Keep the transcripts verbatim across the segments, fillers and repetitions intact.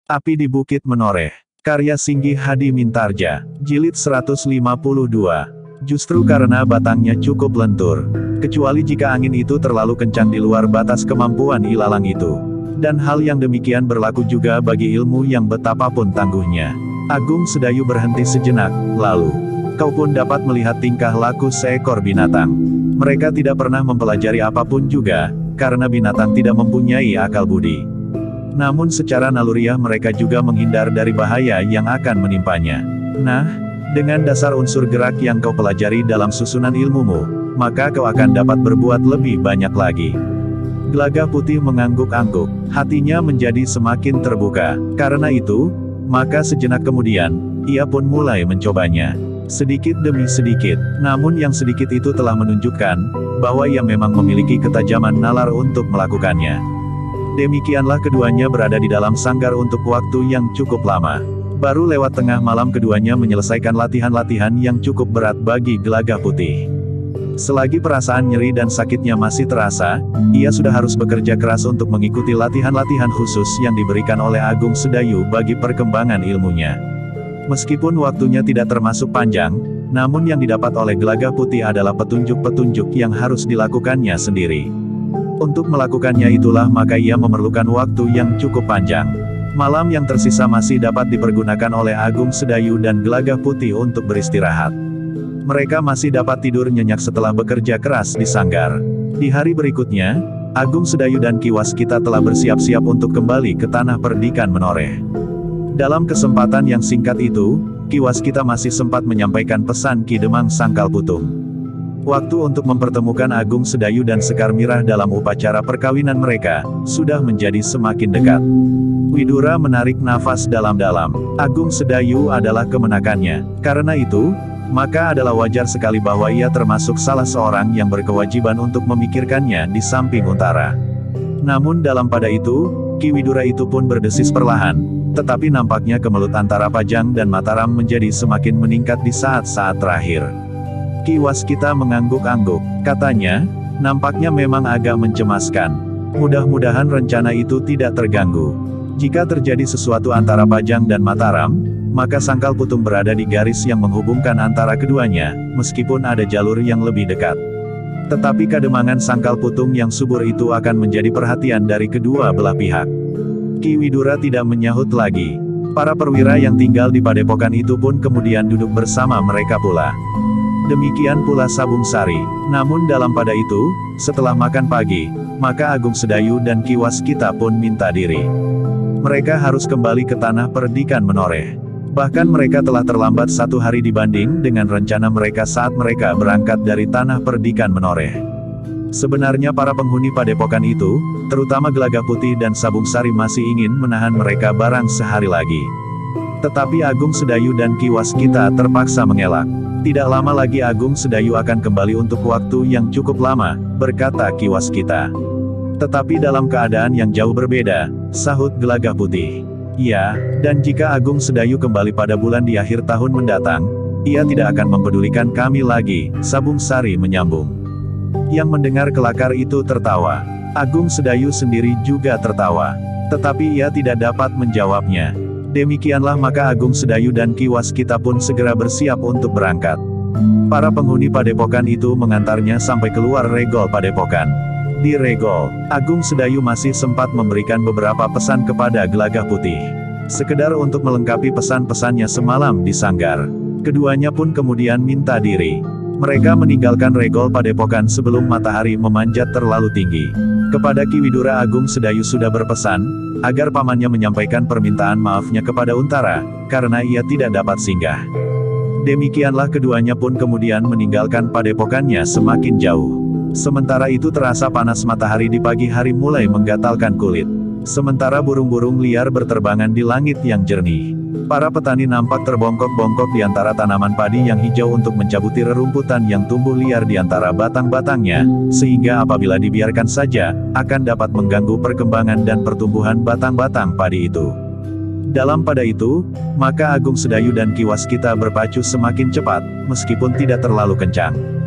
Api di Bukit Menoreh. Karya Singgih Hadi Mintarja. Jilid seratus lima puluh dua. Justru karena batangnya cukup lentur. Kecuali jika angin itu terlalu kencang di luar batas kemampuan ilalang itu. Dan hal yang demikian berlaku juga bagi ilmu yang betapapun tangguhnya. Agung Sedayu berhenti sejenak, lalu, kau pun dapat melihat tingkah laku seekor binatang. Mereka tidak pernah mempelajari apapun juga, karena binatang tidak mempunyai akal budi. Namun secara naluriah mereka juga menghindar dari bahaya yang akan menimpanya. Nah, dengan dasar unsur gerak yang kau pelajari dalam susunan ilmumu, maka kau akan dapat berbuat lebih banyak lagi. Gelagah Putih mengangguk-angguk, hatinya menjadi semakin terbuka. Karena itu, maka sejenak kemudian, ia pun mulai mencobanya. Sedikit demi sedikit, namun yang sedikit itu telah menunjukkan, bahwa ia memang memiliki ketajaman nalar untuk melakukannya. Demikianlah keduanya berada di dalam sanggar untuk waktu yang cukup lama. Baru lewat tengah malam keduanya menyelesaikan latihan-latihan yang cukup berat bagi Gelagah Putih. Selagi perasaan nyeri dan sakitnya masih terasa, ia sudah harus bekerja keras untuk mengikuti latihan-latihan khusus yang diberikan oleh Agung Sedayu bagi perkembangan ilmunya. Meskipun waktunya tidak termasuk panjang, namun yang didapat oleh Gelagah Putih adalah petunjuk-petunjuk yang harus dilakukannya sendiri. Untuk melakukannya itulah maka ia memerlukan waktu yang cukup panjang. Malam yang tersisa masih dapat dipergunakan oleh Agung Sedayu dan Gelagah Putih untuk beristirahat. Mereka masih dapat tidur nyenyak setelah bekerja keras di sanggar. Di hari berikutnya, Agung Sedayu dan Ki Waskita telah bersiap-siap untuk kembali ke tanah perdikan Menoreh. Dalam kesempatan yang singkat itu, Ki Waskita masih sempat menyampaikan pesan Ki Demang Sangkal Putung. Waktu untuk mempertemukan Agung Sedayu dan Sekar Mirah dalam upacara perkawinan mereka, sudah menjadi semakin dekat. Widura menarik nafas dalam-dalam. Agung Sedayu adalah kemenakannya. Karena itu, maka adalah wajar sekali bahwa ia termasuk salah seorang yang berkewajiban untuk memikirkannya di samping Untara. Namun dalam pada itu, Ki Widura itu pun berdesis perlahan, tetapi nampaknya kemelut antara Pajang dan Mataram menjadi semakin meningkat di saat-saat terakhir. Ki Waskita mengangguk-angguk, katanya, nampaknya memang agak mencemaskan. Mudah-mudahan rencana itu tidak terganggu. Jika terjadi sesuatu antara Pajang dan Mataram, maka Sangkal Putung berada di garis yang menghubungkan antara keduanya, meskipun ada jalur yang lebih dekat. Tetapi kademangan Sangkal Putung yang subur itu akan menjadi perhatian dari kedua belah pihak. Ki Widura tidak menyahut lagi. Para perwira yang tinggal di padepokan itu pun kemudian duduk bersama mereka pula. Demikian pula Sabung Sari. Namun dalam pada itu, setelah makan pagi, maka Agung Sedayu dan Ki Waskita pun minta diri. Mereka harus kembali ke tanah perdikan Menoreh. Bahkan mereka telah terlambat satu hari dibanding dengan rencana mereka saat mereka berangkat dari tanah perdikan Menoreh. Sebenarnya para penghuni padepokan itu, terutama Gelagah Putih dan Sabung Sari masih ingin menahan mereka barang sehari lagi. Tetapi Agung Sedayu dan Ki Waskita terpaksa mengelak. Tidak lama lagi Agung Sedayu akan kembali untuk waktu yang cukup lama, berkata Ki Waskita. Tetapi dalam keadaan yang jauh berbeda, sahut Gelagah Putih. Ya, dan jika Agung Sedayu kembali pada bulan di akhir tahun mendatang, ia tidak akan mempedulikan kami lagi, Sabung Sari menyambung. Yang mendengar kelakar itu tertawa. Agung Sedayu sendiri juga tertawa. Tetapi ia tidak dapat menjawabnya. Demikianlah maka Agung Sedayu dan Ki Waskita pun segera bersiap untuk berangkat. Para penghuni padepokan itu mengantarnya sampai keluar regol padepokan. Di regol, Agung Sedayu masih sempat memberikan beberapa pesan kepada Gelagah Putih. Sekedar untuk melengkapi pesan-pesannya semalam di sanggar. Keduanya pun kemudian minta diri. Mereka meninggalkan regol padepokan sebelum matahari memanjat terlalu tinggi. Kepada Ki Widura Agung Sedayu sudah berpesan, agar pamannya menyampaikan permintaan maafnya kepada Untara, karena ia tidak dapat singgah. Demikianlah keduanya pun kemudian meninggalkan padepokannya semakin jauh. Sementara itu terasa panas matahari di pagi hari mulai menggatalkan kulit. Sementara burung-burung liar berterbangan di langit yang jernih. Para petani nampak terbongkok-bongkok di antara tanaman padi yang hijau untuk mencabuti rerumputan yang tumbuh liar di antara batang-batangnya, sehingga apabila dibiarkan saja, akan dapat mengganggu perkembangan dan pertumbuhan batang-batang padi itu. Dalam pada itu, maka Agung Sedayu dan Ki Waskita berpacu semakin cepat, meskipun tidak terlalu kencang.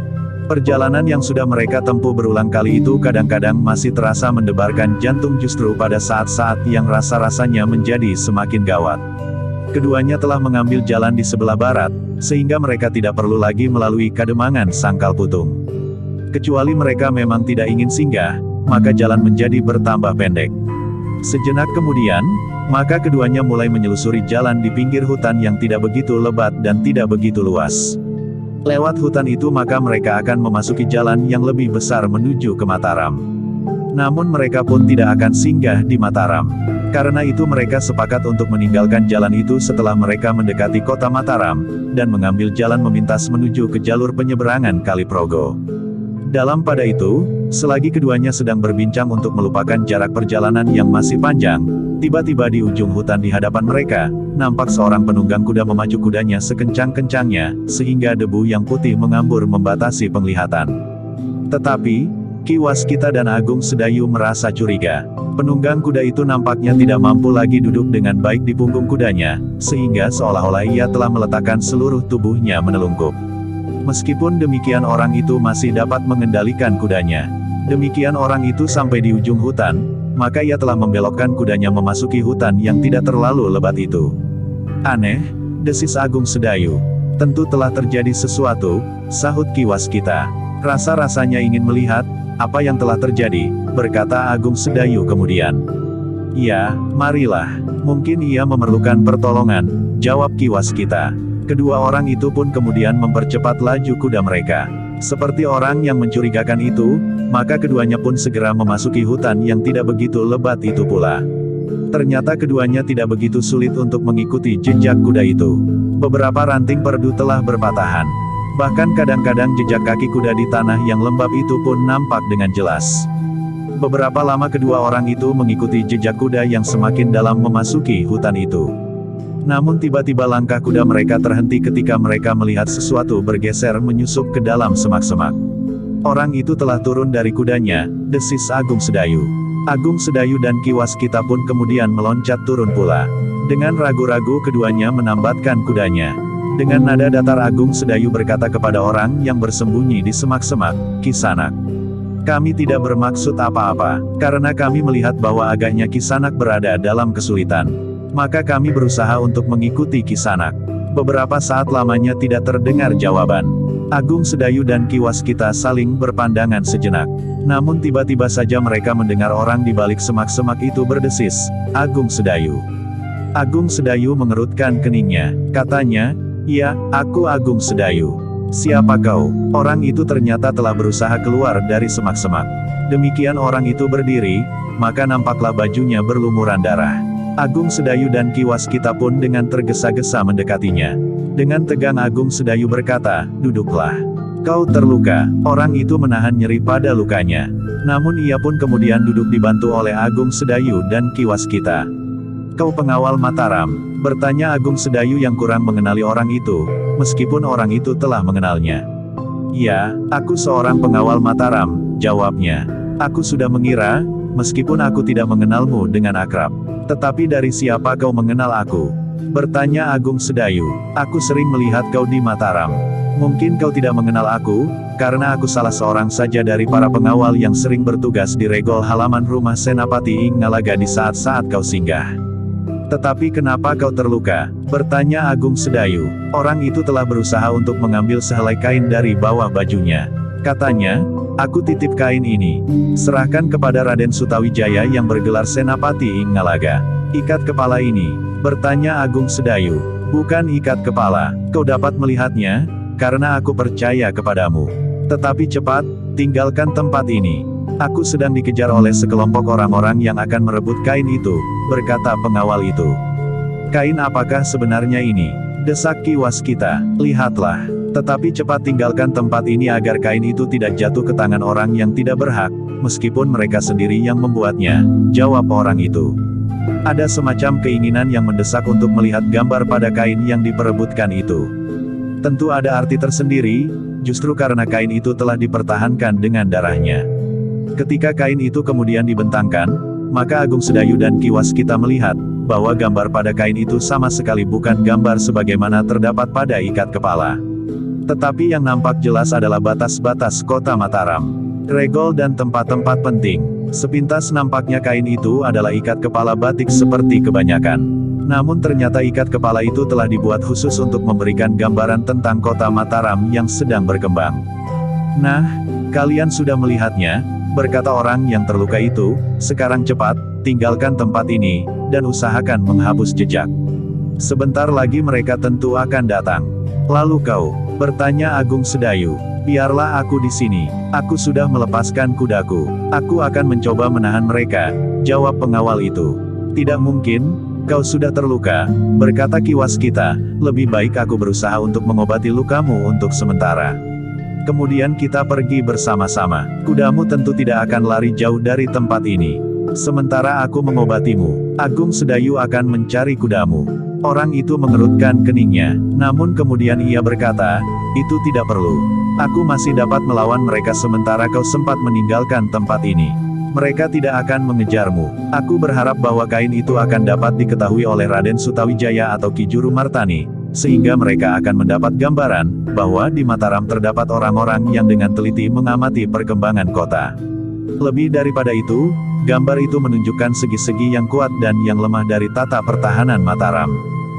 Perjalanan yang sudah mereka tempuh berulang kali itu kadang-kadang masih terasa mendebarkan jantung justru pada saat-saat yang rasa-rasanya menjadi semakin gawat. Keduanya telah mengambil jalan di sebelah barat, sehingga mereka tidak perlu lagi melalui Kademangan Sangkal Putung. Kecuali mereka memang tidak ingin singgah, maka jalan menjadi bertambah pendek. Sejenak kemudian, maka keduanya mulai menyelusuri jalan di pinggir hutan yang tidak begitu lebat dan tidak begitu luas. Lewat hutan itu maka mereka akan memasuki jalan yang lebih besar menuju ke Mataram. Namun mereka pun tidak akan singgah di Mataram. Karena itu mereka sepakat untuk meninggalkan jalan itu setelah mereka mendekati kota Mataram, dan mengambil jalan memintas menuju ke jalur penyeberangan Kali Progo. Dalam pada itu, selagi keduanya sedang berbincang untuk melupakan jarak perjalanan yang masih panjang, tiba-tiba di ujung hutan di hadapan mereka, nampak seorang penunggang kuda memacu kudanya sekencang-kencangnya, sehingga debu yang putih mengambur membatasi penglihatan. Tetapi, Ki Waskita dan Agung Sedayu merasa curiga. Penunggang kuda itu nampaknya tidak mampu lagi duduk dengan baik di punggung kudanya, sehingga seolah-olah ia telah meletakkan seluruh tubuhnya menelungkup. Meskipun demikian orang itu masih dapat mengendalikan kudanya. Demikian orang itu sampai di ujung hutan, maka ia telah membelokkan kudanya memasuki hutan yang tidak terlalu lebat itu. Aneh, desis Agung Sedayu. Tentu telah terjadi sesuatu, sahut Ki Waskita. Rasa-rasanya ingin melihat, apa yang telah terjadi, berkata Agung Sedayu kemudian. Ya, marilah, mungkin ia memerlukan pertolongan, jawab Ki Waskita. Kedua orang itu pun kemudian mempercepat laju kuda mereka. Seperti orang yang mencurigakan itu, maka keduanya pun segera memasuki hutan yang tidak begitu lebat itu pula. Ternyata keduanya tidak begitu sulit untuk mengikuti jejak kuda itu. Beberapa ranting perdu telah berpatahan. Bahkan kadang-kadang jejak kaki kuda di tanah yang lembab itu pun nampak dengan jelas. Beberapa lama kedua orang itu mengikuti jejak kuda yang semakin dalam memasuki hutan itu. Namun tiba-tiba langkah kuda mereka terhenti ketika mereka melihat sesuatu bergeser menyusup ke dalam semak-semak. Orang itu telah turun dari kudanya, desis Agung Sedayu. Agung Sedayu dan Ki Waskita pun kemudian meloncat turun pula. Dengan ragu-ragu keduanya menambatkan kudanya. Dengan nada datar Agung Sedayu berkata kepada orang yang bersembunyi di semak-semak, "Kisanak, kami tidak bermaksud apa-apa, karena kami melihat bahwa agaknya Kisanak berada dalam kesulitan. Maka kami berusaha untuk mengikuti Kisanak." Beberapa saat lamanya tidak terdengar jawaban. Agung Sedayu dan Ki Waskita saling berpandangan sejenak. Namun tiba-tiba saja mereka mendengar orang di balik semak-semak itu berdesis, "Agung Sedayu." Agung Sedayu mengerutkan keningnya. Katanya, "Ya, aku Agung Sedayu." "Siapa kau?" Orang itu ternyata telah berusaha keluar dari semak-semak. Demikian orang itu berdiri, maka nampaklah bajunya berlumuran darah. Agung Sedayu dan Ki Waskita pun dengan tergesa-gesa mendekatinya. Dengan tegang Agung Sedayu berkata, "Duduklah. Kau terluka." Orang itu menahan nyeri pada lukanya. Namun ia pun kemudian duduk dibantu oleh Agung Sedayu dan Ki Waskita. "Kau pengawal Mataram?" bertanya Agung Sedayu yang kurang mengenali orang itu, meskipun orang itu telah mengenalnya. "Ya, aku seorang pengawal Mataram," jawabnya. "Aku sudah mengira, meskipun aku tidak mengenalmu dengan akrab. Tetapi dari siapa kau mengenal aku?" bertanya Agung Sedayu. "Aku sering melihat kau di Mataram. Mungkin kau tidak mengenal aku, karena aku salah seorang saja dari para pengawal yang sering bertugas di regol halaman rumah Senapati Ing Ngalaga di saat-saat kau singgah. Tetapi kenapa kau terluka?" bertanya Agung Sedayu. Orang itu telah berusaha untuk mengambil sehelai kain dari bawah bajunya. Katanya, "Aku titip kain ini. Serahkan kepada Raden Sutawijaya yang bergelar Senapati Ing Ngalaga." "Ikat kepala ini?" bertanya Agung Sedayu. "Bukan ikat kepala, kau dapat melihatnya, karena aku percaya kepadamu. Tetapi cepat, tinggalkan tempat ini. Aku sedang dikejar oleh sekelompok orang-orang yang akan merebut kain itu," berkata pengawal itu. "Kain apakah sebenarnya ini?" desak Ki Waskita. "Lihatlah. Tetapi cepat tinggalkan tempat ini agar kain itu tidak jatuh ke tangan orang yang tidak berhak, meskipun mereka sendiri yang membuatnya," jawab orang itu. Ada semacam keinginan yang mendesak untuk melihat gambar pada kain yang diperebutkan itu. Tentu ada arti tersendiri, justru karena kain itu telah dipertahankan dengan darahnya. Ketika kain itu kemudian dibentangkan, maka Agung Sedayu dan Ki Waskita melihat bahwa gambar pada kain itu sama sekali bukan gambar sebagaimana terdapat pada ikat kepala. Tetapi yang nampak jelas adalah batas-batas kota Mataram. Regol dan tempat-tempat penting. Sepintas nampaknya kain itu adalah ikat kepala batik seperti kebanyakan. Namun ternyata ikat kepala itu telah dibuat khusus untuk memberikan gambaran tentang kota Mataram yang sedang berkembang. Nah, kalian sudah melihatnya, berkata orang yang terluka itu. Sekarang cepat, tinggalkan tempat ini, dan usahakan menghapus jejak. Sebentar lagi mereka tentu akan datang. Lalu kau, bertanya Agung Sedayu. Biarlah aku di sini. Aku sudah melepaskan kudaku. Aku akan mencoba menahan mereka, jawab pengawal itu. Tidak mungkin, kau sudah terluka, berkata Ki Waskita. Lebih baik aku berusaha untuk mengobati lukamu untuk sementara. Kemudian kita pergi bersama-sama. Kudamu tentu tidak akan lari jauh dari tempat ini. Sementara aku mengobatimu, Agung Sedayu akan mencari kudamu. Orang itu mengerutkan keningnya, namun kemudian ia berkata, itu tidak perlu. Aku masih dapat melawan mereka sementara kau sempat meninggalkan tempat ini. Mereka tidak akan mengejarmu. Aku berharap bahwa kain itu akan dapat diketahui oleh Raden Sutawijaya atau Ki Juru Martani, sehingga mereka akan mendapat gambaran, bahwa di Mataram terdapat orang-orang yang dengan teliti mengamati perkembangan kota. Lebih daripada itu, gambar itu menunjukkan segi-segi yang kuat dan yang lemah dari tata pertahanan Mataram.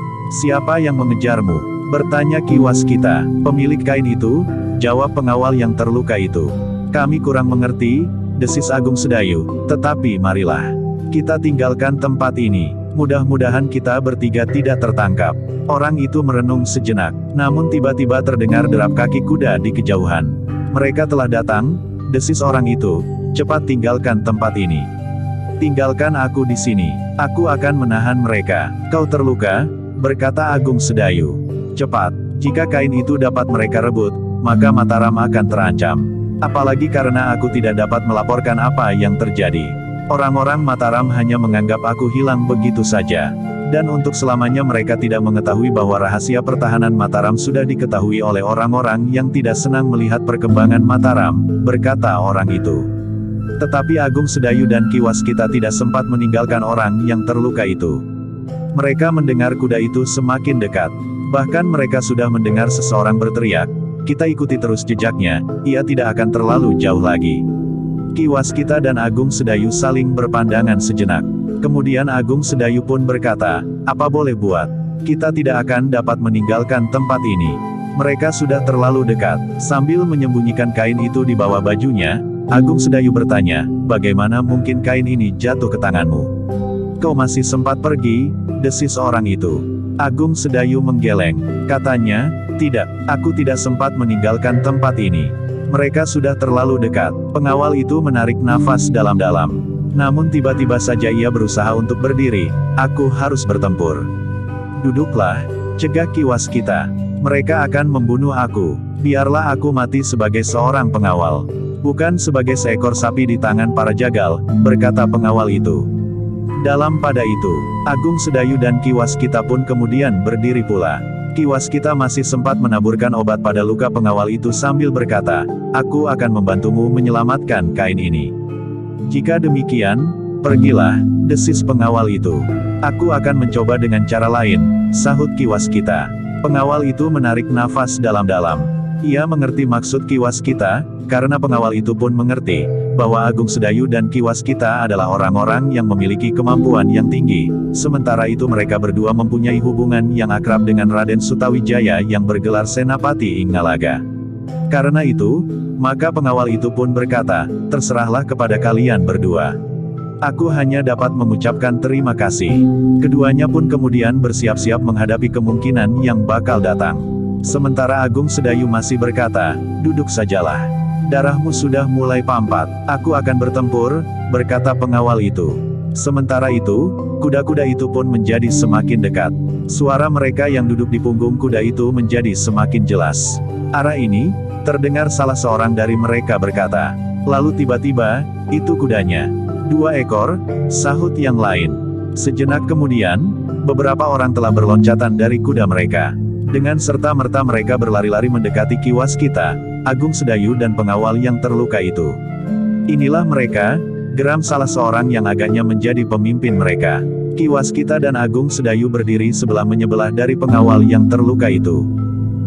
Siapa yang mengejarmu? Bertanya Ki Waskita. Pemilik kain itu, jawab pengawal yang terluka itu. Kami kurang mengerti, desis Agung Sedayu, tetapi marilah kita tinggalkan tempat ini. Mudah-mudahan kita bertiga tidak tertangkap. Orang itu merenung sejenak, namun tiba-tiba terdengar derap kaki kuda di kejauhan. Mereka telah datang, desis orang itu. Cepat tinggalkan tempat ini. Tinggalkan aku di sini. Aku akan menahan mereka. Kau terluka? Berkata Agung Sedayu. Cepat, jika kain itu dapat mereka rebut, maka Mataram akan terancam. Apalagi karena aku tidak dapat melaporkan apa yang terjadi. Orang-orang Mataram hanya menganggap aku hilang begitu saja. Dan untuk selamanya mereka tidak mengetahui bahwa rahasia pertahanan Mataram sudah diketahui oleh orang-orang yang tidak senang melihat perkembangan Mataram, berkata orang itu. Tetapi Agung Sedayu dan Ki Waskita tidak sempat meninggalkan orang yang terluka itu. Mereka mendengar kuda itu semakin dekat. Bahkan mereka sudah mendengar seseorang berteriak, kita ikuti terus jejaknya, ia tidak akan terlalu jauh lagi. Ki Waskita dan Agung Sedayu saling berpandangan sejenak. Kemudian Agung Sedayu pun berkata, apa boleh buat? Kita tidak akan dapat meninggalkan tempat ini. Mereka sudah terlalu dekat. Sambil menyembunyikan kain itu di bawah bajunya, Agung Sedayu bertanya, bagaimana mungkin kain ini jatuh ke tanganmu? Kau masih sempat pergi, desis orang itu. Agung Sedayu menggeleng. Katanya, tidak, aku tidak sempat meninggalkan tempat ini. Mereka sudah terlalu dekat. Pengawal itu menarik nafas dalam-dalam. Namun tiba-tiba saja ia berusaha untuk berdiri. Aku harus bertempur. Duduklah, cegah Ki Waskita. Mereka akan membunuh aku. Biarlah aku mati sebagai seorang pengawal. Bukan sebagai seekor sapi di tangan para jagal, berkata pengawal itu. Dalam pada itu, Agung Sedayu dan Ki Waskita pun kemudian berdiri pula. Ki Waskita masih sempat menaburkan obat pada luka pengawal itu sambil berkata, aku akan membantumu menyelamatkan kain ini. Jika demikian, pergilah, desis pengawal itu. Aku akan mencoba dengan cara lain, sahut Ki Waskita. Pengawal itu menarik nafas dalam-dalam. Ia mengerti maksud Ki Waskita, karena pengawal itu pun mengerti, bahwa Agung Sedayu dan Ki Waskita adalah orang-orang yang memiliki kemampuan yang tinggi. Sementara itu mereka berdua mempunyai hubungan yang akrab dengan Raden Sutawijaya yang bergelar Senapati Inggalaga. Karena itu, maka pengawal itu pun berkata, terserahlah kepada kalian berdua. Aku hanya dapat mengucapkan terima kasih. Keduanya pun kemudian bersiap-siap menghadapi kemungkinan yang bakal datang. Sementara Agung Sedayu masih berkata, duduk sajalah. Darahmu sudah mulai pampat. Aku akan bertempur, berkata pengawal itu. Sementara itu, kuda-kuda itu pun menjadi semakin dekat. Suara mereka yang duduk di punggung kuda itu menjadi semakin jelas. Arah ini, terdengar salah seorang dari mereka berkata. Lalu tiba-tiba, itu kudanya. Dua ekor, sahut yang lain. Sejenak kemudian, beberapa orang telah berloncatan dari kuda mereka. Dengan serta-merta mereka berlari-lari mendekati Ki Waskita, Agung Sedayu dan pengawal yang terluka itu. Inilah mereka, geram salah seorang yang agaknya menjadi pemimpin mereka. Ki Waskita dan Agung Sedayu berdiri sebelah menyebelah dari pengawal yang terluka itu.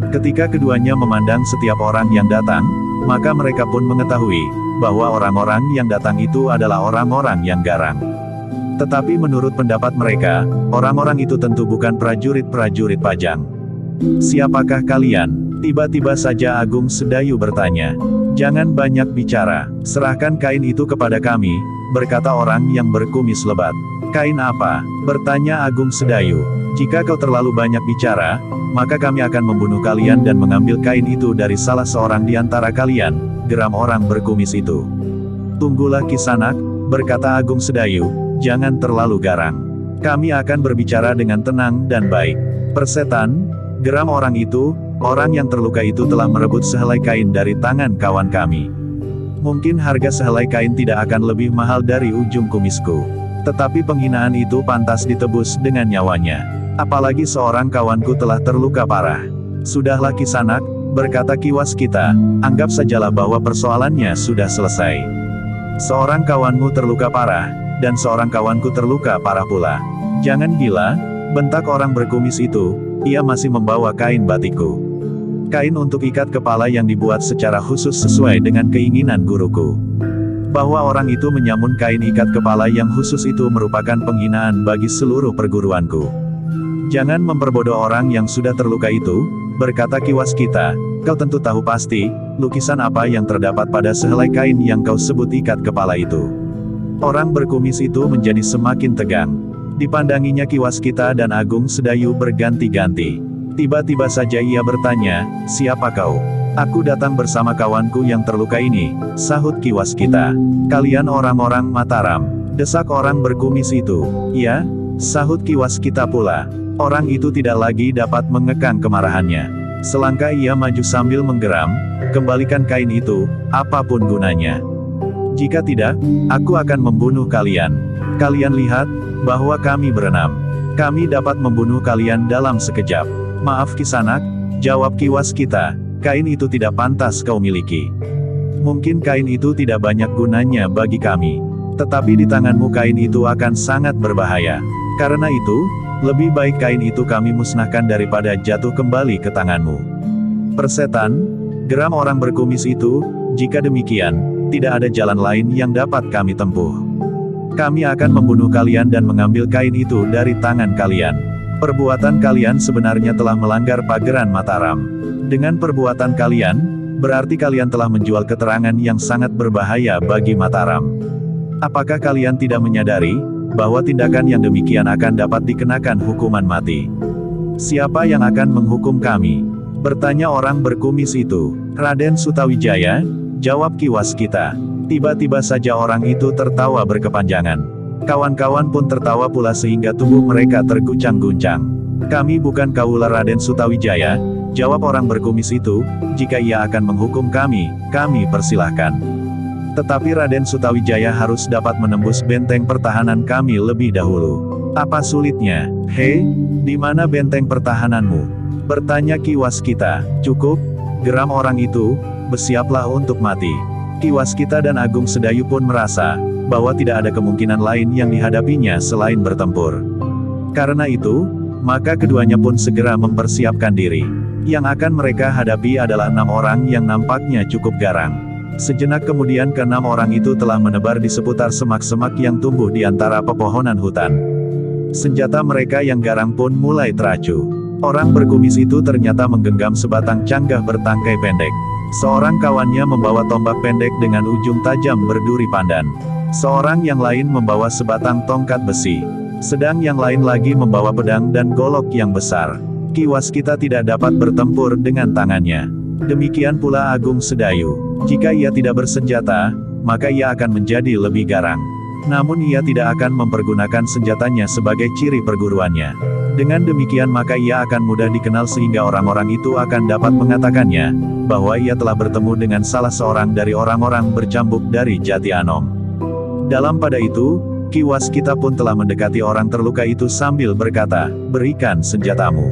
Ketika keduanya memandang setiap orang yang datang, maka mereka pun mengetahui bahwa orang-orang yang datang itu adalah orang-orang yang garang. Tetapi menurut pendapat mereka, orang-orang itu tentu bukan prajurit-prajurit Pajang. "Siapakah kalian?" Tiba-tiba saja Agung Sedayu bertanya. "Jangan banyak bicara, serahkan kain itu kepada kami," berkata orang yang berkumis lebat. "Kain apa?" bertanya Agung Sedayu. "Jika kau terlalu banyak bicara, maka kami akan membunuh kalian dan mengambil kain itu dari salah seorang di antara kalian," geram orang berkumis itu. "Tunggulah Kisanak," berkata Agung Sedayu, "jangan terlalu garang. Kami akan berbicara dengan tenang dan baik." "Persetan," geram orang itu, "orang yang terluka itu telah merebut sehelai kain dari tangan kawan kami. Mungkin harga sehelai kain tidak akan lebih mahal dari ujung kumisku. Tetapi penghinaan itu pantas ditebus dengan nyawanya. Apalagi seorang kawanku telah terluka parah." "Sudahlah Kisanak," berkata Ki Waskita, "anggap sajalah bahwa persoalannya sudah selesai. Seorang kawanmu terluka parah, dan seorang kawanku terluka parah pula. Jangan gila," bentak orang berkumis itu, "ia masih membawa kain batikku. Kain untuk ikat kepala yang dibuat secara khusus sesuai dengan keinginan guruku. Bahwa orang itu menyamun kain ikat kepala yang khusus itu merupakan penghinaan bagi seluruh perguruanku. Jangan memperbodoh orang yang sudah terluka itu," berkata Ki Waskita, "kau tentu tahu pasti, lukisan apa yang terdapat pada sehelai kain yang kau sebut ikat kepala itu." Orang berkumis itu menjadi semakin tegang. Dipandanginya Ki Waskita dan Agung Sedayu berganti-ganti. Tiba-tiba saja ia bertanya, "Siapa kau?" "Aku datang bersama kawanku yang terluka ini," sahut Ki Waskita. "Kalian orang-orang Mataram," desak orang berkumis itu. "Ya," sahut Ki Waskita pula. Orang itu tidak lagi dapat mengekang kemarahannya. Selangkah ia maju sambil menggeram, "Kembalikan kain itu, apapun gunanya. Jika tidak, aku akan membunuh kalian. Kalian lihat, bahwa kami berenam. Kami dapat membunuh kalian dalam sekejap." "Maaf Kisanak," jawab Ki Waskita, "kain itu tidak pantas kau miliki. Mungkin kain itu tidak banyak gunanya bagi kami. Tetapi di tanganmu kain itu akan sangat berbahaya. Karena itu, lebih baik kain itu kami musnahkan daripada jatuh kembali ke tanganmu." "Persetan," geram orang berkumis itu, "jika demikian, tidak ada jalan lain yang dapat kami tempuh. Kami akan membunuh kalian dan mengambil kain itu dari tangan kalian. Perbuatan kalian sebenarnya telah melanggar pageran Mataram. Dengan perbuatan kalian, berarti kalian telah menjual keterangan yang sangat berbahaya bagi Mataram. Apakah kalian tidak menyadari bahwa tindakan yang demikian akan dapat dikenakan hukuman mati?" "Siapa yang akan menghukum kami?" bertanya orang berkumis itu. "Raden Sutawijaya," jawab Ki Waskita. Tiba-tiba saja orang itu tertawa berkepanjangan. Kawan-kawan pun tertawa pula sehingga tubuh mereka terguncang-guncang. "Kami bukan kaula Raden Sutawijaya," jawab orang berkumis itu, "jika ia akan menghukum kami, kami persilahkan. Tetapi Raden Sutawijaya harus dapat menembus benteng pertahanan kami lebih dahulu." "Apa sulitnya?" "Hei, di mana benteng pertahananmu?" bertanya Ki Waskita. "Cukup," geram orang itu, "bersiaplah untuk mati." Ki Waskita dan Agung Sedayu pun merasa bahwa tidak ada kemungkinan lain yang dihadapinya selain bertempur. Karena itu, maka keduanya pun segera mempersiapkan diri. Yang akan mereka hadapi adalah enam orang yang nampaknya cukup garang. Sejenak kemudian keenam orang itu telah menebar di seputar semak-semak yang tumbuh di antara pepohonan hutan. Senjata mereka yang garang pun mulai teracu. Orang berkumis itu ternyata menggenggam sebatang canggah bertangkai pendek. Seorang kawannya membawa tombak pendek dengan ujung tajam berduri pandan. Seorang yang lain membawa sebatang tongkat besi. Sedang yang lain lagi membawa pedang dan golok yang besar. Ki Waskita tidak dapat bertempur dengan tangannya. Demikian pula Agung Sedayu. Jika ia tidak bersenjata, maka ia akan menjadi lebih garang. Namun ia tidak akan mempergunakan senjatanya sebagai ciri perguruannya. Dengan demikian maka ia akan mudah dikenal sehingga orang-orang itu akan dapat mengatakannya, bahwa ia telah bertemu dengan salah seorang dari orang-orang bercambuk dari Jati Anom. Dalam pada itu, Ki Waskita pun telah mendekati orang terluka itu sambil berkata, "Berikan senjatamu.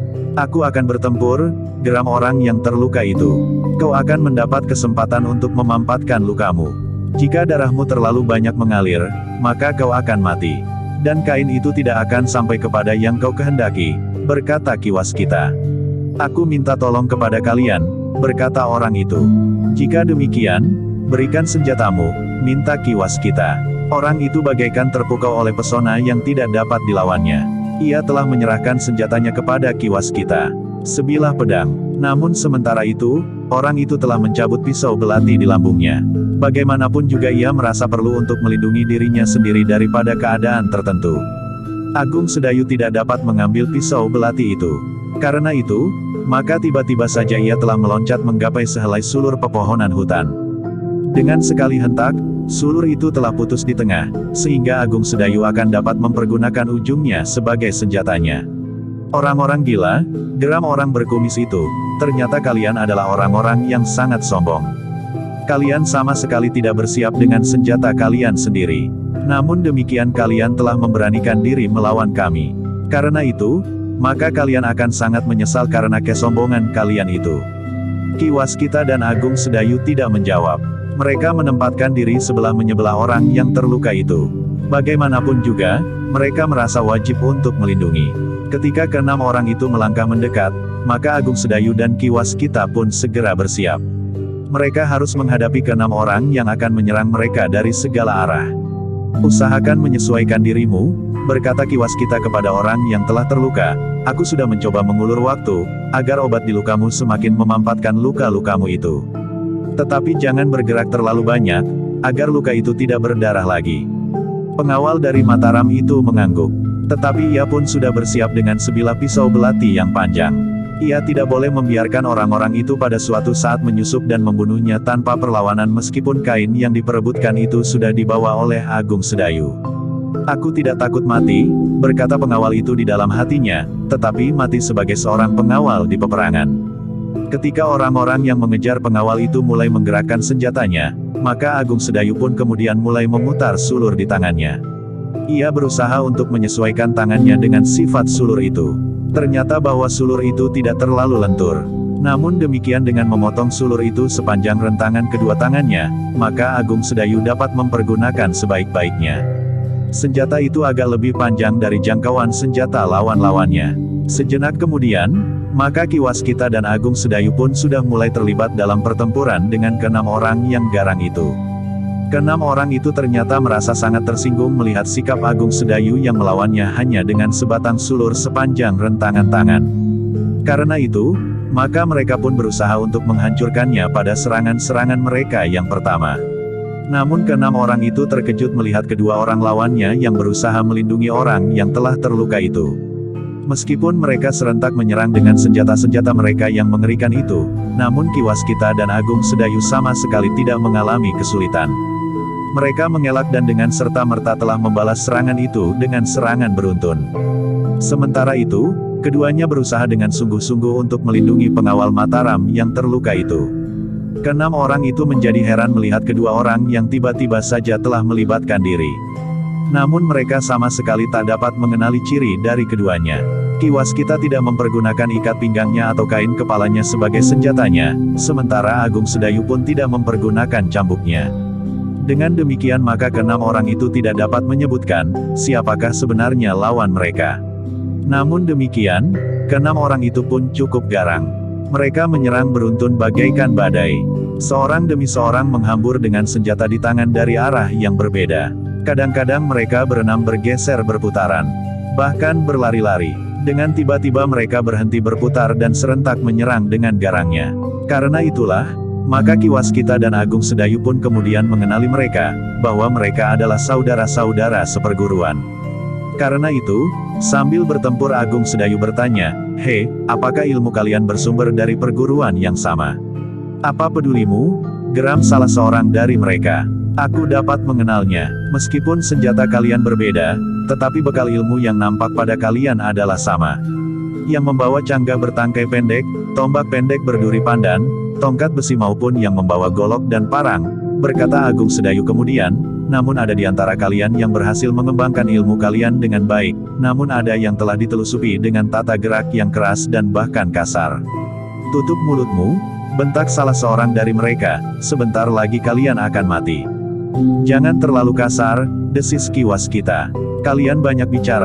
Aku akan bertempur," geram orang yang terluka itu. "Kau akan mendapat kesempatan untuk memampatkan lukamu. Jika darahmu terlalu banyak mengalir, maka kau akan mati. Dan kain itu tidak akan sampai kepada yang kau kehendaki," berkata Ki Waskita. Aku minta tolong kepada kalian, berkata orang itu. Jika demikian, berikan senjatamu, minta Kiwas kita. Orang itu bagaikan terpukau oleh pesona yang tidak dapat dilawannya. Ia telah menyerahkan senjatanya kepada Kiwas kita. Sebilah pedang. Namun sementara itu, orang itu telah mencabut pisau belati di lambungnya. Bagaimanapun juga ia merasa perlu untuk melindungi dirinya sendiri daripada keadaan tertentu. Agung Sedayu tidak dapat mengambil pisau belati itu. Karena itu, maka tiba-tiba saja ia telah meloncat menggapai sehelai sulur pepohonan hutan. Dengan sekali hentak, sulur itu telah putus di tengah, sehingga Agung Sedayu akan dapat mempergunakan ujungnya sebagai senjatanya. Orang-orang gila, geram orang berkumis itu, ternyata kalian adalah orang-orang yang sangat sombong. Kalian sama sekali tidak bersiap dengan senjata kalian sendiri. Namun demikian kalian telah memberanikan diri melawan kami. Karena itu, maka kalian akan sangat menyesal karena kesombongan kalian itu. Kiwas kita dan Agung Sedayu tidak menjawab. Mereka menempatkan diri sebelah menyebelah orang yang terluka itu. Bagaimanapun juga, mereka merasa wajib untuk melindungi. Ketika keenam orang itu melangkah mendekat, maka Agung Sedayu dan Kiwas kita pun segera bersiap. Mereka harus menghadapi keenam orang yang akan menyerang mereka dari segala arah. Usahakan menyesuaikan dirimu, berkata Kiwas kita kepada orang yang telah terluka. Aku sudah mencoba mengulur waktu, agar obat di lukamu semakin memampatkan luka-lukamu itu. Tetapi jangan bergerak terlalu banyak, agar luka itu tidak berdarah lagi. Pengawal dari Mataram itu mengangguk. Tetapi ia pun sudah bersiap dengan sebilah pisau belati yang panjang. Ia tidak boleh membiarkan orang-orang itu pada suatu saat menyusup dan membunuhnya tanpa perlawanan meskipun kain yang diperebutkan itu sudah dibawa oleh Agung Sedayu. Aku tidak takut mati, berkata pengawal itu di dalam hatinya, tetapi mati sebagai seorang pengawal di peperangan. Ketika orang-orang yang mengejar pengawal itu mulai menggerakkan senjatanya, maka Agung Sedayu pun kemudian mulai memutar sulur di tangannya. Ia berusaha untuk menyesuaikan tangannya dengan sifat sulur itu. Ternyata bahwa sulur itu tidak terlalu lentur. Namun demikian dengan memotong sulur itu sepanjang rentangan kedua tangannya, maka Agung Sedayu dapat mempergunakan sebaik-baiknya. Senjata itu agak lebih panjang dari jangkauan senjata lawan-lawannya. Sejenak kemudian, maka Kiwas kita dan Agung Sedayu pun sudah mulai terlibat dalam pertempuran dengan keenam orang yang garang itu. Keenam orang itu ternyata merasa sangat tersinggung melihat sikap Agung Sedayu yang melawannya hanya dengan sebatang sulur sepanjang rentangan tangan. Karena itu, maka mereka pun berusaha untuk menghancurkannya pada serangan-serangan mereka yang pertama. Namun keenam orang itu terkejut melihat kedua orang lawannya yang berusaha melindungi orang yang telah terluka itu. Meskipun mereka serentak menyerang dengan senjata-senjata mereka yang mengerikan itu, namun Kiwas kita dan Agung Sedayu sama sekali tidak mengalami kesulitan. Mereka mengelak dan dengan serta-merta telah membalas serangan itu dengan serangan beruntun. Sementara itu, keduanya berusaha dengan sungguh-sungguh untuk melindungi pengawal Mataram yang terluka itu. Keenam orang itu menjadi heran melihat kedua orang yang tiba-tiba saja telah melibatkan diri. Namun mereka sama sekali tak dapat mengenali ciri dari keduanya. Kiwas kita tidak mempergunakan ikat pinggangnya atau kain kepalanya sebagai senjatanya, sementara Agung Sedayu pun tidak mempergunakan cambuknya. Dengan demikian maka keenam orang itu tidak dapat menyebutkan, siapakah sebenarnya lawan mereka. Namun demikian, keenam orang itu pun cukup garang. Mereka menyerang beruntun bagaikan badai. Seorang demi seorang menghambur dengan senjata di tangan dari arah yang berbeda. Kadang-kadang mereka berenam bergeser berputaran. Bahkan berlari-lari. Dengan tiba-tiba mereka berhenti berputar dan serentak menyerang dengan garangnya. Karena itulah, maka Kiwas kita dan Agung Sedayu pun kemudian mengenali mereka, bahwa mereka adalah saudara-saudara seperguruan. Karena itu, sambil bertempur Agung Sedayu bertanya, "Hei, apakah ilmu kalian bersumber dari perguruan yang sama?" "Apa pedulimu?" geram salah seorang dari mereka. "Aku dapat mengenalnya, meskipun senjata kalian berbeda, tetapi bekal ilmu yang nampak pada kalian adalah sama." Yang membawa cangga bertangkai pendek, tombak pendek berduri pandan, tongkat besi maupun yang membawa golok dan parang, berkata Agung Sedayu kemudian, "Namun ada di antara kalian yang berhasil mengembangkan ilmu kalian dengan baik, namun ada yang telah ditelusupi dengan tata gerak yang keras dan bahkan kasar." "Tutup mulutmu," bentak salah seorang dari mereka, "sebentar lagi kalian akan mati." "Jangan terlalu kasar," desis Kiwas kita. "Kalian banyak bicara,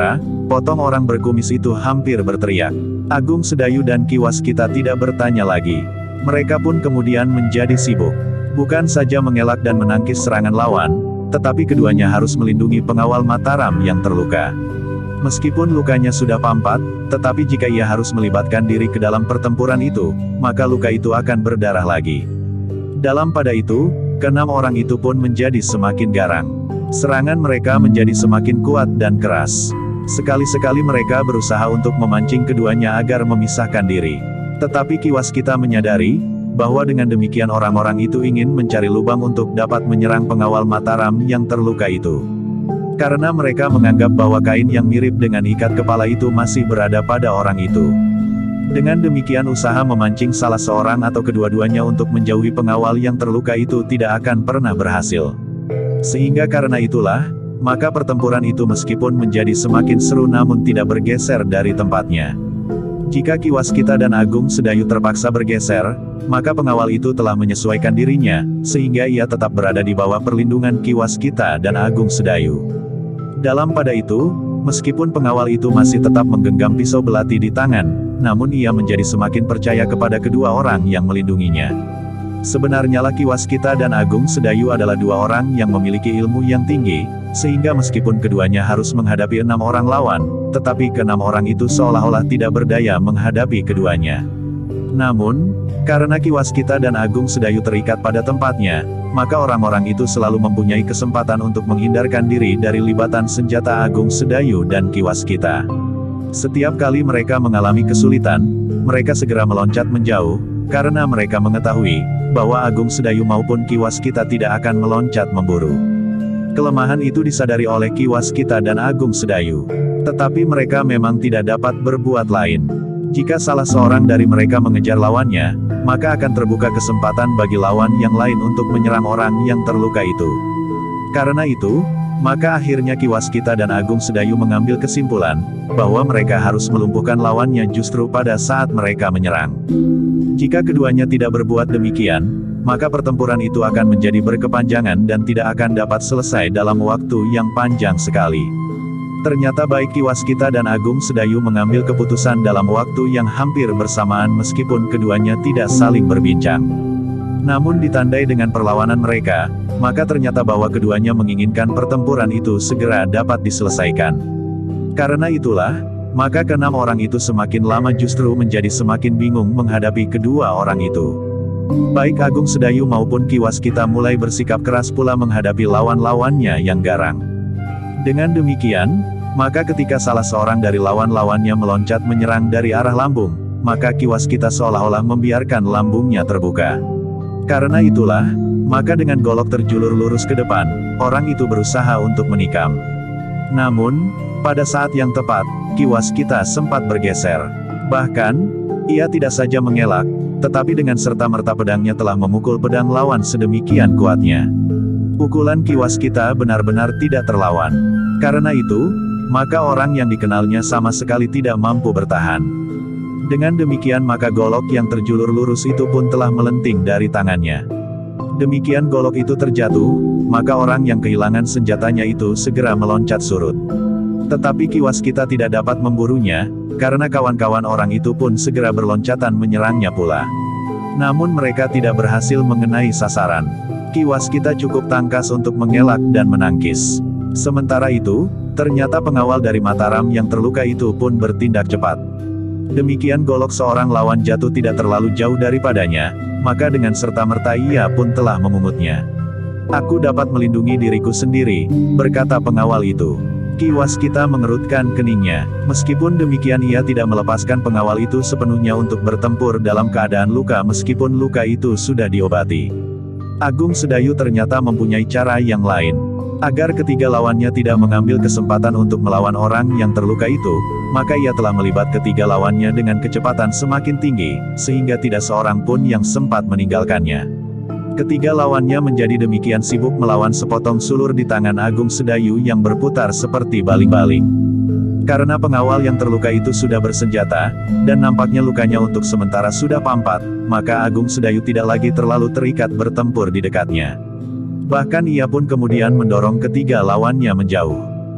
Sepotong orang berkumis itu hampir berteriak. Agung Sedayu dan Ki Waskita tidak bertanya lagi. Mereka pun kemudian menjadi sibuk. Bukan saja mengelak dan menangkis serangan lawan, tetapi keduanya harus melindungi pengawal Mataram yang terluka. Meskipun lukanya sudah pampat, tetapi jika ia harus melibatkan diri ke dalam pertempuran itu, maka luka itu akan berdarah lagi. Dalam pada itu, keenam orang itu pun menjadi semakin garang. Serangan mereka menjadi semakin kuat dan keras. Sekali-sekali mereka berusaha untuk memancing keduanya agar memisahkan diri. Tetapi Ki Waskita menyadari, bahwa dengan demikian orang-orang itu ingin mencari lubang untuk dapat menyerang pengawal Mataram yang terluka itu. Karena mereka menganggap bahwa kain yang mirip dengan ikat kepala itu masih berada pada orang itu. Dengan demikian usaha memancing salah seorang atau kedua-duanya untuk menjauhi pengawal yang terluka itu tidak akan pernah berhasil. Sehingga karena itulah, maka pertempuran itu meskipun menjadi semakin seru namun tidak bergeser dari tempatnya. Jika Ki Waskita dan Agung Sedayu terpaksa bergeser, maka pengawal itu telah menyesuaikan dirinya, sehingga ia tetap berada di bawah perlindungan Ki Waskita dan Agung Sedayu. Dalam pada itu, meskipun pengawal itu masih tetap menggenggam pisau belati di tangan, namun ia menjadi semakin percaya kepada kedua orang yang melindunginya. Sebenarnya Ki Waskita dan Agung Sedayu adalah dua orang yang memiliki ilmu yang tinggi, sehingga meskipun keduanya harus menghadapi enam orang lawan, tetapi keenam orang itu seolah-olah tidak berdaya menghadapi keduanya. Namun, karena Ki Waskita dan Agung Sedayu terikat pada tempatnya, maka orang-orang itu selalu mempunyai kesempatan untuk menghindarkan diri dari libatan senjata Agung Sedayu dan Ki Waskita. Setiap kali mereka mengalami kesulitan, mereka segera meloncat menjauh, karena mereka mengetahui, bahwa Agung Sedayu maupun Ki Waskita tidak akan meloncat memburu. Kelemahan itu disadari oleh Ki Waskita dan Agung Sedayu. Tetapi mereka memang tidak dapat berbuat lain. Jika salah seorang dari mereka mengejar lawannya, maka akan terbuka kesempatan bagi lawan yang lain untuk menyerang orang yang terluka itu. Karena itu, maka akhirnya Ki Waskita dan Agung Sedayu mengambil kesimpulan, bahwa mereka harus melumpuhkan lawannya justru pada saat mereka menyerang. Jika keduanya tidak berbuat demikian, maka pertempuran itu akan menjadi berkepanjangan dan tidak akan dapat selesai dalam waktu yang panjang sekali. Ternyata baik Ki Waskita dan Agung Sedayu mengambil keputusan dalam waktu yang hampir bersamaan meskipun keduanya tidak saling berbincang. Namun ditandai dengan perlawanan mereka, maka ternyata bahwa keduanya menginginkan pertempuran itu segera dapat diselesaikan. Karena itulah, maka keenam orang itu semakin lama justru menjadi semakin bingung menghadapi kedua orang itu. Baik Agung Sedayu maupun Ki Waskita mulai bersikap keras pula menghadapi lawan-lawannya yang garang. Dengan demikian, maka ketika salah seorang dari lawan-lawannya meloncat menyerang dari arah lambung, maka Ki Waskita seolah-olah membiarkan lambungnya terbuka. Karena itulah, maka dengan golok terjulur lurus ke depan, orang itu berusaha untuk menikam. Namun, pada saat yang tepat, Ki Waskita sempat bergeser. Bahkan, ia tidak saja mengelak, tetapi dengan serta-merta pedangnya telah memukul pedang lawan sedemikian kuatnya. Pukulan Ki Waskita benar-benar tidak terlawan. Karena itu, maka orang yang dikenalnya sama sekali tidak mampu bertahan. Dengan demikian maka golok yang terjulur lurus itu pun telah melenting dari tangannya. Demikian golok itu terjatuh, maka orang yang kehilangan senjatanya itu segera meloncat surut. Tetapi Ki Waskita tidak dapat memburunya, karena kawan-kawan orang itu pun segera berloncatan menyerangnya pula. Namun mereka tidak berhasil mengenai sasaran. Ki Waskita cukup tangkas untuk mengelak dan menangkis. Sementara itu, ternyata pengawal dari Mataram yang terluka itu pun bertindak cepat. Demikian golok seorang lawan jatuh tidak terlalu jauh daripadanya, maka dengan serta-merta ia pun telah memungutnya. "Aku dapat melindungi diriku sendiri," berkata pengawal itu. Ki Waskita mengerutkan keningnya. Meskipun demikian ia tidak melepaskan pengawal itu sepenuhnya untuk bertempur dalam keadaan luka meskipun luka itu sudah diobati. Agung Sedayu ternyata mempunyai cara yang lain. Agar ketiga lawannya tidak mengambil kesempatan untuk melawan orang yang terluka itu, maka ia telah melibat ketiga lawannya dengan kecepatan semakin tinggi, sehingga tidak seorang pun yang sempat meninggalkannya. Ketiga lawannya menjadi demikian sibuk melawan sepotong sulur di tangan Agung Sedayu yang berputar seperti baling-baling. Karena pengawal yang terluka itu sudah bersenjata, dan nampaknya lukanya untuk sementara sudah pampat, maka Agung Sedayu tidak lagi terlalu terikat bertempur di dekatnya. Bahkan ia pun kemudian mendorong ketiga lawannya menjauh.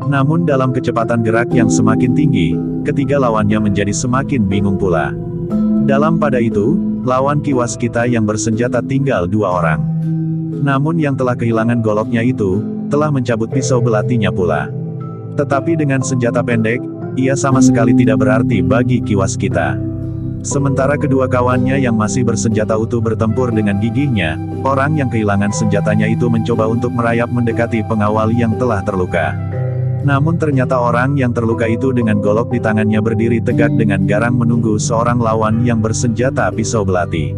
Namun dalam kecepatan gerak yang semakin tinggi, ketiga lawannya menjadi semakin bingung pula. Dalam pada itu, lawan Ki Waskita yang bersenjata tinggal dua orang. Namun yang telah kehilangan goloknya itu, telah mencabut pisau belatinya pula. Tetapi dengan senjata pendek, ia sama sekali tidak berarti bagi Ki Waskita. Sementara kedua kawannya yang masih bersenjata utuh bertempur dengan gigihnya, orang yang kehilangan senjatanya itu mencoba untuk merayap mendekati pengawal yang telah terluka. Namun ternyata orang yang terluka itu dengan golok di tangannya berdiri tegak dengan garang menunggu seorang lawan yang bersenjata pisau belati.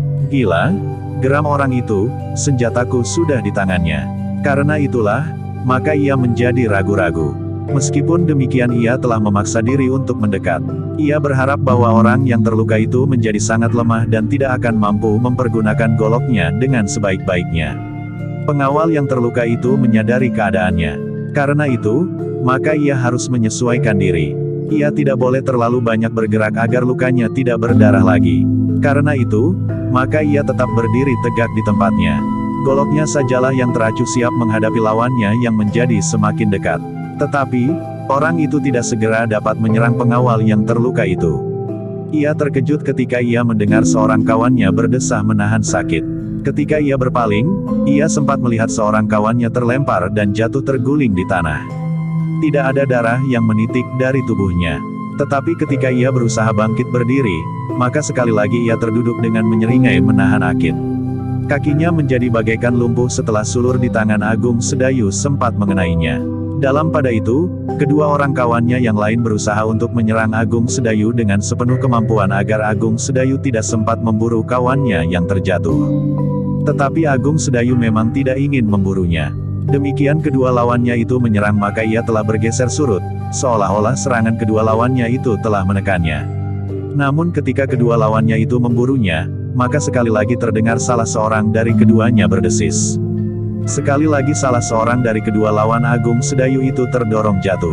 Gila, geram orang itu, senjataku sudah di tangannya. Karena itulah, maka ia menjadi ragu-ragu. Meskipun demikian ia telah memaksa diri untuk mendekat. Ia berharap bahwa orang yang terluka itu menjadi sangat lemah dan tidak akan mampu mempergunakan goloknya dengan sebaik-baiknya. Pengawal yang terluka itu menyadari keadaannya. Karena itu, maka ia harus menyesuaikan diri. Ia tidak boleh terlalu banyak bergerak agar lukanya tidak berdarah lagi. Karena itu, maka ia tetap berdiri tegak di tempatnya. Goloknya sajalah yang teracu siap menghadapi lawannya yang menjadi semakin dekat. Tetapi, orang itu tidak segera dapat menyerang pengawal yang terluka itu. Ia terkejut ketika ia mendengar seorang kawannya berdesah menahan sakit. Ketika ia berpaling, ia sempat melihat seorang kawannya terlempar dan jatuh terguling di tanah. Tidak ada darah yang menitik dari tubuhnya. Tetapi ketika ia berusaha bangkit berdiri, maka sekali lagi ia terduduk dengan menyeringai menahan akit. Kakinya menjadi bagaikan lumpuh setelah sulur di tangan Agung Sedayu sempat mengenainya. Dalam pada itu, kedua orang kawannya yang lain berusaha untuk menyerang Agung Sedayu dengan sepenuh kemampuan agar Agung Sedayu tidak sempat memburu kawannya yang terjatuh. Tetapi Agung Sedayu memang tidak ingin memburunya. Demikian kedua lawannya itu menyerang maka ia telah bergeser surut, seolah-olah serangan kedua lawannya itu telah menekannya. Namun ketika kedua lawannya itu memburunya, maka sekali lagi terdengar salah seorang dari keduanya berdesis. Sekali lagi salah seorang dari kedua lawan Agung Sedayu itu terdorong jatuh.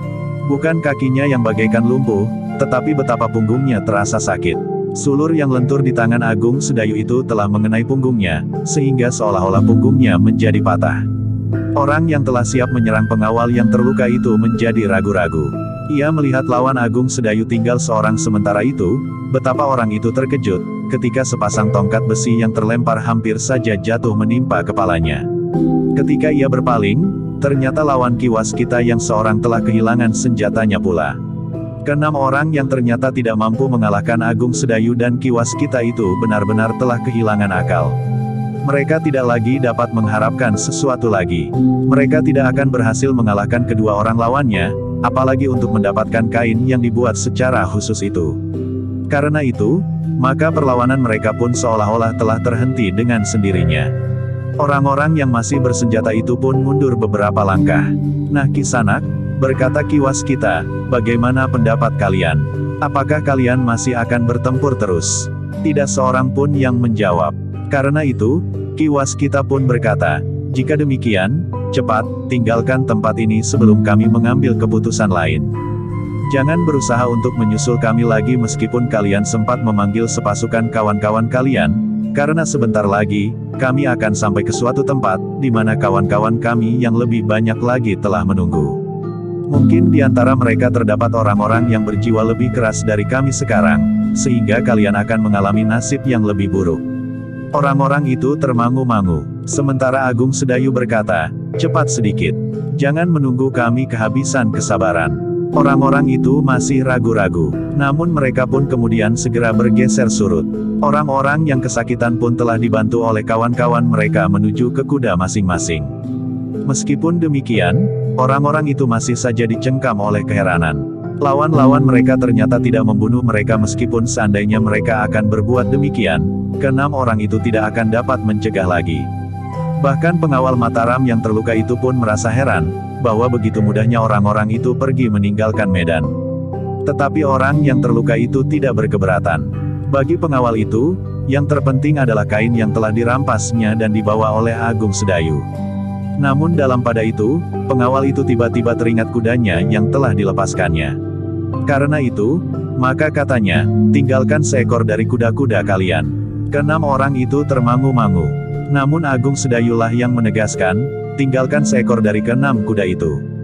Bukan kakinya yang bagaikan lumpuh, tetapi betapa punggungnya terasa sakit. Sulur yang lentur di tangan Agung Sedayu itu telah mengenai punggungnya, sehingga seolah-olah punggungnya menjadi patah. Orang yang telah siap menyerang pengawal yang terluka itu menjadi ragu-ragu. Ia melihat lawan Agung Sedayu tinggal seorang sementara itu, betapa orang itu terkejut, ketika sepasang tongkat besi yang terlempar hampir saja jatuh menimpa kepalanya. Ketika ia berpaling, ternyata lawan Ki Waskita yang seorang telah kehilangan senjatanya pula. Keenam orang yang ternyata tidak mampu mengalahkan Agung Sedayu dan Ki Waskita itu benar-benar telah kehilangan akal. Mereka tidak lagi dapat mengharapkan sesuatu lagi. Mereka tidak akan berhasil mengalahkan kedua orang lawannya, apalagi untuk mendapatkan kain yang dibuat secara khusus itu. Karena itu, maka perlawanan mereka pun seolah-olah telah terhenti dengan sendirinya. Orang-orang yang masih bersenjata itu pun mundur beberapa langkah. Nah Kisanak, berkata Ki Waskita, bagaimana pendapat kalian? Apakah kalian masih akan bertempur terus? Tidak seorang pun yang menjawab. Karena itu, Ki Waskita pun berkata, jika demikian, cepat, tinggalkan tempat ini sebelum kami mengambil keputusan lain. Jangan berusaha untuk menyusul kami lagi meskipun kalian sempat memanggil sepasukan kawan-kawan kalian, karena sebentar lagi, kami akan sampai ke suatu tempat, di mana kawan-kawan kami yang lebih banyak lagi telah menunggu. Mungkin di antara mereka terdapat orang-orang yang berjiwa lebih keras dari kami sekarang, sehingga kalian akan mengalami nasib yang lebih buruk. Orang-orang itu termangu-mangu, sementara Agung Sedayu berkata, cepat sedikit. Jangan menunggu kami kehabisan kesabaran. Orang-orang itu masih ragu-ragu, namun mereka pun kemudian segera bergeser surut. Orang-orang yang kesakitan pun telah dibantu oleh kawan-kawan mereka menuju ke kuda masing-masing. Meskipun demikian, orang-orang itu masih saja dicengkam oleh keheranan. Lawan-lawan mereka ternyata tidak membunuh mereka meskipun seandainya mereka akan berbuat demikian, keenam orang itu tidak akan dapat mencegah lagi. Bahkan pengawal Mataram yang terluka itu pun merasa heran, bahwa begitu mudahnya orang-orang itu pergi meninggalkan medan. Tetapi orang yang terluka itu tidak berkeberatan. Bagi pengawal itu, yang terpenting adalah kain yang telah dirampasnya dan dibawa oleh Agung Sedayu. Namun dalam pada itu, pengawal itu tiba-tiba teringat kudanya yang telah dilepaskannya. Karena itu, maka katanya, tinggalkan seekor dari kuda-kuda kalian. Keenam orang itu termangu-mangu. Namun Agung Sedayulah yang menegaskan, tinggalkan seekor dari keenam kuda itu.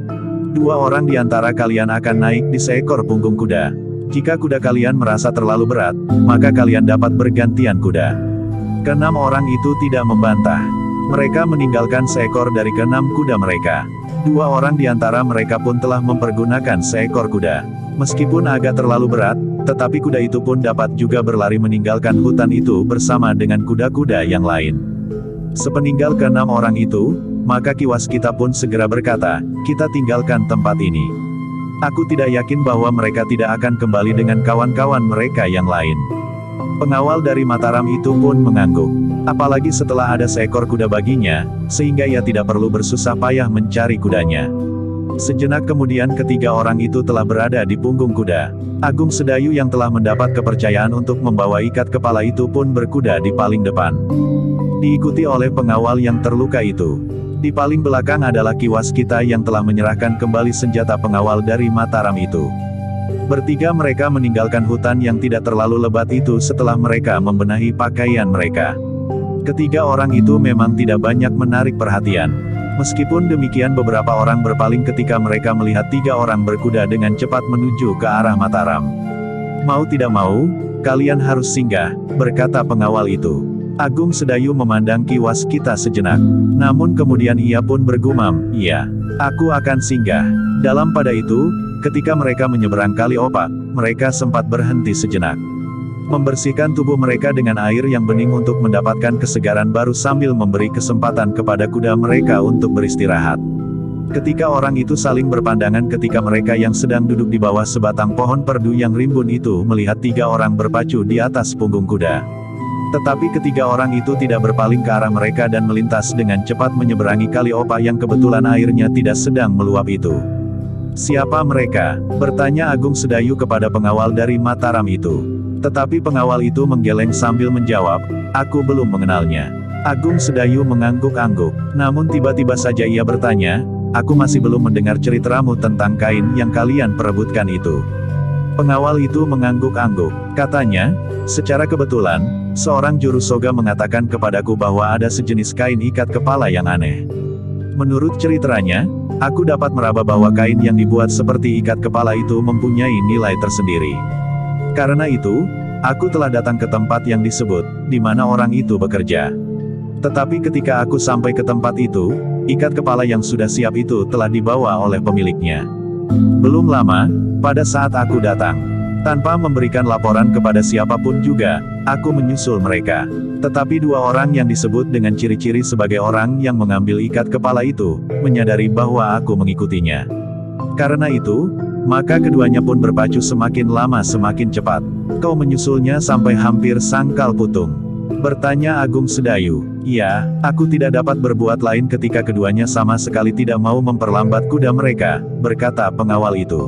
Dua orang di antara kalian akan naik di seekor punggung kuda. Jika kuda kalian merasa terlalu berat, maka kalian dapat bergantian kuda. Keenam orang itu tidak membantah. Mereka meninggalkan seekor dari keenam kuda mereka. Dua orang di antara mereka pun telah mempergunakan seekor kuda. Meskipun agak terlalu berat, tetapi kuda itu pun dapat juga berlari meninggalkan hutan itu bersama dengan kuda-kuda yang lain. Sepeninggal keenam orang itu, maka Ki Waskita pun segera berkata, "Kita tinggalkan tempat ini. Aku tidak yakin bahwa mereka tidak akan kembali dengan kawan-kawan mereka yang lain." Pengawal dari Mataram itu pun mengangguk. Apalagi setelah ada seekor kuda baginya, sehingga ia tidak perlu bersusah payah mencari kudanya. Sejenak kemudian ketiga orang itu telah berada di punggung kuda. Agung Sedayu yang telah mendapat kepercayaan untuk membawa ikat kepala itu pun berkuda di paling depan, diikuti oleh pengawal yang terluka itu. Di paling belakang adalah Ki Waskita yang telah menyerahkan kembali senjata pengawal dari Mataram itu. Bertiga mereka meninggalkan hutan yang tidak terlalu lebat itu setelah mereka membenahi pakaian mereka. Ketiga orang itu memang tidak banyak menarik perhatian. Meskipun demikian beberapa orang berpaling ketika mereka melihat tiga orang berkuda dengan cepat menuju ke arah Mataram. "Mau tidak mau, kalian harus singgah," berkata pengawal itu. Agung Sedayu memandang Ki Waskita sejenak. Namun kemudian ia pun bergumam, "Iya, aku akan singgah." Dalam pada itu, ketika mereka menyeberang Kali Opak, mereka sempat berhenti sejenak, membersihkan tubuh mereka dengan air yang bening untuk mendapatkan kesegaran baru sambil memberi kesempatan kepada kuda mereka untuk beristirahat. Ketika orang itu saling berpandangan ketika mereka yang sedang duduk di bawah sebatang pohon perdu yang rimbun itu melihat tiga orang berpacu di atas punggung kuda. Tetapi ketiga orang itu tidak berpaling ke arah mereka dan melintas dengan cepat menyeberangi Kali Opak yang kebetulan airnya tidak sedang meluap itu. "Siapa mereka?" bertanya Agung Sedayu kepada pengawal dari Mataram itu. Tetapi pengawal itu menggeleng sambil menjawab, "Aku belum mengenalnya." Agung Sedayu mengangguk-angguk. Namun tiba-tiba saja ia bertanya, "Aku masih belum mendengar ceritamu tentang kain yang kalian perebutkan itu." Pengawal itu mengangguk-angguk. Katanya, "Secara kebetulan, seorang juru soga mengatakan kepadaku bahwa ada sejenis kain ikat kepala yang aneh. Menurut ceritanya, aku dapat meraba bahwa kain yang dibuat seperti ikat kepala itu mempunyai nilai tersendiri. Karena itu, aku telah datang ke tempat yang disebut, di mana orang itu bekerja. Tetapi ketika aku sampai ke tempat itu, ikat kepala yang sudah siap itu telah dibawa oleh pemiliknya. Belum lama, pada saat aku datang, tanpa memberikan laporan kepada siapapun juga, aku menyusul mereka. Tetapi dua orang yang disebut dengan ciri-ciri sebagai orang yang mengambil ikat kepala itu, menyadari bahwa aku mengikutinya. Karena itu, maka keduanya pun berpacu semakin lama semakin cepat. Kau menyusulnya sampai hampir sangkal putung?" bertanya Agung Sedayu. "Iya, aku tidak dapat berbuat lain ketika keduanya sama sekali tidak mau memperlambat kuda mereka," berkata pengawal itu.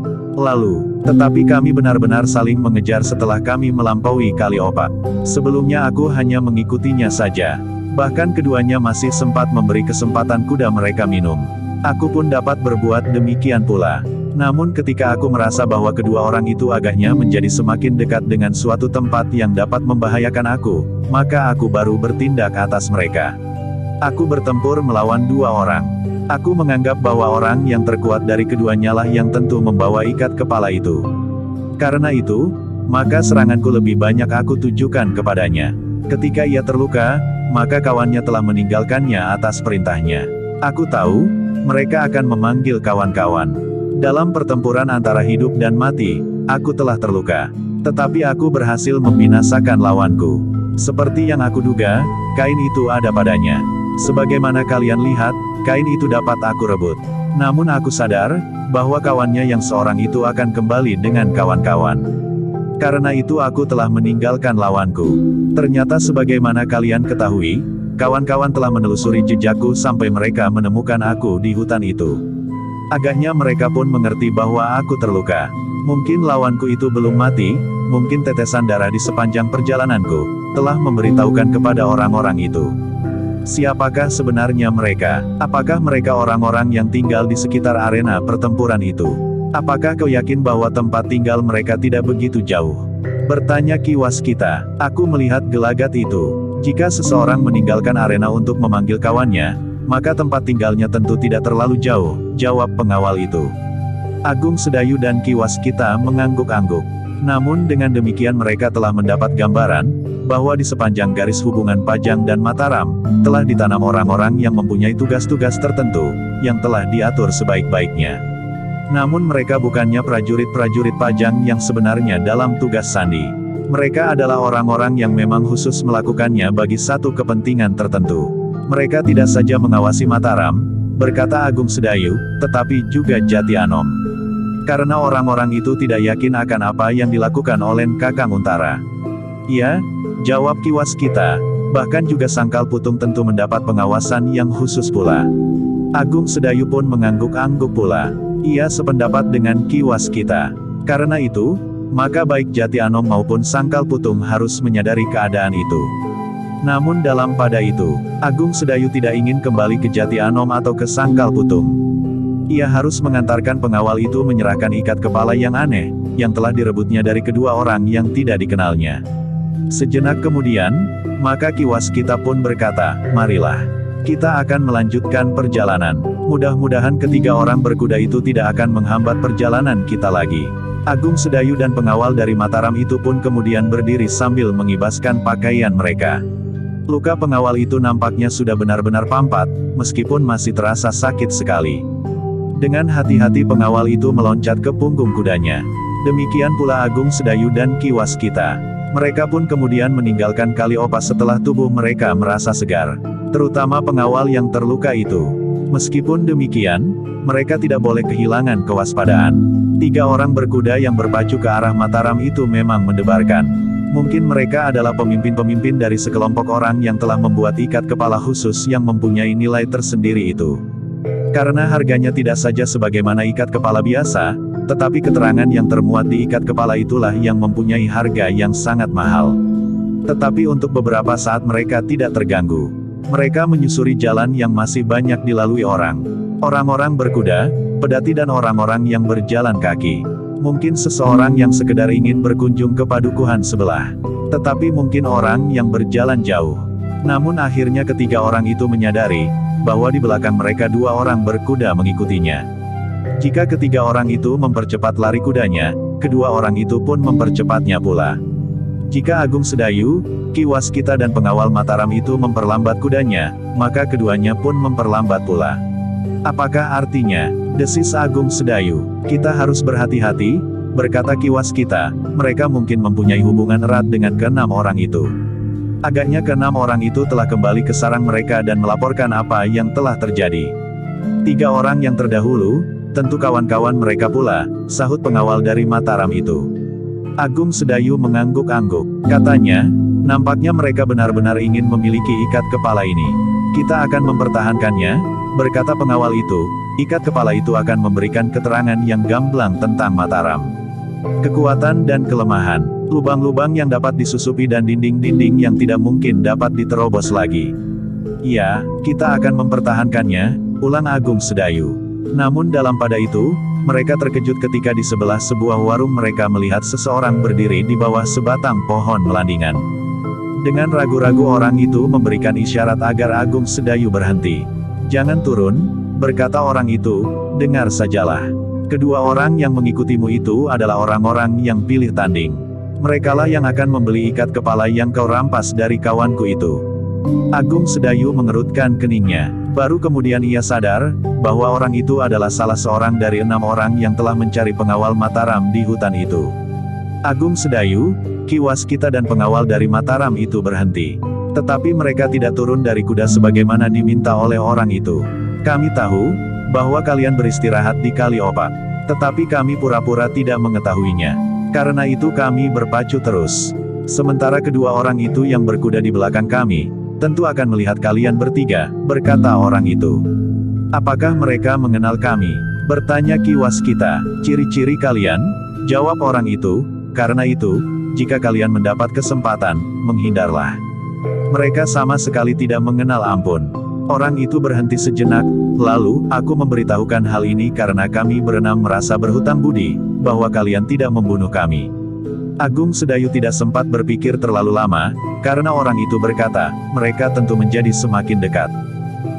"Lalu, tetapi kami benar-benar saling mengejar setelah kami melampaui Kali Opak. Sebelumnya aku hanya mengikutinya saja. Bahkan keduanya masih sempat memberi kesempatan kuda mereka minum. Aku pun dapat berbuat demikian pula. Namun ketika aku merasa bahwa kedua orang itu agaknya menjadi semakin dekat dengan suatu tempat yang dapat membahayakan aku, maka aku baru bertindak atas mereka. Aku bertempur melawan dua orang. Aku menganggap bahwa orang yang terkuat dari keduanya lah yang tentu membawa ikat kepala itu. Karena itu, maka seranganku lebih banyak aku tujukan kepadanya. Ketika ia terluka, maka kawannya telah meninggalkannya atas perintahnya. Aku tahu, mereka akan memanggil kawan-kawan. Dalam pertempuran antara hidup dan mati, aku telah terluka. Tetapi aku berhasil membinasakan lawanku. Seperti yang aku duga, kain itu ada padanya. Sebagaimana kalian lihat, kain itu dapat aku rebut. Namun aku sadar, bahwa kawannya yang seorang itu akan kembali dengan kawan-kawan. Karena itu aku telah meninggalkan lawanku. Ternyata sebagaimana kalian ketahui, kawan-kawan telah menelusuri jejakku sampai mereka menemukan aku di hutan itu. Agaknya mereka pun mengerti bahwa aku terluka. Mungkin lawanku itu belum mati, mungkin tetesan darah di sepanjang perjalananku telah memberitahukan kepada orang-orang itu. Siapakah sebenarnya mereka? Apakah mereka orang-orang yang tinggal di sekitar arena pertempuran itu? Apakah kau yakin bahwa tempat tinggal mereka tidak begitu jauh? Bertanya Ki Waskita. Aku melihat gelagat itu. Jika seseorang meninggalkan arena untuk memanggil kawannya, maka tempat tinggalnya tentu tidak terlalu jauh, jawab pengawal itu. Agung Sedayu dan Ki Waskita mengangguk-angguk. Namun dengan demikian mereka telah mendapat gambaran, bahwa di sepanjang garis hubungan Pajang dan Mataram, telah ditanam orang-orang yang mempunyai tugas-tugas tertentu, yang telah diatur sebaik-baiknya. Namun mereka bukannya prajurit-prajurit Pajang yang sebenarnya dalam tugas sandi. Mereka adalah orang-orang yang memang khusus melakukannya bagi satu kepentingan tertentu. Mereka tidak saja mengawasi Mataram, berkata Agung Sedayu, tetapi juga Jati Anom. Karena orang-orang itu tidak yakin akan apa yang dilakukan oleh Kakang Untara. Ya, jawab Ki Waskita, bahkan juga Sangkal Putung tentu mendapat pengawasan yang khusus pula. Agung Sedayu pun mengangguk-angguk pula. Ia sependapat dengan Ki Waskita. Karena itu, maka baik Jati Anom maupun Sangkal Putung harus menyadari keadaan itu. Namun dalam pada itu, Agung Sedayu tidak ingin kembali ke Jati Anom atau ke Sangkal Putung. Ia harus mengantarkan pengawal itu menyerahkan ikat kepala yang aneh, yang telah direbutnya dari kedua orang yang tidak dikenalnya. Sejenak kemudian, maka Ki Waskita pun berkata, marilah. Kita akan melanjutkan perjalanan. Mudah-mudahan ketiga orang berkuda itu tidak akan menghambat perjalanan kita lagi. Agung Sedayu dan pengawal dari Mataram itu pun kemudian berdiri sambil mengibaskan pakaian mereka. Luka pengawal itu nampaknya sudah benar-benar pampat, meskipun masih terasa sakit sekali. Dengan hati-hati pengawal itu meloncat ke punggung kudanya. Demikian pula Agung Sedayu dan Ki Waskita. Mereka pun kemudian meninggalkan Kaliopas setelah tubuh mereka merasa segar. Terutama pengawal yang terluka itu. Meskipun demikian, mereka tidak boleh kehilangan kewaspadaan. Tiga orang berkuda yang berpacu ke arah Mataram itu memang mendebarkan. Mungkin mereka adalah pemimpin-pemimpin dari sekelompok orang yang telah membuat ikat kepala khusus yang mempunyai nilai tersendiri itu. Karena harganya tidak saja sebagaimana ikat kepala biasa, tetapi keterangan yang termuat di ikat kepala itulah yang mempunyai harga yang sangat mahal. Tetapi untuk beberapa saat mereka tidak terganggu. Mereka menyusuri jalan yang masih banyak dilalui orang. Orang-orang berkuda, pedati dan orang-orang yang berjalan kaki. Mungkin seseorang yang sekedar ingin berkunjung ke padukuhan sebelah. Tetapi mungkin orang yang berjalan jauh. Namun akhirnya ketiga orang itu menyadari, bahwa di belakang mereka dua orang berkuda mengikutinya. Jika ketiga orang itu mempercepat lari kudanya, kedua orang itu pun mempercepatnya pula. Jika Agung Sedayu, Ki Waskita dan pengawal Mataram itu memperlambat kudanya, maka keduanya pun memperlambat pula. Apakah artinya? Desis Agung Sedayu. Kita harus berhati-hati, berkata Ki Waskita, mereka mungkin mempunyai hubungan erat dengan keenam orang itu. Agaknya keenam orang itu telah kembali ke sarang mereka dan melaporkan apa yang telah terjadi. Tiga orang yang terdahulu, tentu kawan-kawan mereka pula, sahut pengawal dari Mataram itu. Agung Sedayu mengangguk-angguk. Katanya, nampaknya mereka benar-benar ingin memiliki ikat kepala ini. Kita akan mempertahankannya, berkata pengawal itu. Ikat kepala itu akan memberikan keterangan yang gamblang tentang Mataram. Kekuatan dan kelemahan, lubang-lubang yang dapat disusupi dan dinding-dinding yang tidak mungkin dapat diterobos lagi. Ya, kita akan mempertahankannya, ulang Agung Sedayu. Namun dalam pada itu, mereka terkejut ketika di sebelah sebuah warung mereka melihat seseorang berdiri di bawah sebatang pohon melandingan. Dengan ragu-ragu orang itu memberikan isyarat agar Agung Sedayu berhenti. Jangan turun, berkata orang itu, dengar sajalah. Kedua orang yang mengikutimu itu adalah orang-orang yang pilih tanding. Merekalah yang akan membeli ikat kepala yang kau rampas dari kawanku itu. Agung Sedayu mengerutkan keningnya. Baru kemudian ia sadar, bahwa orang itu adalah salah seorang dari enam orang yang telah mencari pengawal Mataram di hutan itu. Agung Sedayu, Ki Waskita dan pengawal dari Mataram itu berhenti. Tetapi mereka tidak turun dari kuda sebagaimana diminta oleh orang itu. Kami tahu, bahwa kalian beristirahat di Kaliopak. Tetapi kami pura-pura tidak mengetahuinya. Karena itu kami berpacu terus. Sementara kedua orang itu yang berkuda di belakang kami, tentu akan melihat kalian bertiga, berkata orang itu. Apakah mereka mengenal kami? Bertanya Ki Waskita. Ciri-ciri kalian? Jawab orang itu, karena itu, jika kalian mendapat kesempatan, menghindarlah. Mereka sama sekali tidak mengenal ampun. Orang itu berhenti sejenak, lalu, aku memberitahukan hal ini karena kami berenam merasa berhutang budi, bahwa kalian tidak membunuh kami. Agung Sedayu tidak sempat berpikir terlalu lama, karena orang itu berkata, mereka tentu menjadi semakin dekat.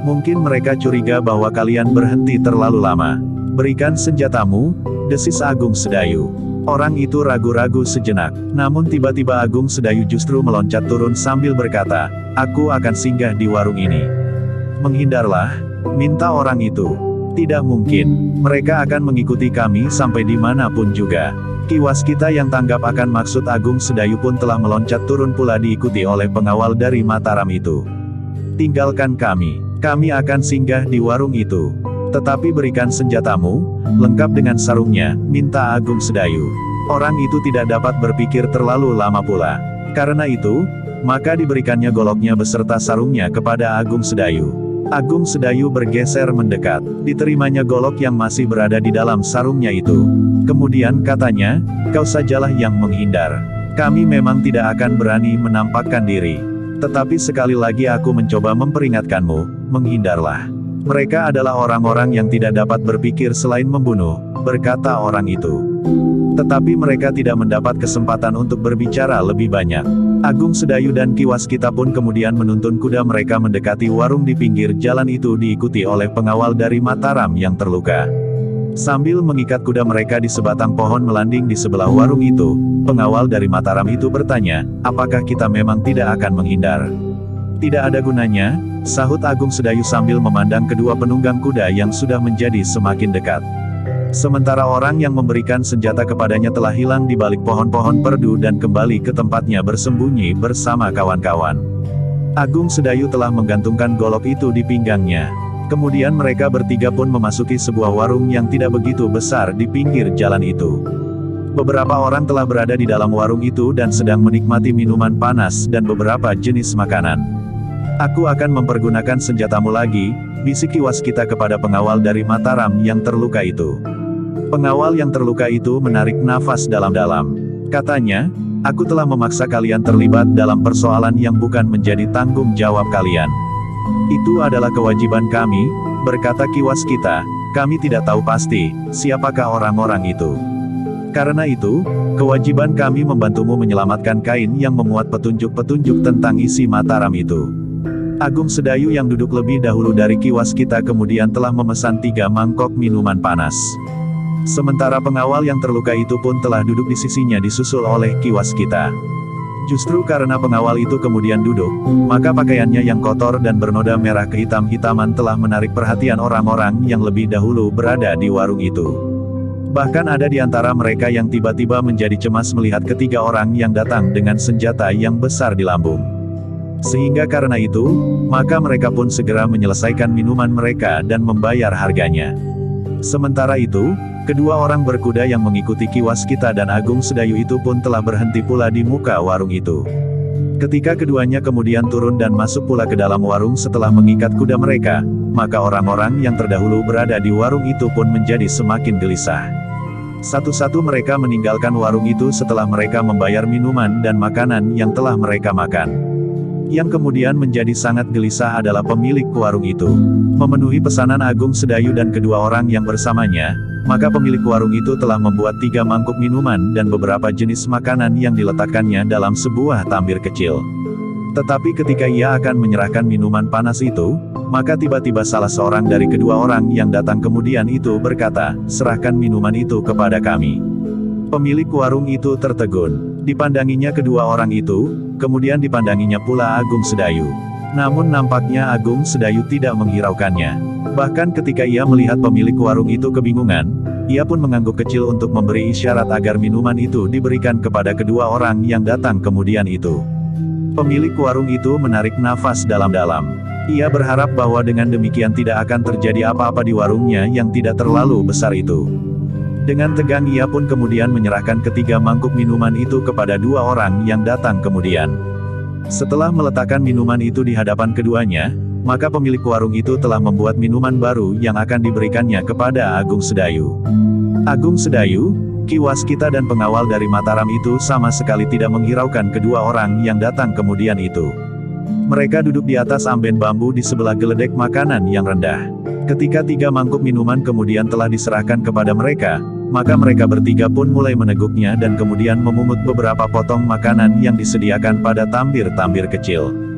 Mungkin mereka curiga bahwa kalian berhenti terlalu lama. Berikan senjatamu, desis Agung Sedayu. Orang itu ragu-ragu sejenak, namun tiba-tiba Agung Sedayu justru meloncat turun sambil berkata, aku akan singgah di warung ini. Menghindarlah, minta orang itu. Tidak mungkin, mereka akan mengikuti kami sampai dimanapun juga. Kiwaskita yang tanggap akan maksud Agung Sedayu pun telah meloncat turun pula diikuti oleh pengawal dari Mataram itu. Tinggalkan kami, kami akan singgah di warung itu. Tetapi berikan senjatamu, lengkap dengan sarungnya, minta Agung Sedayu. Orang itu tidak dapat berpikir terlalu lama pula. Karena itu, maka diberikannya goloknya beserta sarungnya kepada Agung Sedayu. Agung Sedayu bergeser mendekat, diterimanya golok yang masih berada di dalam sarungnya itu. Kemudian katanya, kau sajalah yang menghindar. Kami memang tidak akan berani menampakkan diri. Tetapi sekali lagi aku mencoba memperingatkanmu, menghindarlah. Mereka adalah orang-orang yang tidak dapat berpikir selain membunuh, berkata orang itu. Tetapi mereka tidak mendapat kesempatan untuk berbicara lebih banyak. Agung Sedayu dan Kiwaskita pun kemudian menuntun kuda mereka mendekati warung di pinggir jalan itu diikuti oleh pengawal dari Mataram yang terluka. Sambil mengikat kuda mereka di sebatang pohon melanding di sebelah warung itu, pengawal dari Mataram itu bertanya, apakah kita memang tidak akan menghindar? Tidak ada gunanya, sahut Agung Sedayu sambil memandang kedua penunggang kuda yang sudah menjadi semakin dekat. Sementara orang yang memberikan senjata kepadanya telah hilang di balik pohon-pohon perdu dan kembali ke tempatnya bersembunyi bersama kawan-kawan. Agung Sedayu telah menggantungkan golok itu di pinggangnya. Kemudian mereka bertiga pun memasuki sebuah warung yang tidak begitu besar di pinggir jalan itu. Beberapa orang telah berada di dalam warung itu dan sedang menikmati minuman panas dan beberapa jenis makanan. Aku akan mempergunakan senjatamu lagi, bisik Kiwaskita kepada pengawal dari Mataram yang terluka itu. Pengawal yang terluka itu menarik nafas dalam-dalam. Katanya, aku telah memaksa kalian terlibat dalam persoalan yang bukan menjadi tanggung jawab kalian. Itu adalah kewajiban kami, berkata Kiwaskita, kami tidak tahu pasti, siapakah orang-orang itu. Karena itu, kewajiban kami membantumu menyelamatkan kain yang memuat petunjuk-petunjuk tentang isi Mataram itu. Agung Sedayu yang duduk lebih dahulu dari Kiwaskita kemudian telah memesan tiga mangkok minuman panas. Sementara pengawal yang terluka itu pun telah duduk di sisinya disusul oleh Kiwaskita. Justru karena pengawal itu kemudian duduk, maka pakaiannya yang kotor dan bernoda merah kehitam-hitaman telah menarik perhatian orang-orang yang lebih dahulu berada di warung itu. Bahkan ada di antara mereka yang tiba-tiba menjadi cemas melihat ketiga orang yang datang dengan senjata yang besar di lambung. Sehingga karena itu, maka mereka pun segera menyelesaikan minuman mereka dan membayar harganya. Sementara itu, kedua orang berkuda yang mengikuti Kiwaskita dan Agung Sedayu itu pun telah berhenti pula di muka warung itu. Ketika keduanya kemudian turun dan masuk pula ke dalam warung setelah mengikat kuda mereka, maka orang-orang yang terdahulu berada di warung itu pun menjadi semakin gelisah. Satu-satu mereka meninggalkan warung itu setelah mereka membayar minuman dan makanan yang telah mereka makan. Yang kemudian menjadi sangat gelisah adalah pemilik warung itu. Memenuhi pesanan Agung Sedayu dan kedua orang yang bersamanya, maka pemilik warung itu telah membuat tiga mangkuk minuman dan beberapa jenis makanan yang diletakkannya dalam sebuah tambir kecil. Tetapi ketika ia akan menyerahkan minuman panas itu, maka tiba-tiba salah seorang dari kedua orang yang datang kemudian itu berkata, serahkan minuman itu kepada kami. Pemilik warung itu tertegun. Dipandanginya kedua orang itu, kemudian dipandanginya pula Agung Sedayu. Namun nampaknya Agung Sedayu tidak menghiraukannya. Bahkan ketika ia melihat pemilik warung itu kebingungan, ia pun mengangguk kecil untuk memberi isyarat agar minuman itu diberikan kepada kedua orang yang datang kemudian itu. Pemilik warung itu menarik nafas dalam-dalam. Ia berharap bahwa dengan demikian tidak akan terjadi apa-apa di warungnya yang tidak terlalu besar itu. Dengan tegang ia pun kemudian menyerahkan ketiga mangkuk minuman itu kepada dua orang yang datang kemudian. Setelah meletakkan minuman itu di hadapan keduanya, maka pemilik warung itu telah membuat minuman baru yang akan diberikannya kepada Agung Sedayu. Agung Sedayu, Kiwaskita dan pengawal dari Mataram itu sama sekali tidak menghiraukan kedua orang yang datang kemudian itu. Mereka duduk di atas amben bambu di sebelah geledek makanan yang rendah. Ketika tiga mangkuk minuman kemudian telah diserahkan kepada mereka, maka mereka bertiga pun mulai meneguknya dan kemudian memungut beberapa potong makanan yang disediakan pada tambir-tambir kecil.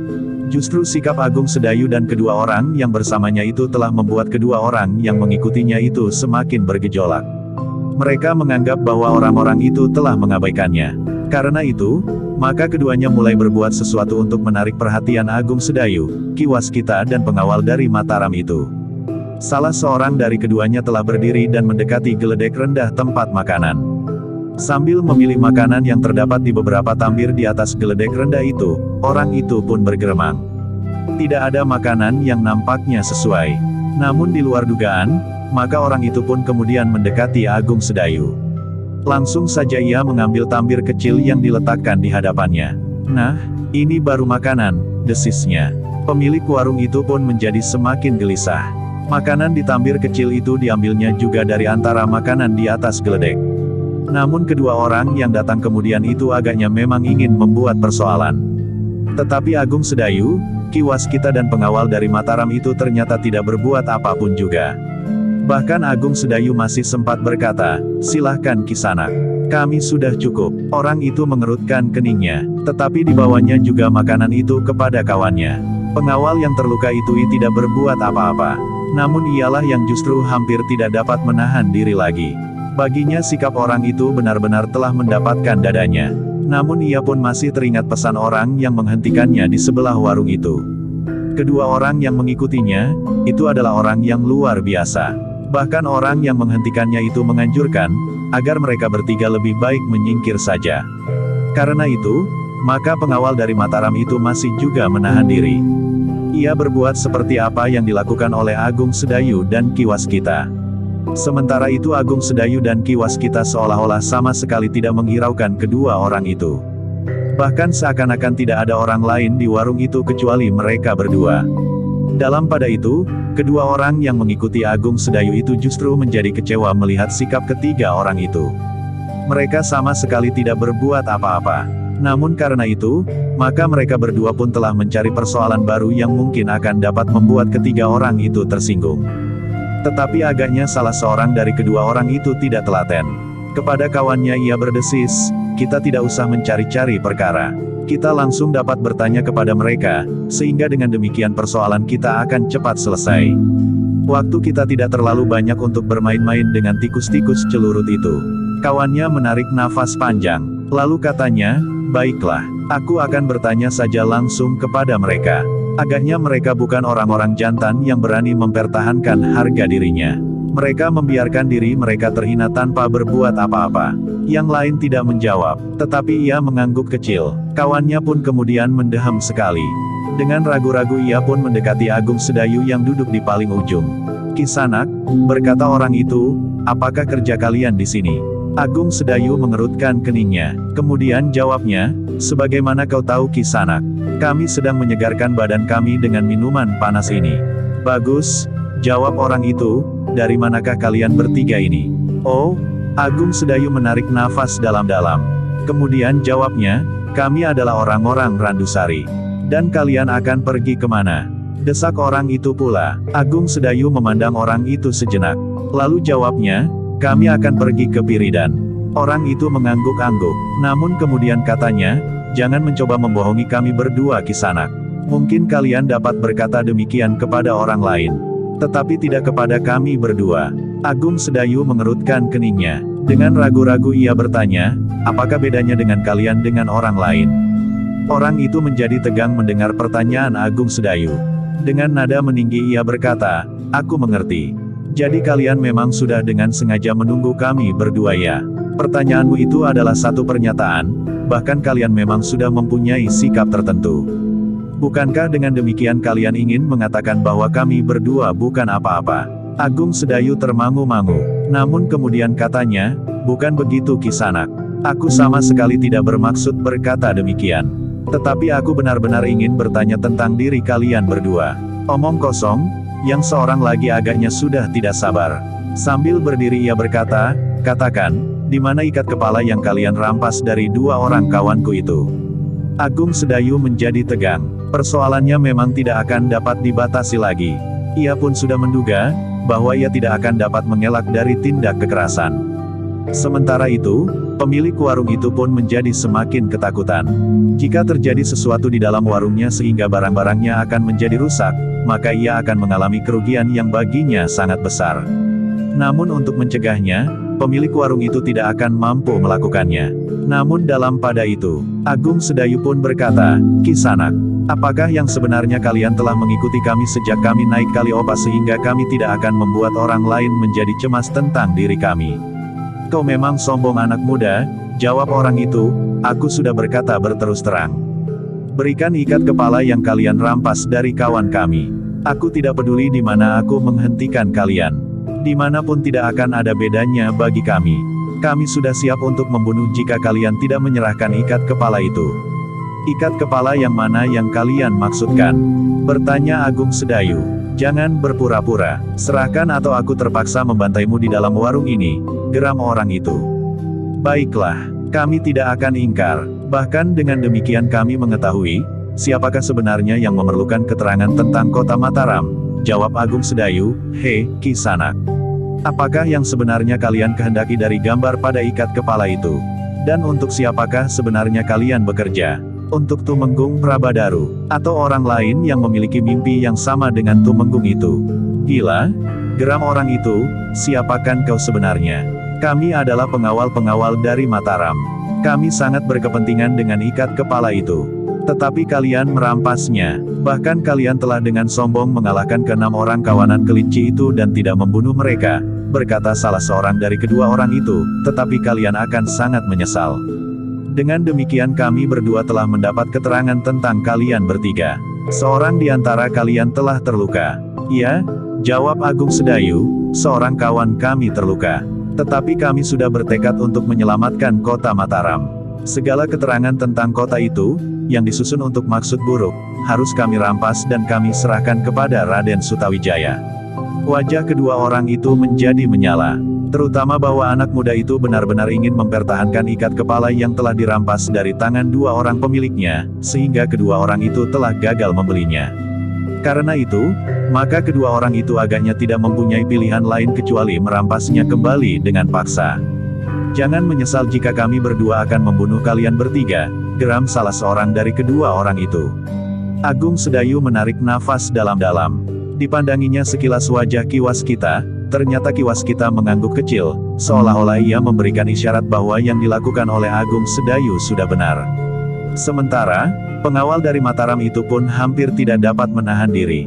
Justru sikap Agung Sedayu dan kedua orang yang bersamanya itu telah membuat kedua orang yang mengikutinya itu semakin bergejolak. Mereka menganggap bahwa orang-orang itu telah mengabaikannya. Karena itu, maka keduanya mulai berbuat sesuatu untuk menarik perhatian Agung Sedayu, Ki Waskita dan pengawal dari Mataram itu. Salah seorang dari keduanya telah berdiri dan mendekati geledek rendah tempat makanan. Sambil memilih makanan yang terdapat di beberapa tambir di atas geledek rendah itu, orang itu pun bergeremang. Tidak ada makanan yang nampaknya sesuai. Namun di luar dugaan, maka orang itu pun kemudian mendekati Agung Sedayu. Langsung saja ia mengambil tambir kecil yang diletakkan di hadapannya. Nah, ini baru makanan, desisnya. Pemilik warung itu pun menjadi semakin gelisah. Makanan di tambir kecil itu diambilnya juga dari antara makanan di atas geledek. Namun kedua orang yang datang kemudian itu agaknya memang ingin membuat persoalan. Tetapi Agung Sedayu, Ki Waskita dan pengawal dari Mataram itu ternyata tidak berbuat apapun juga. Bahkan Agung Sedayu masih sempat berkata, "Silahkan Kisanak. Kami sudah cukup." Orang itu mengerutkan keningnya, tetapi dibawanya juga makanan itu kepada kawannya. Pengawal yang terluka itu tidak berbuat apa-apa. Namun ialah yang justru hampir tidak dapat menahan diri lagi. Baginya sikap orang itu benar-benar telah mendapatkan dadanya. Namun ia pun masih teringat pesan orang yang menghentikannya di sebelah warung itu. Kedua orang yang mengikutinya, itu adalah orang yang luar biasa. Bahkan orang yang menghentikannya itu menganjurkan, agar mereka bertiga lebih baik menyingkir saja. Karena itu, maka pengawal dari Mataram itu masih juga menahan diri. Ia berbuat seperti apa yang dilakukan oleh Agung Sedayu dan Ki Waskita. Sementara itu Agung Sedayu dan Ki Waskita seolah-olah sama sekali tidak menghiraukan kedua orang itu. Bahkan seakan-akan tidak ada orang lain di warung itu kecuali mereka berdua. Dalam pada itu, kedua orang yang mengikuti Agung Sedayu itu justru menjadi kecewa melihat sikap ketiga orang itu. Mereka sama sekali tidak berbuat apa-apa. Namun karena itu, maka mereka berdua pun telah mencari persoalan baru yang mungkin akan dapat membuat ketiga orang itu tersinggung. Tetapi agaknya salah seorang dari kedua orang itu tidak telaten. Kepada kawannya ia berdesis, "Kita tidak usah mencari-cari perkara. Kita langsung dapat bertanya kepada mereka, sehingga dengan demikian persoalan kita akan cepat selesai. Waktu kita tidak terlalu banyak untuk bermain-main dengan tikus-tikus celurut itu." Kawannya menarik nafas panjang, lalu katanya, "Baiklah, aku akan bertanya saja langsung kepada mereka. Agaknya mereka bukan orang-orang jantan yang berani mempertahankan harga dirinya. Mereka membiarkan diri mereka terhina tanpa berbuat apa-apa." Yang lain tidak menjawab, tetapi ia mengangguk kecil. Kawannya pun kemudian mendeham sekali. Dengan ragu-ragu ia pun mendekati Agung Sedayu yang duduk di paling ujung. "Kisanak," berkata orang itu, "apakah kerja kalian di sini?" Agung Sedayu mengerutkan keningnya. Kemudian jawabnya, "Sebagaimana kau tahu Kisanak, kami sedang menyegarkan badan kami dengan minuman panas ini." "Bagus," jawab orang itu, "dari manakah kalian bertiga ini?" "Oh," Agung Sedayu menarik nafas dalam-dalam. Kemudian jawabnya, "Kami adalah orang-orang Randusari. Dan kalian akan pergi kemana?" Desak orang itu pula. Agung Sedayu memandang orang itu sejenak. Lalu jawabnya, "Kami akan pergi ke Piridan." Orang itu mengangguk-angguk. Namun kemudian katanya, "Jangan mencoba membohongi kami berdua Kisanak. Mungkin kalian dapat berkata demikian kepada orang lain, tetapi tidak kepada kami berdua." Agung Sedayu mengerutkan keningnya. Dengan ragu-ragu ia bertanya, "Apakah bedanya dengan kalian dengan orang lain?" Orang itu menjadi tegang mendengar pertanyaan Agung Sedayu. Dengan nada meninggi ia berkata, "Aku mengerti. Jadi kalian memang sudah dengan sengaja menunggu kami berdua ya? Pertanyaanmu itu adalah satu pernyataan, bahkan kalian memang sudah mempunyai sikap tertentu. Bukankah dengan demikian kalian ingin mengatakan bahwa kami berdua bukan apa-apa?" Agung Sedayu termangu-mangu. Namun kemudian katanya, "Bukan begitu Kisanak. Aku sama sekali tidak bermaksud berkata demikian. Tetapi aku benar-benar ingin bertanya tentang diri kalian berdua." Omong kosong, yang seorang lagi agaknya sudah tidak sabar. Sambil berdiri ia berkata, "Katakan, di mana ikat kepala yang kalian rampas dari dua orang kawanku itu?" Agung Sedayu menjadi tegang. Persoalannya memang tidak akan dapat dibatasi lagi. Ia pun sudah menduga, bahwa ia tidak akan dapat mengelak dari tindak kekerasan. Sementara itu, pemilik warung itu pun menjadi semakin ketakutan. Jika terjadi sesuatu di dalam warungnya sehingga barang-barangnya akan menjadi rusak, maka ia akan mengalami kerugian yang baginya sangat besar. Namun untuk mencegahnya, pemilik warung itu tidak akan mampu melakukannya. Namun dalam pada itu, Agung Sedayu pun berkata, "Kisanak, apakah yang sebenarnya kalian telah mengikuti kami sejak kami naik Kaliopa sehingga kami tidak akan membuat orang lain menjadi cemas tentang diri kami?" "Kau memang sombong anak muda," jawab orang itu, "aku sudah berkata berterus terang. Berikan ikat kepala yang kalian rampas dari kawan kami. Aku tidak peduli di mana aku menghentikan kalian. Dimanapun tidak akan ada bedanya bagi kami. Kami sudah siap untuk membunuh jika kalian tidak menyerahkan ikat kepala itu." "Ikat kepala yang mana yang kalian maksudkan?" bertanya Agung Sedayu. "Jangan berpura-pura, serahkan atau aku terpaksa membantaimu di dalam warung ini," geram orang itu. "Baiklah, kami tidak akan ingkar, bahkan dengan demikian kami mengetahui, siapakah sebenarnya yang memerlukan keterangan tentang kota Mataram," jawab Agung Sedayu. "Hei, Kisanak. Apakah yang sebenarnya kalian kehendaki dari gambar pada ikat kepala itu? Dan untuk siapakah sebenarnya kalian bekerja? Untuk Tumenggung Prabadaru, atau orang lain yang memiliki mimpi yang sama dengan Tumenggung itu?" "Gila?" geram orang itu, "siapakan kau sebenarnya?" "Kami adalah pengawal-pengawal dari Mataram. Kami sangat berkepentingan dengan ikat kepala itu. Tetapi kalian merampasnya. Bahkan kalian telah dengan sombong mengalahkan keenam orang kawanan kelinci itu dan tidak membunuh mereka," berkata salah seorang dari kedua orang itu, "tetapi kalian akan sangat menyesal. Dengan demikian kami berdua telah mendapat keterangan tentang kalian bertiga. Seorang di antara kalian telah terluka." "Ya," jawab Agung Sedayu, "seorang kawan kami terluka. Tetapi kami sudah bertekad untuk menyelamatkan kota Mataram. Segala keterangan tentang kota itu, yang disusun untuk maksud buruk, harus kami rampas dan kami serahkan kepada Raden Sutawijaya." Wajah kedua orang itu menjadi menyala. Terutama bahwa anak muda itu benar-benar ingin mempertahankan ikat kepala yang telah dirampas dari tangan dua orang pemiliknya, sehingga kedua orang itu telah gagal membelinya. Karena itu, maka kedua orang itu agaknya tidak mempunyai pilihan lain kecuali merampasnya kembali dengan paksa. "Jangan menyesal jika kami berdua akan membunuh kalian bertiga," geram salah seorang dari kedua orang itu. Agung Sedayu menarik nafas dalam-dalam. Dipandanginya sekilas wajah Kiwaskita, ternyata Kiwaskita mengangguk kecil, seolah-olah ia memberikan isyarat bahwa yang dilakukan oleh Agung Sedayu sudah benar. Sementara, pengawal dari Mataram itu pun hampir tidak dapat menahan diri.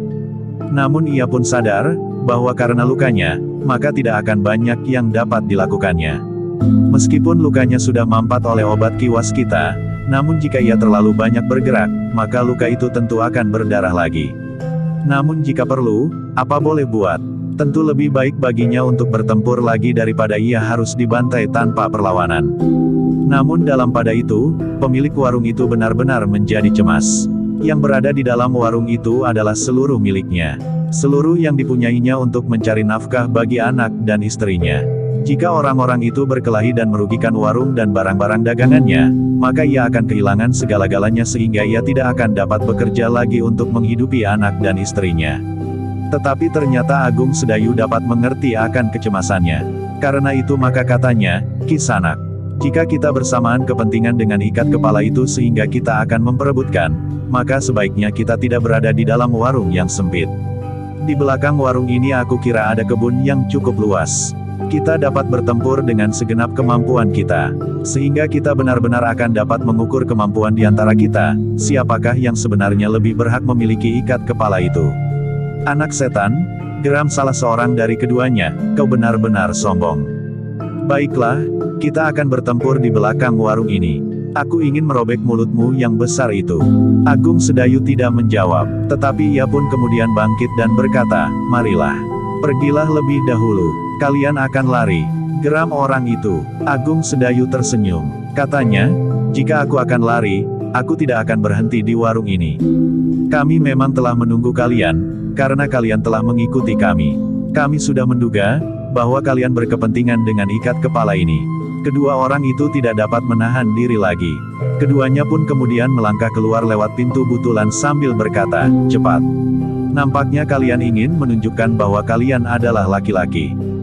Namun ia pun sadar, bahwa karena lukanya, maka tidak akan banyak yang dapat dilakukannya. Meskipun lukanya sudah mampat oleh obat Kiwaskita, namun jika ia terlalu banyak bergerak, maka luka itu tentu akan berdarah lagi. Namun jika perlu, apa boleh buat? Tentu lebih baik baginya untuk bertempur lagi daripada ia harus dibantai tanpa perlawanan. Namun dalam pada itu, pemilik warung itu benar-benar menjadi cemas. Yang berada di dalam warung itu adalah seluruh miliknya. Seluruh yang dipunyainya untuk mencari nafkah bagi anak dan istrinya. Jika orang-orang itu berkelahi dan merugikan warung dan barang-barang dagangannya, maka ia akan kehilangan segala-galanya sehingga ia tidak akan dapat bekerja lagi untuk menghidupi anak dan istrinya. Tetapi ternyata Agung Sedayu dapat mengerti akan kecemasannya. Karena itu maka katanya, "Kisanak, jika kita bersamaan kepentingan dengan ikat kepala itu sehingga kita akan memperebutkan, maka sebaiknya kita tidak berada di dalam warung yang sempit. Di belakang warung ini aku kira ada kebun yang cukup luas. Kita dapat bertempur dengan segenap kemampuan kita, sehingga kita benar-benar akan dapat mengukur kemampuan di antara kita, siapakah yang sebenarnya lebih berhak memiliki ikat kepala itu." "Anak setan," geram salah seorang dari keduanya, "kau benar-benar sombong. Baiklah, kita akan bertempur di belakang warung ini. Aku ingin merobek mulutmu yang besar itu." Agung Sedayu tidak menjawab, tetapi ia pun kemudian bangkit dan berkata, "Marilah. Pergilah lebih dahulu. Kalian akan lari." Geram orang itu. Agung Sedayu tersenyum. Katanya, "Jika aku akan lari, aku tidak akan berhenti di warung ini. Kami memang telah menunggu kalian, karena kalian telah mengikuti kami. Kami sudah menduga, bahwa kalian berkepentingan dengan ikat kepala ini." Kedua orang itu tidak dapat menahan diri lagi. Keduanya pun kemudian melangkah keluar lewat pintu butulan sambil berkata, "Cepat. Nampaknya kalian ingin menunjukkan bahwa kalian adalah laki-laki.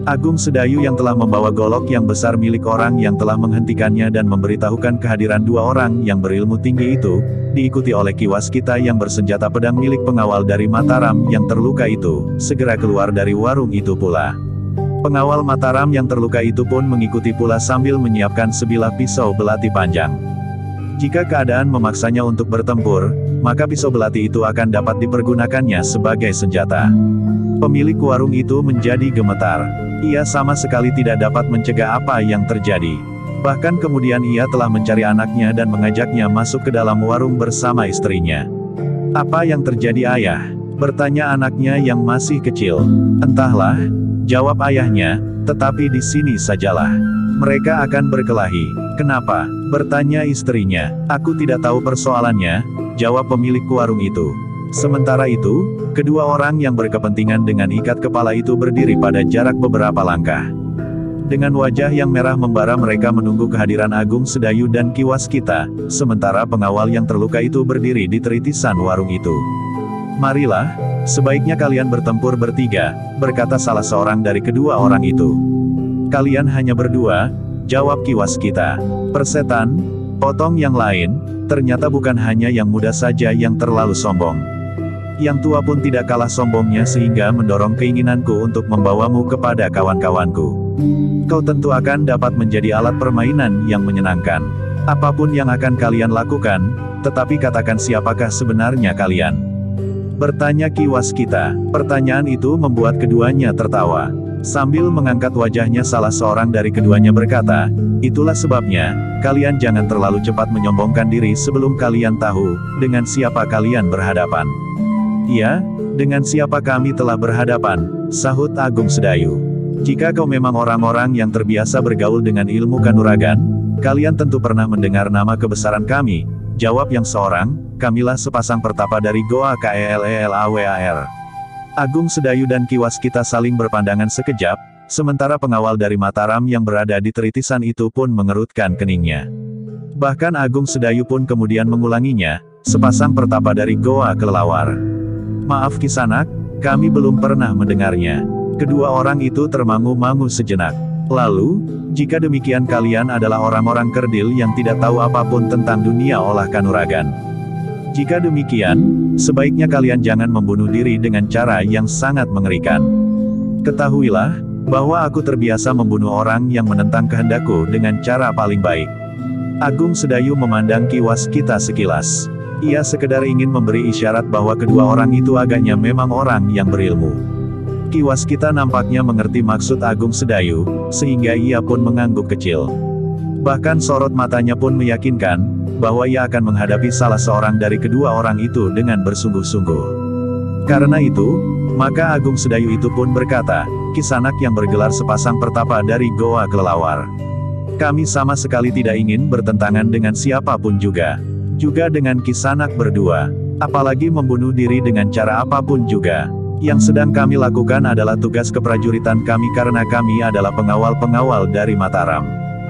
Agung Sedayu yang telah membawa golok yang besar milik orang yang telah menghentikannya dan memberitahukan kehadiran dua orang yang berilmu tinggi itu, diikuti oleh Ki Waskita yang bersenjata pedang milik pengawal dari Mataram yang terluka itu, segera keluar dari warung itu pula. Pengawal Mataram yang terluka itu pun mengikuti pula sambil menyiapkan sebilah pisau belati panjang. Jika keadaan memaksanya untuk bertempur, maka pisau belati itu akan dapat dipergunakannya sebagai senjata. Pemilik warung itu menjadi gemetar. Ia sama sekali tidak dapat mencegah apa yang terjadi. Bahkan kemudian ia telah mencari anaknya dan mengajaknya masuk ke dalam warung bersama istrinya. "Apa yang terjadi, Ayah?" bertanya anaknya yang masih kecil. "Entahlah," jawab ayahnya, "tetapi di sini sajalah. Mereka akan berkelahi." "Kenapa?" bertanya istrinya. "Aku tidak tahu persoalannya," jawab pemilik warung itu. Sementara itu, kedua orang yang berkepentingan dengan ikat kepala itu berdiri pada jarak beberapa langkah. Dengan wajah yang merah membara mereka menunggu kehadiran Agung Sedayu dan Ki Waskita, sementara pengawal yang terluka itu berdiri di teritisan warung itu. "Marilah, sebaiknya kalian bertempur bertiga," berkata salah seorang dari kedua orang itu. "Kalian hanya berdua," jawab Ki Waskita. "Persetan," potong yang lain, "ternyata bukan hanya yang muda saja yang terlalu sombong. Yang tua pun tidak kalah sombongnya sehingga mendorong keinginanku untuk membawamu kepada kawan-kawanku. Kau tentu akan dapat menjadi alat permainan yang menyenangkan. Apapun yang akan kalian lakukan, tetapi katakan siapakah sebenarnya kalian?" bertanya Ki Waskita. Pertanyaan itu membuat keduanya tertawa. Sambil mengangkat wajahnya salah seorang dari keduanya berkata, "Itulah sebabnya, kalian jangan terlalu cepat menyombongkan diri sebelum kalian tahu, dengan siapa kalian berhadapan." "Iya, dengan siapa kami telah berhadapan," sahut Agung Sedayu. "Jika kau memang orang-orang yang terbiasa bergaul dengan ilmu kanuragan, kalian tentu pernah mendengar nama kebesaran kami," jawab yang seorang, "Kamilah sepasang pertapa dari Goa Kelelawar." Agung Sedayu dan Ki Waskita saling berpandangan sekejap, sementara pengawal dari Mataram yang berada di teritisan itu pun mengerutkan keningnya. Bahkan Agung Sedayu pun kemudian mengulanginya, "Sepasang pertapa dari Goa Kelelawar. Maaf Kisanak, kami belum pernah mendengarnya." Kedua orang itu termangu-mangu sejenak. "Lalu, jika demikian kalian adalah orang-orang kerdil yang tidak tahu apapun tentang dunia olah kanuragan. Jika demikian, sebaiknya kalian jangan membunuh diri dengan cara yang sangat mengerikan. Ketahuilah, bahwa aku terbiasa membunuh orang yang menentang kehendakku dengan cara paling baik." Agung Sedayu memandang Ki Waskita sekilas. Ia sekedar ingin memberi isyarat bahwa kedua orang itu agaknya memang orang yang berilmu. Ki Waskita nampaknya mengerti maksud Agung Sedayu, sehingga ia pun mengangguk kecil. Bahkan sorot matanya pun meyakinkan, bahwa ia akan menghadapi salah seorang dari kedua orang itu dengan bersungguh-sungguh. Karena itu, maka Agung Sedayu itu pun berkata, "Kisanak yang bergelar sepasang pertapa dari Goa Kelelawar. Kami sama sekali tidak ingin bertentangan dengan siapapun juga. Juga dengan Kisanak berdua. Apalagi membunuh diri dengan cara apapun juga. Yang sedang kami lakukan adalah tugas keprajuritan kami karena kami adalah pengawal-pengawal dari Mataram."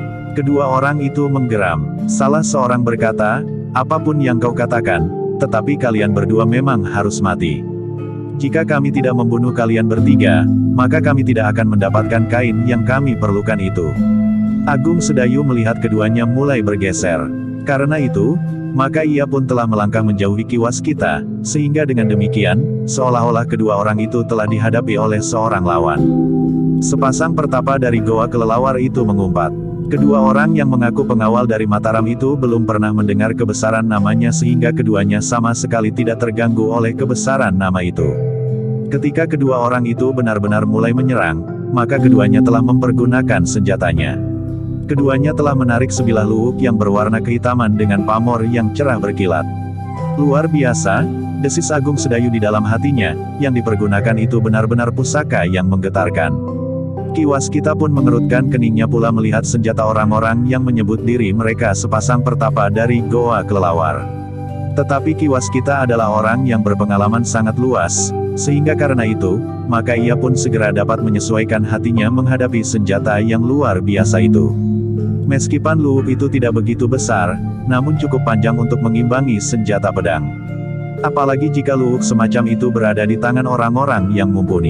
Kedua orang itu menggeram. Salah seorang berkata, "Apapun yang kau katakan, tetapi kalian berdua memang harus mati. Jika kami tidak membunuh kalian bertiga, maka kami tidak akan mendapatkan kain yang kami perlukan itu." Agung Sedayu melihat keduanya mulai bergeser. Karena itu, maka ia pun telah melangkah menjauhi Ki Waskita, sehingga dengan demikian, seolah-olah kedua orang itu telah dihadapi oleh seorang lawan. Sepasang pertapa dari Goa Kelelawar itu mengumpat. Kedua orang yang mengaku pengawal dari Mataram itu belum pernah mendengar kebesaran namanya sehingga keduanya sama sekali tidak terganggu oleh kebesaran nama itu. Ketika kedua orang itu benar-benar mulai menyerang, maka keduanya telah mempergunakan senjatanya. Keduanya telah menarik sebilah luwuk yang berwarna kehitaman dengan pamor yang cerah berkilat. "Luar biasa," desis Agung Sedayu di dalam hatinya, "yang dipergunakan itu benar-benar pusaka yang menggetarkan." Ki Waskita pun mengerutkan keningnya pula melihat senjata orang-orang yang menyebut diri mereka sepasang pertapa dari Goa Kelelawar. Tetapi Ki Waskita adalah orang yang berpengalaman sangat luas, sehingga karena itu, maka ia pun segera dapat menyesuaikan hatinya menghadapi senjata yang luar biasa itu. Meskipun luwuk itu tidak begitu besar, namun cukup panjang untuk mengimbangi senjata pedang. Apalagi jika luwuk semacam itu berada di tangan orang-orang yang mumpuni.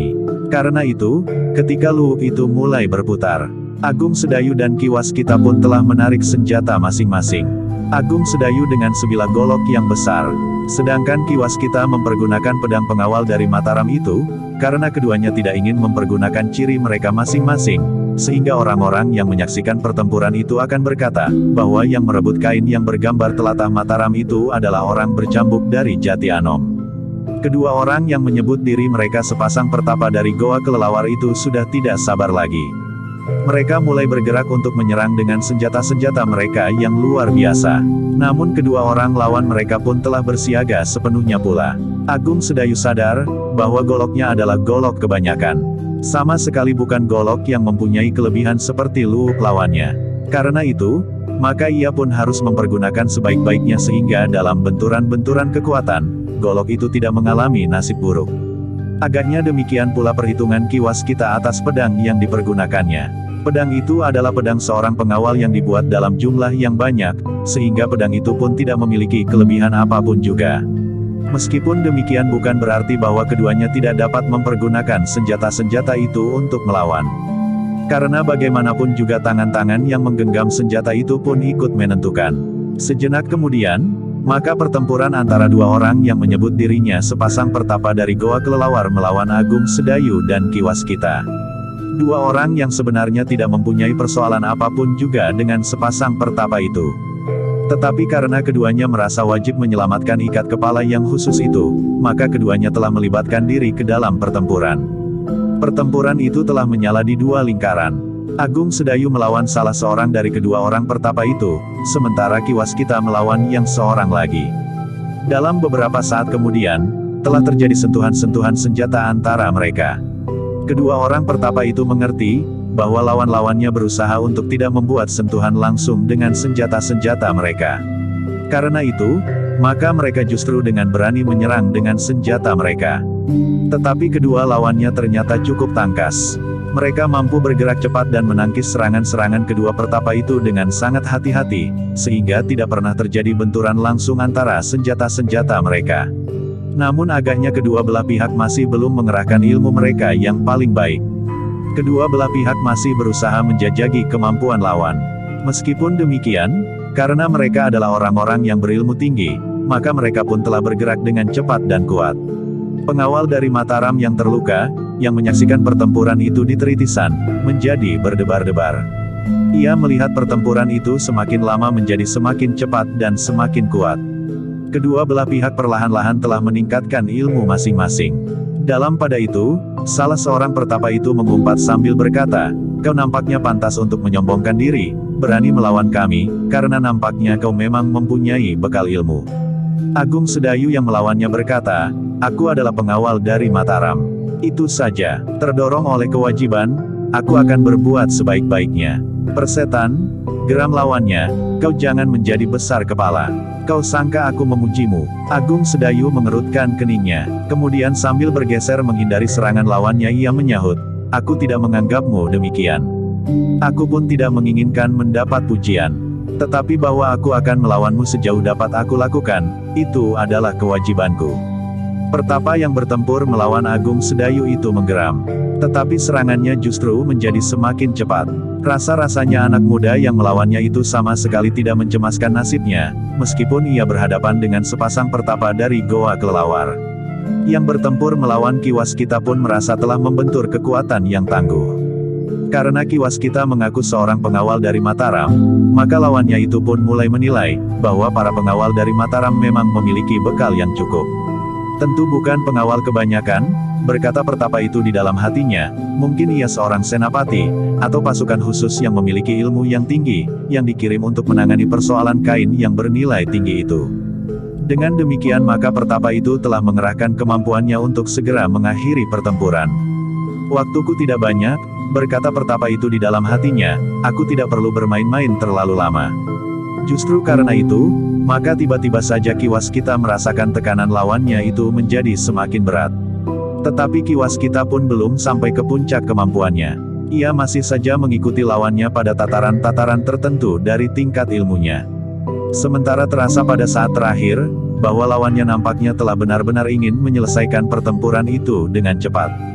Karena itu, ketika luwuk itu mulai berputar, Agung Sedayu dan Ki Waskita pun telah menarik senjata masing-masing. Agung Sedayu dengan sebilah golok yang besar, sedangkan Ki Waskita mempergunakan pedang pengawal dari Mataram itu, karena keduanya tidak ingin mempergunakan ciri mereka masing-masing, sehingga orang-orang yang menyaksikan pertempuran itu akan berkata, bahwa yang merebut kain yang bergambar telatah Mataram itu adalah orang bercambuk dari Jati Anom. Kedua orang yang menyebut diri mereka sepasang pertapa dari Goa Kelelawar itu sudah tidak sabar lagi. Mereka mulai bergerak untuk menyerang dengan senjata-senjata mereka yang luar biasa. Namun kedua orang lawan mereka pun telah bersiaga sepenuhnya pula. Agung Sedayu sadar, bahwa goloknya adalah golok kebanyakan. Sama sekali bukan golok yang mempunyai kelebihan seperti luwuk lawannya. Karena itu, maka ia pun harus mempergunakan sebaik-baiknya sehingga dalam benturan-benturan kekuatan, golok itu tidak mengalami nasib buruk. Agaknya demikian pula perhitungan Ki Waskita atas pedang yang dipergunakannya. Pedang itu adalah pedang seorang pengawal yang dibuat dalam jumlah yang banyak, sehingga pedang itu pun tidak memiliki kelebihan apapun juga. Meskipun demikian bukan berarti bahwa keduanya tidak dapat mempergunakan senjata-senjata itu untuk melawan. Karena bagaimanapun juga tangan-tangan yang menggenggam senjata itu pun ikut menentukan. Sejenak kemudian, maka pertempuran antara dua orang yang menyebut dirinya sepasang pertapa dari Goa Kelelawar melawan Agung Sedayu dan Ki Waskita. Dua orang yang sebenarnya tidak mempunyai persoalan apapun juga dengan sepasang pertapa itu. Tetapi karena keduanya merasa wajib menyelamatkan ikat kepala yang khusus itu, maka keduanya telah melibatkan diri ke dalam pertempuran. Pertempuran itu telah menyala di dua lingkaran. Agung Sedayu melawan salah seorang dari kedua orang pertapa itu, sementara Ki Waskita melawan yang seorang lagi. Dalam beberapa saat kemudian, telah terjadi sentuhan-sentuhan senjata antara mereka. Kedua orang pertapa itu mengerti, bahwa lawan-lawannya berusaha untuk tidak membuat sentuhan langsung dengan senjata-senjata mereka. Karena itu, maka mereka justru dengan berani menyerang dengan senjata mereka. Tetapi kedua lawannya ternyata cukup tangkas. Mereka mampu bergerak cepat dan menangkis serangan-serangan kedua pertapa itu dengan sangat hati-hati, sehingga tidak pernah terjadi benturan langsung antara senjata-senjata mereka. Namun agaknya kedua belah pihak masih belum mengerahkan ilmu mereka yang paling baik. Kedua belah pihak masih berusaha menjajaki kemampuan lawan. Meskipun demikian, karena mereka adalah orang-orang yang berilmu tinggi, maka mereka pun telah bergerak dengan cepat dan kuat. Pengawal dari Mataram yang terluka, yang menyaksikan pertempuran itu di Tritisan, menjadi berdebar-debar. Ia melihat pertempuran itu semakin lama menjadi semakin cepat dan semakin kuat. Kedua belah pihak perlahan-lahan telah meningkatkan ilmu masing-masing. Dalam pada itu, salah seorang pertapa itu mengumpat sambil berkata, "Kau nampaknya pantas untuk menyombongkan diri, berani melawan kami, karena nampaknya kau memang mempunyai bekal ilmu." Agung Sedayu yang melawannya berkata, "Aku adalah pengawal dari Mataram. Itu saja, terdorong oleh kewajiban, aku akan berbuat sebaik-baiknya." "Persetan," geram lawannya, "kau jangan menjadi besar kepala. Kau sangka aku memujimu?" Agung Sedayu mengerutkan keningnya, kemudian sambil bergeser menghindari serangan lawannya ia menyahut, "Aku tidak menganggapmu demikian. Aku pun tidak menginginkan mendapat pujian. Tetapi bahwa aku akan melawanmu sejauh dapat aku lakukan, itu adalah kewajibanku." Pertapa yang bertempur melawan Agung Sedayu itu menggeram. Tetapi serangannya justru menjadi semakin cepat. Rasa-rasanya anak muda yang melawannya itu sama sekali tidak mencemaskan nasibnya, meskipun ia berhadapan dengan sepasang pertapa dari Goa Kelelawar. Yang bertempur melawan Ki Waskita pun merasa telah membentur kekuatan yang tangguh. Karena Ki Waskita mengaku seorang pengawal dari Mataram, maka lawannya itu pun mulai menilai, bahwa para pengawal dari Mataram memang memiliki bekal yang cukup. "Tentu bukan pengawal kebanyakan," berkata pertapa itu di dalam hatinya, "mungkin ia seorang senapati, atau pasukan khusus yang memiliki ilmu yang tinggi, yang dikirim untuk menangani persoalan kain yang bernilai tinggi itu." Dengan demikian maka pertapa itu telah mengerahkan kemampuannya untuk segera mengakhiri pertempuran. "Waktuku tidak banyak," berkata pertapa itu di dalam hatinya, "aku tidak perlu bermain-main terlalu lama." Justru karena itu, maka tiba-tiba saja Ki Waskita merasakan tekanan lawannya itu menjadi semakin berat. Tetapi Ki Waskita pun belum sampai ke puncak kemampuannya. Ia masih saja mengikuti lawannya pada tataran-tataran tertentu dari tingkat ilmunya. Sementara terasa pada saat terakhir, bahwa lawannya nampaknya telah benar-benar ingin menyelesaikan pertempuran itu dengan cepat.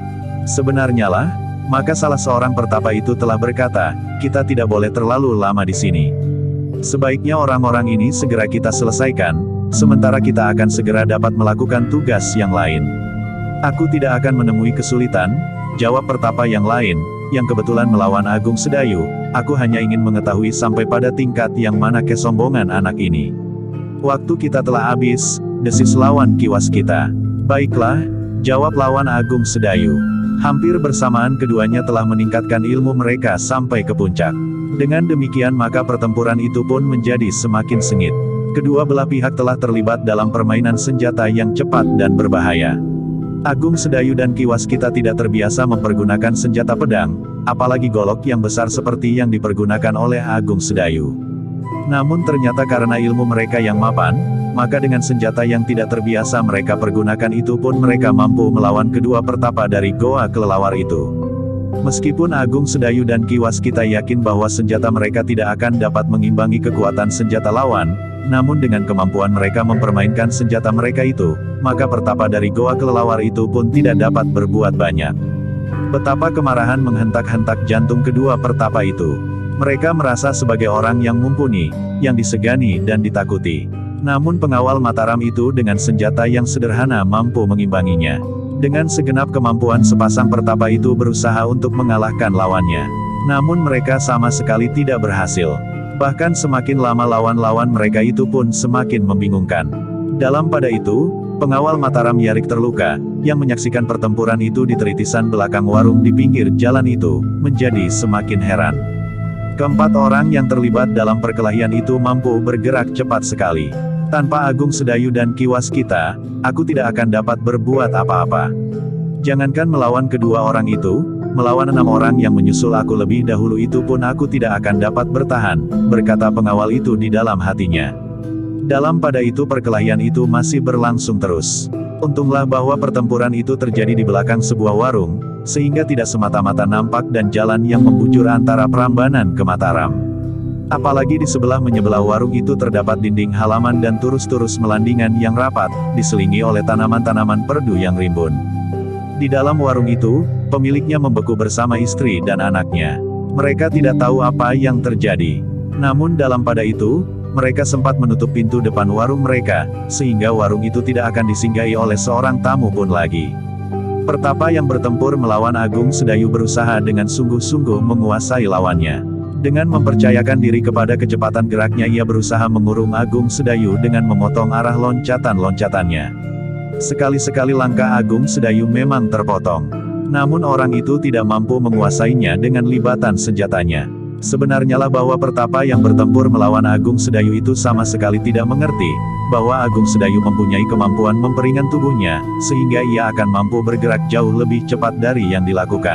Sebenarnya lah, maka salah seorang pertapa itu telah berkata, kita tidak boleh terlalu lama di sini. Sebaiknya orang-orang ini segera kita selesaikan, sementara kita akan segera dapat melakukan tugas yang lain. Aku tidak akan menemui kesulitan, jawab pertapa yang lain, yang kebetulan melawan Agung Sedayu. Aku hanya ingin mengetahui sampai pada tingkat yang mana kesombongan anak ini. Waktu kita telah habis, desis lawan Kiwas kita. Baiklah, jawab lawan Agung Sedayu. Hampir bersamaan keduanya telah meningkatkan ilmu mereka sampai ke puncak. Dengan demikian maka pertempuran itu pun menjadi semakin sengit. Kedua belah pihak telah terlibat dalam permainan senjata yang cepat dan berbahaya. Agung Sedayu dan Kiwas kita tidak terbiasa mempergunakan senjata pedang, apalagi golok yang besar seperti yang dipergunakan oleh Agung Sedayu. Namun ternyata karena ilmu mereka yang mapan, maka dengan senjata yang tidak terbiasa mereka pergunakan itu pun mereka mampu melawan kedua pertapa dari Goa Kelelawar itu. Meskipun Agung Sedayu dan Kiwas kita yakin bahwa senjata mereka tidak akan dapat mengimbangi kekuatan senjata lawan, namun dengan kemampuan mereka mempermainkan senjata mereka itu, maka pertapa dari Goa Kelelawar itu pun tidak dapat berbuat banyak. Betapa kemarahan menghentak-hentak jantung kedua pertapa itu. Mereka merasa sebagai orang yang mumpuni, yang disegani dan ditakuti. Namun pengawal Mataram itu dengan senjata yang sederhana mampu mengimbanginya. Dengan segenap kemampuan sepasang pertapa itu berusaha untuk mengalahkan lawannya. Namun mereka sama sekali tidak berhasil. Bahkan semakin lama lawan-lawan mereka itu pun semakin membingungkan. Dalam pada itu, pengawal Mataram Yarik terluka, yang menyaksikan pertempuran itu di teritisan belakang warung di pinggir jalan itu, menjadi semakin heran. Keempat orang yang terlibat dalam perkelahian itu mampu bergerak cepat sekali. Tanpa Agung Sedayu dan Kiwas kita, aku tidak akan dapat berbuat apa-apa. Jangankan melawan kedua orang itu, melawan enam orang yang menyusul aku lebih dahulu itu pun aku tidak akan dapat bertahan, berkata pengawal itu di dalam hatinya. Dalam pada itu perkelahian itu masih berlangsung terus. Untunglah bahwa pertempuran itu terjadi di belakang sebuah warung, sehingga tidak semata-mata nampak dan jalan yang membujur antara Prambanan ke Mataram. Apalagi di sebelah menyebelah warung itu terdapat dinding halaman dan turus-turus melandingan yang rapat, diselingi oleh tanaman-tanaman perdu yang rimbun. Di dalam warung itu, pemiliknya membeku bersama istri dan anaknya. Mereka tidak tahu apa yang terjadi. Namun dalam pada itu, mereka sempat menutup pintu depan warung mereka, sehingga warung itu tidak akan disinggahi oleh seorang tamu pun lagi. Pertapa yang bertempur melawan Agung Sedayu berusaha dengan sungguh-sungguh menguasai lawannya. Dengan mempercayakan diri kepada kecepatan geraknya ia berusaha mengurung Agung Sedayu dengan memotong arah loncatan-loncatannya. Sekali-sekali langkah Agung Sedayu memang terpotong. Namun orang itu tidak mampu menguasainya dengan libatan senjatanya. Sebenarnya lah bahwa pertapa yang bertempur melawan Agung Sedayu itu sama sekali tidak mengerti, bahwa Agung Sedayu mempunyai kemampuan memperingan tubuhnya, sehingga ia akan mampu bergerak jauh lebih cepat dari yang dilakukan.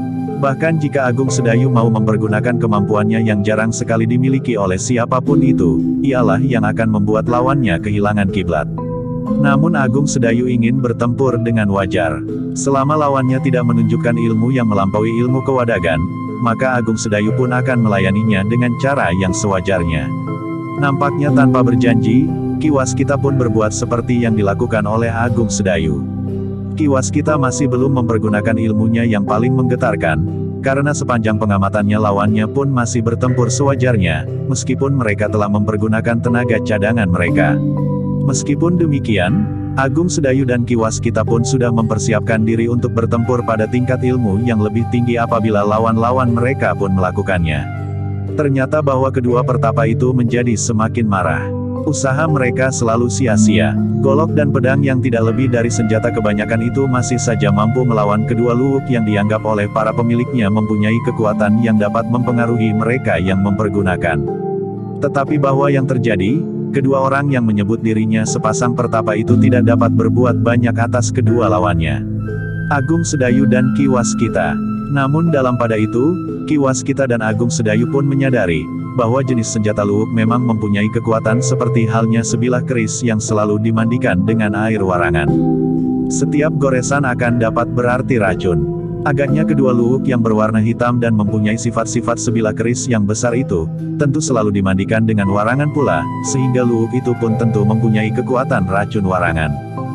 Bahkan jika Agung Sedayu mau mempergunakan kemampuannya yang jarang sekali dimiliki oleh siapapun itu, ialah yang akan membuat lawannya kehilangan kiblat. Namun Agung Sedayu ingin bertempur dengan wajar. Selama lawannya tidak menunjukkan ilmu yang melampaui ilmu kewadagan, maka Agung Sedayu pun akan melayaninya dengan cara yang sewajarnya. Nampaknya tanpa berjanji, Kiwas kita pun berbuat seperti yang dilakukan oleh Agung Sedayu. Kiwas kita masih belum mempergunakan ilmunya yang paling menggetarkan, karena sepanjang pengamatannya lawannya pun masih bertempur sewajarnya, meskipun mereka telah mempergunakan tenaga cadangan mereka. Meskipun demikian, Agung Sedayu dan Kiwas kita pun sudah mempersiapkan diri untuk bertempur pada tingkat ilmu yang lebih tinggi apabila lawan-lawan mereka pun melakukannya. Ternyata bahwa kedua pertapa itu menjadi semakin marah. Usaha mereka selalu sia-sia. Golok dan pedang yang tidak lebih dari senjata kebanyakan itu masih saja mampu melawan kedua luwuk yang dianggap oleh para pemiliknya mempunyai kekuatan yang dapat mempengaruhi mereka yang mempergunakan. Tetapi bahwa yang terjadi, kedua orang yang menyebut dirinya sepasang pertapa itu tidak dapat berbuat banyak atas kedua lawannya, Agung Sedayu dan Kiwas kita. Namun dalam pada itu, Kiwas kita dan Agung Sedayu pun menyadari bahwa jenis senjata luwuk memang mempunyai kekuatan seperti halnya sebilah keris yang selalu dimandikan dengan air warangan. Setiap goresan akan dapat berarti racun. Agaknya kedua luwuk yang berwarna hitam dan mempunyai sifat-sifat sebilah keris yang besar itu, tentu selalu dimandikan dengan warangan pula, sehingga luwuk itu pun tentu mempunyai kekuatan racun warangan.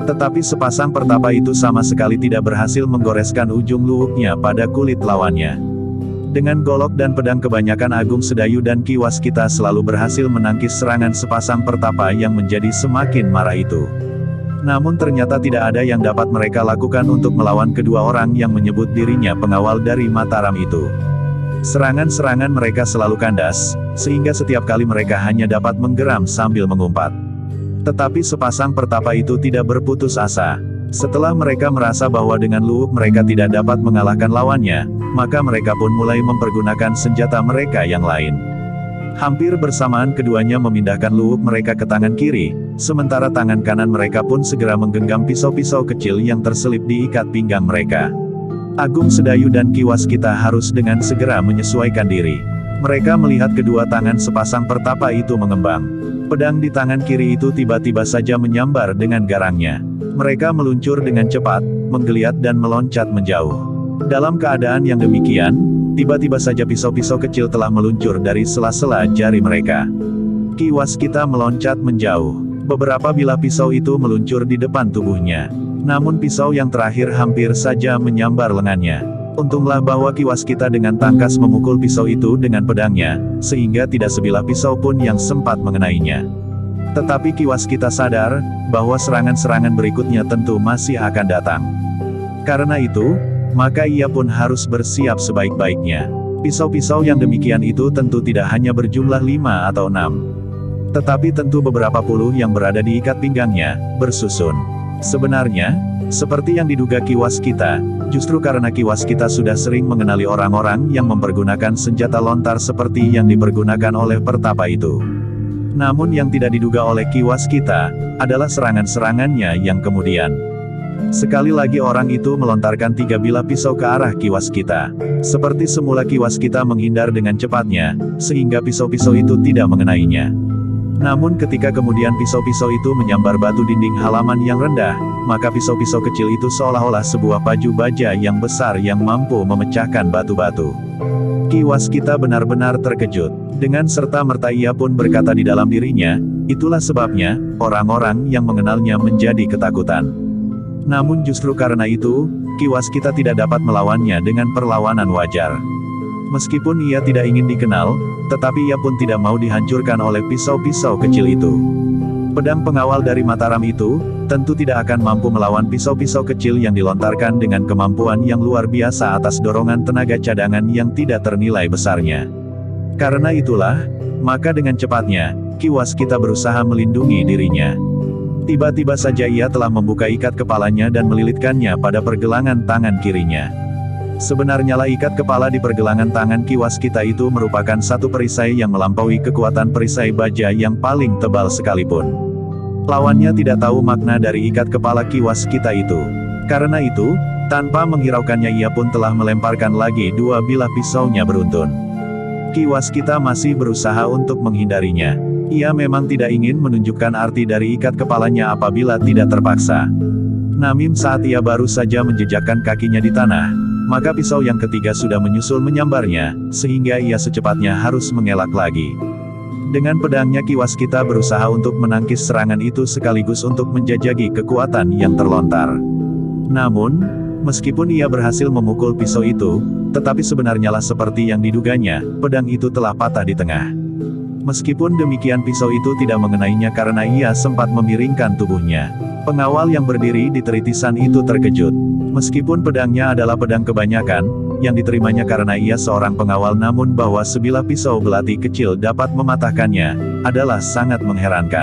Tetapi sepasang pertapa itu sama sekali tidak berhasil menggoreskan ujung luhuknya pada kulit lawannya. Dengan golok dan pedang kebanyakan Agung Sedayu dan Ki Waskita selalu berhasil menangkis serangan sepasang pertapa yang menjadi semakin marah itu. Namun ternyata tidak ada yang dapat mereka lakukan untuk melawan kedua orang yang menyebut dirinya pengawal dari Mataram itu. Serangan-serangan mereka selalu kandas, sehingga setiap kali mereka hanya dapat menggeram sambil mengumpat. Tetapi sepasang pertapa itu tidak berputus asa. Setelah mereka merasa bahwa dengan luhuk mereka tidak dapat mengalahkan lawannya, maka mereka pun mulai mempergunakan senjata mereka yang lain. Hampir bersamaan keduanya memindahkan luhuk mereka ke tangan kiri, sementara tangan kanan mereka pun segera menggenggam pisau-pisau kecil yang terselip di ikat pinggang mereka. Agung Sedayu dan Ki Waskita harus dengan segera menyesuaikan diri. Mereka melihat kedua tangan sepasang pertapa itu mengembang. Pedang di tangan kiri itu tiba-tiba saja menyambar dengan garangnya. Mereka meluncur dengan cepat, menggeliat dan meloncat menjauh. Dalam keadaan yang demikian, tiba-tiba saja pisau-pisau kecil telah meluncur dari sela-sela jari mereka. Ki Waskita meloncat menjauh. Beberapa bilah pisau itu meluncur di depan tubuhnya. Namun pisau yang terakhir hampir saja menyambar lengannya. Untunglah bahwa Ki Waskita dengan tangkas memukul pisau itu dengan pedangnya, sehingga tidak sebilah pisau pun yang sempat mengenainya. Tetapi Ki Waskita sadar, bahwa serangan-serangan berikutnya tentu masih akan datang. Karena itu, maka ia pun harus bersiap sebaik-baiknya. Pisau-pisau yang demikian itu tentu tidak hanya berjumlah lima atau enam. Tetapi tentu beberapa puluh yang berada di ikat pinggangnya, bersusun. Sebenarnya, seperti yang diduga Ki Waskita, justru karena Ki Waskita sudah sering mengenali orang-orang yang mempergunakan senjata lontar seperti yang dipergunakan oleh pertapa itu. Namun yang tidak diduga oleh Ki Waskita, adalah serangan-serangannya yang kemudian. Sekali lagi orang itu melontarkan tiga bilah pisau ke arah Ki Waskita. Seperti semula Ki Waskita menghindar dengan cepatnya, sehingga pisau-pisau itu tidak mengenainya. Namun ketika kemudian pisau-pisau itu menyambar batu dinding halaman yang rendah, maka pisau-pisau kecil itu seolah-olah sebuah baju baja yang besar yang mampu memecahkan batu-batu. Ki Waskita benar-benar terkejut. Dengan serta-merta ia pun berkata di dalam dirinya, itulah sebabnya, orang-orang yang mengenalnya menjadi ketakutan. Namun justru karena itu, Ki Waskita tidak dapat melawannya dengan perlawanan wajar. Meskipun ia tidak ingin dikenal, tetapi ia pun tidak mau dihancurkan oleh pisau-pisau kecil itu. Pedang pengawal dari Mataram itu, tentu tidak akan mampu melawan pisau-pisau kecil yang dilontarkan dengan kemampuan yang luar biasa atas dorongan tenaga cadangan yang tidak ternilai besarnya. Karena itulah, maka dengan cepatnya, Ki Waskita berusaha melindungi dirinya. Tiba-tiba saja ia telah membuka ikat kepalanya dan melilitkannya pada pergelangan tangan kirinya. Sebenarnya lah ikat kepala di pergelangan tangan Ki Waskita itu merupakan satu perisai yang melampaui kekuatan perisai baja yang paling tebal sekalipun. Lawannya tidak tahu makna dari ikat kepala Ki Waskita itu. Karena itu, tanpa menghiraukannya ia pun telah melemparkan lagi dua bilah pisaunya beruntun. Ki Waskita masih berusaha untuk menghindarinya. Ia memang tidak ingin menunjukkan arti dari ikat kepalanya apabila tidak terpaksa. Namun saat ia baru saja menjejakkan kakinya di tanah, maka pisau yang ketiga sudah menyusul menyambarnya, sehingga ia secepatnya harus mengelak lagi. Dengan pedangnya Ki Waskita berusaha untuk menangkis serangan itu sekaligus untuk menjajaki kekuatan yang terlontar. Namun, meskipun ia berhasil memukul pisau itu, tetapi sebenarnya lah seperti yang diduganya, pedang itu telah patah di tengah. Meskipun demikian pisau itu tidak mengenainya karena ia sempat memiringkan tubuhnya. Pengawal yang berdiri di teritisan itu terkejut. Meskipun pedangnya adalah pedang kebanyakan, yang diterimanya karena ia seorang pengawal namun bahwa sebilah pisau belati kecil dapat mematahkannya, adalah sangat mengherankan.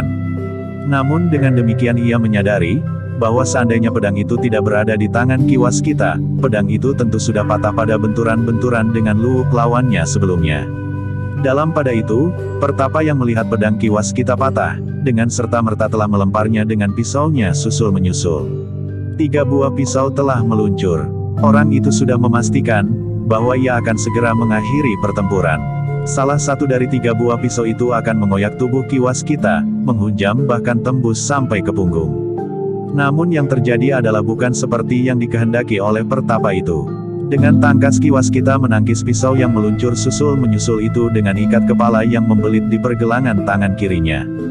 Namun dengan demikian ia menyadari, bahwa seandainya pedang itu tidak berada di tangan Ki Waskita, pedang itu tentu sudah patah pada benturan-benturan dengan luhuk lawannya sebelumnya. Dalam pada itu, pertapa yang melihat pedang Ki Waskita patah, dengan serta-merta telah melemparnya dengan pisaunya susul-menyusul. Tiga buah pisau telah meluncur. Orang itu sudah memastikan, bahwa ia akan segera mengakhiri pertempuran. Salah satu dari tiga buah pisau itu akan mengoyak tubuh Ki Waskita, menghujam bahkan tembus sampai ke punggung. Namun yang terjadi adalah bukan seperti yang dikehendaki oleh pertapa itu. Dengan tangkas Ki Waskita menangkis pisau yang meluncur susul-menyusul itu dengan ikat kepala yang membelit di pergelangan tangan kirinya.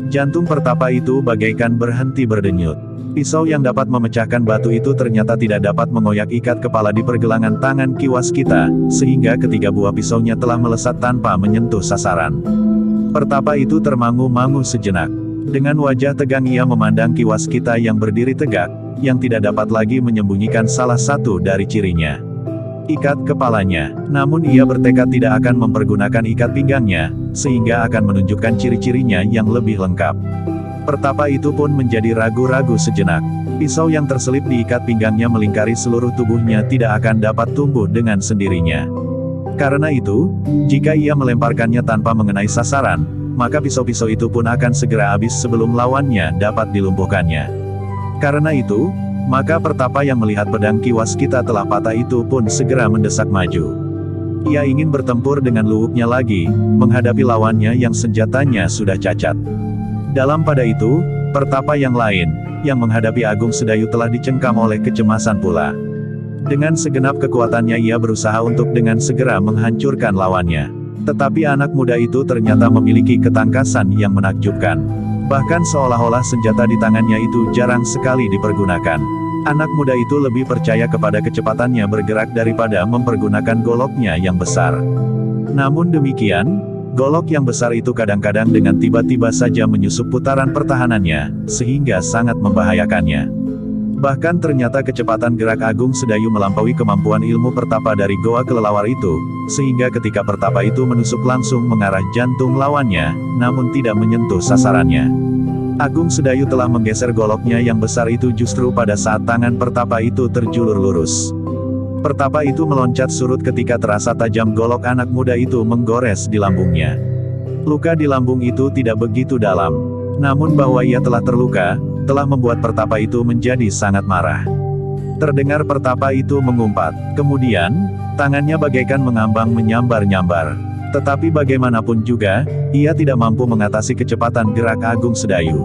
Jantung pertapa itu bagaikan berhenti berdenyut. Pisau yang dapat memecahkan batu itu ternyata tidak dapat mengoyak ikat kepala di pergelangan tangan Ki Waskita, sehingga ketiga buah pisaunya telah melesat tanpa menyentuh sasaran. Pertapa itu termangu-mangu sejenak. Dengan wajah tegang ia memandang Ki Waskita yang berdiri tegak, yang tidak dapat lagi menyembunyikan salah satu dari cirinya. Ikat kepalanya, namun ia bertekad tidak akan mempergunakan ikat pinggangnya, sehingga akan menunjukkan ciri-cirinya yang lebih lengkap. Pertapa itu pun menjadi ragu-ragu sejenak. Pisau yang terselip di ikat pinggangnya melingkari seluruh tubuhnya tidak akan dapat tumbuh dengan sendirinya. Karena itu, jika ia melemparkannya tanpa mengenai sasaran, maka pisau-pisau itu pun akan segera habis sebelum lawannya dapat dilumpuhkannya. Karena itu, maka pertapa yang melihat pedang Ki Waskita telah patah itu pun segera mendesak maju. Ia ingin bertempur dengan luwuknya lagi, menghadapi lawannya yang senjatanya sudah cacat. Dalam pada itu, pertapa yang lain, yang menghadapi Agung Sedayu telah dicengkam oleh kecemasan pula. Dengan segenap kekuatannya ia berusaha untuk dengan segera menghancurkan lawannya. Tetapi anak muda itu ternyata memiliki ketangkasan yang menakjubkan. Bahkan seolah-olah senjata di tangannya itu jarang sekali dipergunakan. Anak muda itu lebih percaya kepada kecepatannya bergerak daripada mempergunakan goloknya yang besar. Namun demikian, golok yang besar itu kadang-kadang dengan tiba-tiba saja menyusup putaran pertahanannya, sehingga sangat membahayakannya. Bahkan ternyata kecepatan gerak Agung Sedayu melampaui kemampuan ilmu pertapa dari goa kelelawar itu, sehingga ketika pertapa itu menusuk langsung mengarah jantung lawannya, namun tidak menyentuh sasarannya. Agung Sedayu telah menggeser goloknya yang besar itu justru pada saat tangan pertapa itu terjulur lurus. Pertapa itu meloncat surut ketika terasa tajam golok anak muda itu menggores di lambungnya. Luka di lambung itu tidak begitu dalam. Namun bahwa ia telah terluka, telah membuat pertapa itu menjadi sangat marah. Terdengar pertapa itu mengumpat. Kemudian, tangannya bagaikan mengambang menyambar-nyambar. Tetapi bagaimanapun juga, ia tidak mampu mengatasi kecepatan gerak Agung Sedayu.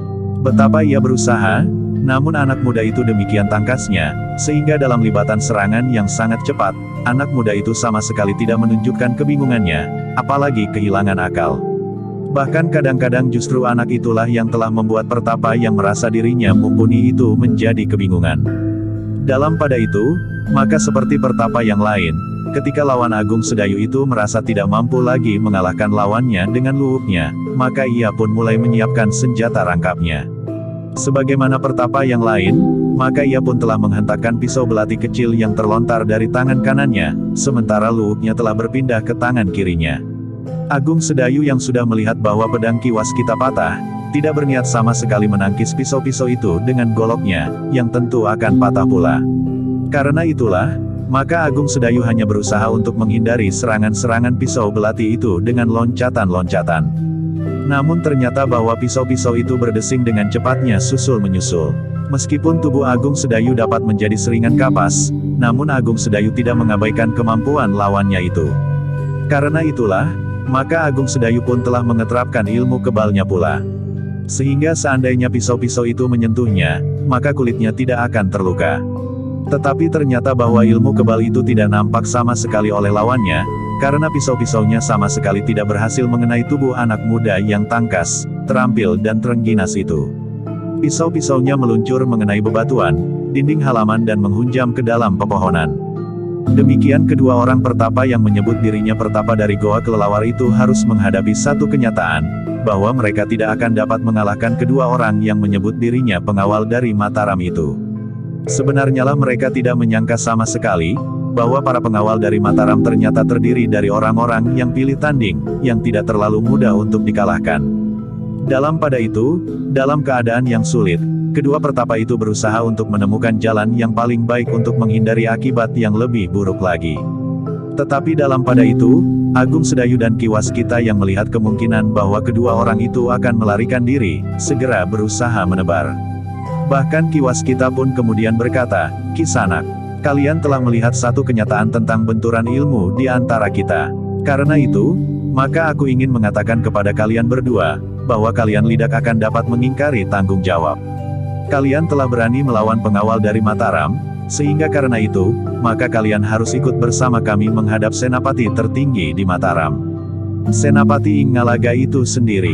Betapa ia berusaha, namun anak muda itu demikian tangkasnya, sehingga dalam libatan serangan yang sangat cepat, anak muda itu sama sekali tidak menunjukkan kebingungannya, apalagi kehilangan akal. Bahkan kadang-kadang justru anak itulah yang telah membuat pertapa yang merasa dirinya mumpuni itu menjadi kebingungan. Dalam pada itu, maka seperti pertapa yang lain, ketika lawan Agung Sedayu itu merasa tidak mampu lagi mengalahkan lawannya dengan luwuknya, maka ia pun mulai menyiapkan senjata rangkapnya. Sebagaimana pertapa yang lain, maka ia pun telah menghentakkan pisau belati kecil yang terlontar dari tangan kanannya, sementara luwuknya telah berpindah ke tangan kirinya. Agung Sedayu yang sudah melihat bahwa pedang Ki Waskita patah, tidak berniat sama sekali menangkis pisau-pisau itu dengan goloknya, yang tentu akan patah pula. Karena itulah, maka Agung Sedayu hanya berusaha untuk menghindari serangan-serangan pisau belati itu dengan loncatan-loncatan. Namun ternyata bahwa pisau-pisau itu berdesing dengan cepatnya susul-menyusul. Meskipun tubuh Agung Sedayu dapat menjadi seringan kapas, namun Agung Sedayu tidak mengabaikan kemampuan lawannya itu. Karena itulah, maka Agung Sedayu pun telah mengeterapkan ilmu kebalnya pula. Sehingga seandainya pisau-pisau itu menyentuhnya, maka kulitnya tidak akan terluka. Tetapi ternyata bahwa ilmu kebal itu tidak nampak sama sekali oleh lawannya, karena pisau-pisaunya sama sekali tidak berhasil mengenai tubuh anak muda yang tangkas, terampil dan terengginas itu. Pisau-pisaunya meluncur mengenai bebatuan, dinding halaman dan menghunjam ke dalam pepohonan. Demikian kedua orang pertapa yang menyebut dirinya pertapa dari goa kelelawar itu harus menghadapi satu kenyataan, bahwa mereka tidak akan dapat mengalahkan kedua orang yang menyebut dirinya pengawal dari Mataram itu. Sebenarnya lah mereka tidak menyangka sama sekali, bahwa para pengawal dari Mataram ternyata terdiri dari orang-orang yang pilih tanding, yang tidak terlalu mudah untuk dikalahkan. Dalam pada itu, dalam keadaan yang sulit, kedua pertapa itu berusaha untuk menemukan jalan yang paling baik untuk menghindari akibat yang lebih buruk lagi. Tetapi dalam pada itu, Agung Sedayu dan Ki Waskita yang melihat kemungkinan bahwa kedua orang itu akan melarikan diri, segera berusaha menebar. Bahkan Ki Waskita pun kemudian berkata, "Kisanak, kalian telah melihat satu kenyataan tentang benturan ilmu di antara kita. Karena itu, maka aku ingin mengatakan kepada kalian berdua, bahwa kalian lidak akan dapat mengingkari tanggung jawab. Kalian telah berani melawan pengawal dari Mataram, sehingga karena itu, maka kalian harus ikut bersama kami menghadap senapati tertinggi di Mataram." Senapati Inggalaga itu sendiri.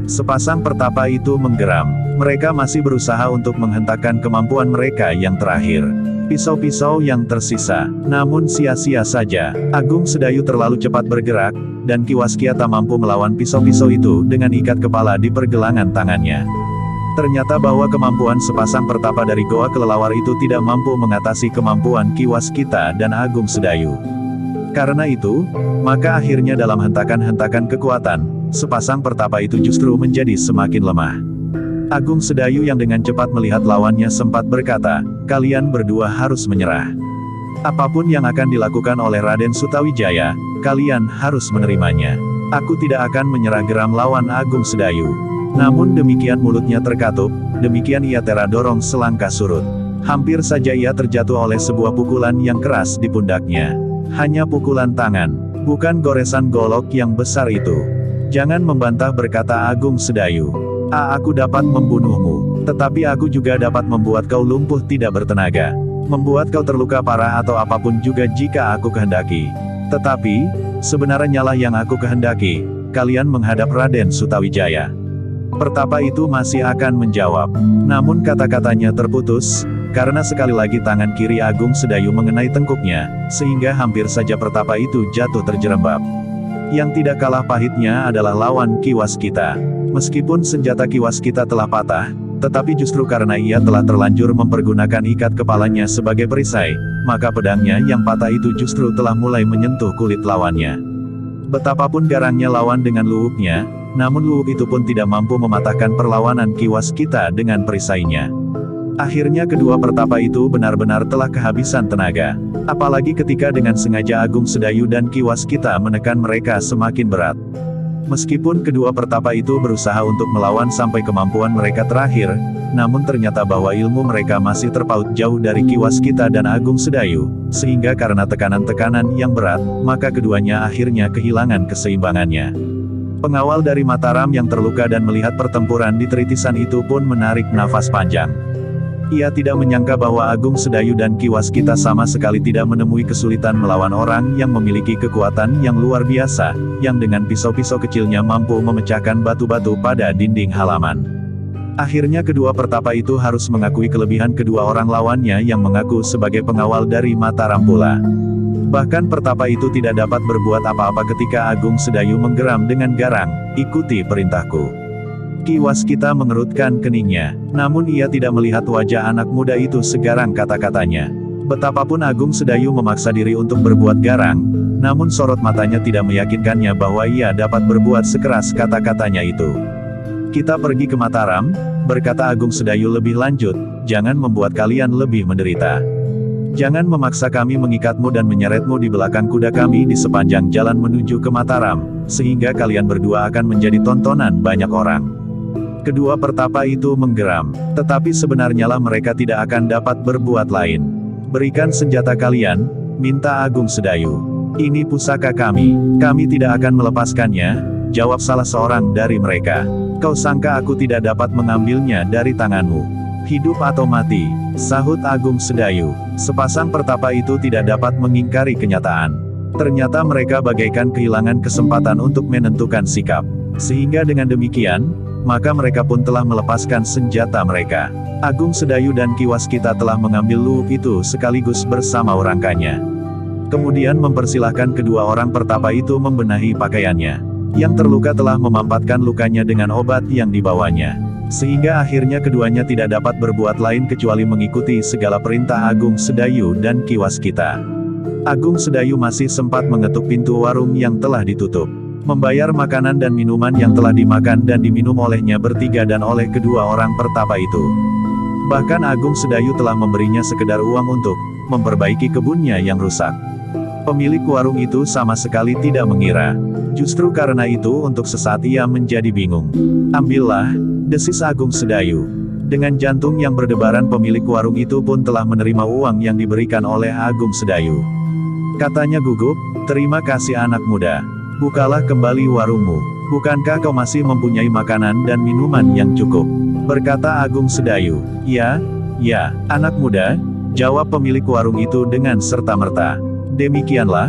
Sepasang pertapa itu menggeram. Mereka masih berusaha untuk menghentakkan kemampuan mereka yang terakhir. Pisau-pisau yang tersisa. Namun sia-sia saja. Agung Sedayu terlalu cepat bergerak, dan Ki Waskia tak mampu melawan pisau-pisau itu dengan ikat kepala di pergelangan tangannya. Ternyata bahwa kemampuan sepasang pertapa dari Goa Kelelawar itu tidak mampu mengatasi kemampuan Ki Waskita dan Agung Sedayu. Karena itu, maka akhirnya dalam hentakan-hentakan kekuatan, sepasang pertapa itu justru menjadi semakin lemah. Agung Sedayu yang dengan cepat melihat lawannya sempat berkata, "Kalian berdua harus menyerah. Apapun yang akan dilakukan oleh Raden Sutawijaya, kalian harus menerimanya. Aku tidak akan menyerah," geram lawan Agung Sedayu. Namun demikian mulutnya terkatup, demikian ia tera dorong selangkah surut. Hampir saja ia terjatuh oleh sebuah pukulan yang keras di pundaknya. Hanya pukulan tangan, bukan goresan golok yang besar itu. "Jangan membantah," berkata Agung Sedayu. "A, aku dapat membunuhmu, tetapi aku juga dapat membuat kau lumpuh tidak bertenaga. Membuat kau terluka parah atau apapun juga jika aku kehendaki. Tetapi, sebenarnya lah yang aku kehendaki, kalian menghadap Raden Sutawijaya." Pertapa itu masih akan menjawab. Namun kata-katanya terputus, karena sekali lagi tangan kiri Agung Sedayu mengenai tengkuknya, sehingga hampir saja pertapa itu jatuh terjerembab. Yang tidak kalah pahitnya adalah lawan Ki Waskita. Meskipun senjata Ki Waskita telah patah, tetapi justru karena ia telah terlanjur mempergunakan ikat kepalanya sebagai perisai, maka pedangnya yang patah itu justru telah mulai menyentuh kulit lawannya. Betapapun garangnya lawan dengan luwuknya, namun luwuk itu pun tidak mampu mematahkan perlawanan Ki Waskita dengan perisainya. Akhirnya kedua pertapa itu benar-benar telah kehabisan tenaga. Apalagi ketika dengan sengaja Agung Sedayu dan Ki Waskita menekan mereka semakin berat. Meskipun kedua pertapa itu berusaha untuk melawan sampai kemampuan mereka terakhir, namun ternyata bahwa ilmu mereka masih terpaut jauh dari Ki Waskita dan Agung Sedayu, sehingga karena tekanan-tekanan yang berat, maka keduanya akhirnya kehilangan keseimbangannya. Pengawal dari Mataram yang terluka dan melihat pertempuran di Tritisan itu pun menarik nafas panjang. Ia tidak menyangka bahwa Agung Sedayu dan Ki Waskita sama sekali tidak menemui kesulitan melawan orang yang memiliki kekuatan yang luar biasa, yang dengan pisau-pisau kecilnya mampu memecahkan batu-batu pada dinding halaman. Akhirnya kedua pertapa itu harus mengakui kelebihan kedua orang lawannya yang mengaku sebagai pengawal dari Mataram pula. Bahkan pertapa itu tidak dapat berbuat apa-apa ketika Agung Sedayu menggeram dengan garang, "Ikuti perintahku." Ki Waskita mengerutkan keningnya, namun ia tidak melihat wajah anak muda itu segarang kata-katanya. Betapapun Agung Sedayu memaksa diri untuk berbuat garang, namun sorot matanya tidak meyakinkannya bahwa ia dapat berbuat sekeras kata-katanya itu. "Kita pergi ke Mataram," berkata Agung Sedayu lebih lanjut, "jangan membuat kalian lebih menderita. Jangan memaksa kami mengikatmu dan menyeretmu di belakang kuda kami di sepanjang jalan menuju ke Mataram, sehingga kalian berdua akan menjadi tontonan banyak orang." Kedua pertapa itu menggeram, tetapi sebenarnya lah mereka tidak akan dapat berbuat lain. "Berikan senjata kalian," minta Agung Sedayu. "Ini pusaka kami, kami tidak akan melepaskannya," jawab salah seorang dari mereka. "Kau sangka aku tidak dapat mengambilnya dari tanganmu? Hidup atau mati," sahut Agung Sedayu. Sepasang pertapa itu tidak dapat mengingkari kenyataan. Ternyata mereka bagaikan kehilangan kesempatan untuk menentukan sikap. Sehingga dengan demikian, maka mereka pun telah melepaskan senjata mereka. Agung Sedayu dan Ki Waskita telah mengambil luwuk itu sekaligus bersama rangkanya. Kemudian mempersilahkan kedua orang pertapa itu membenahi pakaiannya. Yang terluka telah memampatkan lukanya dengan obat yang dibawanya. Sehingga akhirnya keduanya tidak dapat berbuat lain kecuali mengikuti segala perintah Agung Sedayu dan Ki Waskita. Agung Sedayu masih sempat mengetuk pintu warung yang telah ditutup. Membayar makanan dan minuman yang telah dimakan dan diminum olehnya bertiga dan oleh kedua orang pertapa itu. Bahkan Agung Sedayu telah memberinya sekedar uang untuk memperbaiki kebunnya yang rusak. Pemilik warung itu sama sekali tidak mengira. Justru karena itu untuk sesaat ia menjadi bingung. "Ambillah," desis Agung Sedayu. Dengan jantung yang berdebaran pemilik warung itu pun telah menerima uang yang diberikan oleh Agung Sedayu. Katanya gugup, "Terima kasih anak muda. Bukalah kembali warungmu. Bukankah kau masih mempunyai makanan dan minuman yang cukup?" berkata Agung Sedayu. "Ya, ya, anak muda," jawab pemilik warung itu dengan serta-merta. "Demikianlah,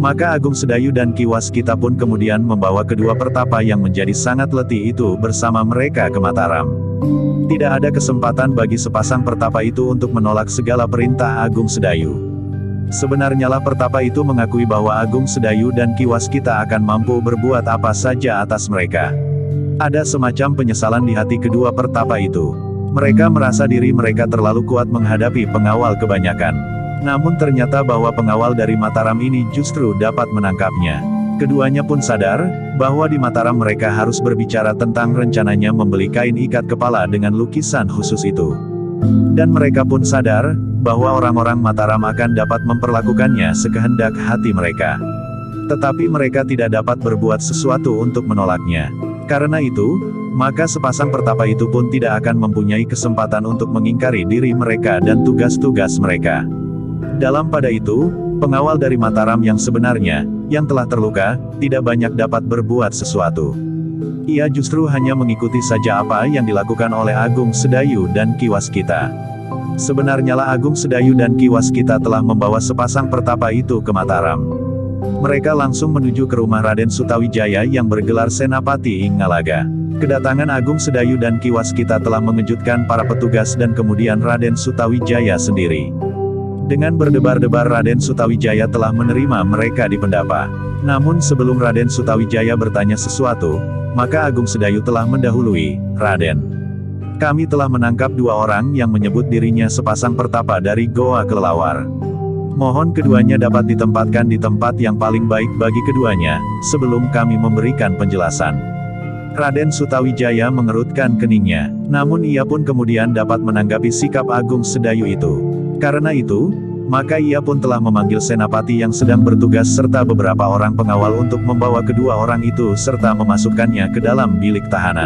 Maka Agung Sedayu dan Ki Waskita pun kemudian membawa kedua pertapa yang menjadi sangat letih itu bersama mereka ke Mataram. Tidak ada kesempatan bagi sepasang pertapa itu untuk menolak segala perintah Agung Sedayu. Sebenarnya lah pertapa itu mengakui bahwa Agung Sedayu dan Ki Waskita akan mampu berbuat apa saja atas mereka. Ada semacam penyesalan di hati kedua pertapa itu. Mereka merasa diri mereka terlalu kuat menghadapi pengawal kebanyakan. Namun ternyata bahwa pengawal dari Mataram ini justru dapat menangkapnya. Keduanya pun sadar, bahwa di Mataram mereka harus berbicara tentang rencananya membeli kain ikat kepala dengan lukisan khusus itu. Dan mereka pun sadar, bahwa orang-orang Mataram akan dapat memperlakukannya sekehendak hati mereka. Tetapi mereka tidak dapat berbuat sesuatu untuk menolaknya. Karena itu, maka sepasang pertapa itu pun tidak akan mempunyai kesempatan untuk mengingkari diri mereka dan tugas-tugas mereka. Dalam pada itu, pengawal dari Mataram yang sebenarnya, yang telah terluka, tidak banyak dapat berbuat sesuatu. Ia justru hanya mengikuti saja apa yang dilakukan oleh Agung Sedayu dan Ki Waskita. Sebenarnya lah Agung Sedayu dan Ki Waskita telah membawa sepasang pertapa itu ke Mataram. Mereka langsung menuju ke rumah Raden Sutawijaya yang bergelar Senapati Inggalaga. Kedatangan Agung Sedayu dan Ki Waskita telah mengejutkan para petugas dan kemudian Raden Sutawijaya sendiri. Dengan berdebar-debar Raden Sutawijaya telah menerima mereka di pendapa. Namun sebelum Raden Sutawijaya bertanya sesuatu, maka Agung Sedayu telah mendahului. Raden, kami telah menangkap dua orang yang menyebut dirinya sepasang pertapa dari Goa Kelelawar. Mohon keduanya dapat ditempatkan di tempat yang paling baik bagi keduanya, sebelum kami memberikan penjelasan. Raden Sutawijaya mengerutkan keningnya, namun ia pun kemudian dapat menanggapi sikap Agung Sedayu itu. Karena itu, maka ia pun telah memanggil senapati yang sedang bertugas serta beberapa orang pengawal untuk membawa kedua orang itu serta memasukkannya ke dalam bilik tahanan.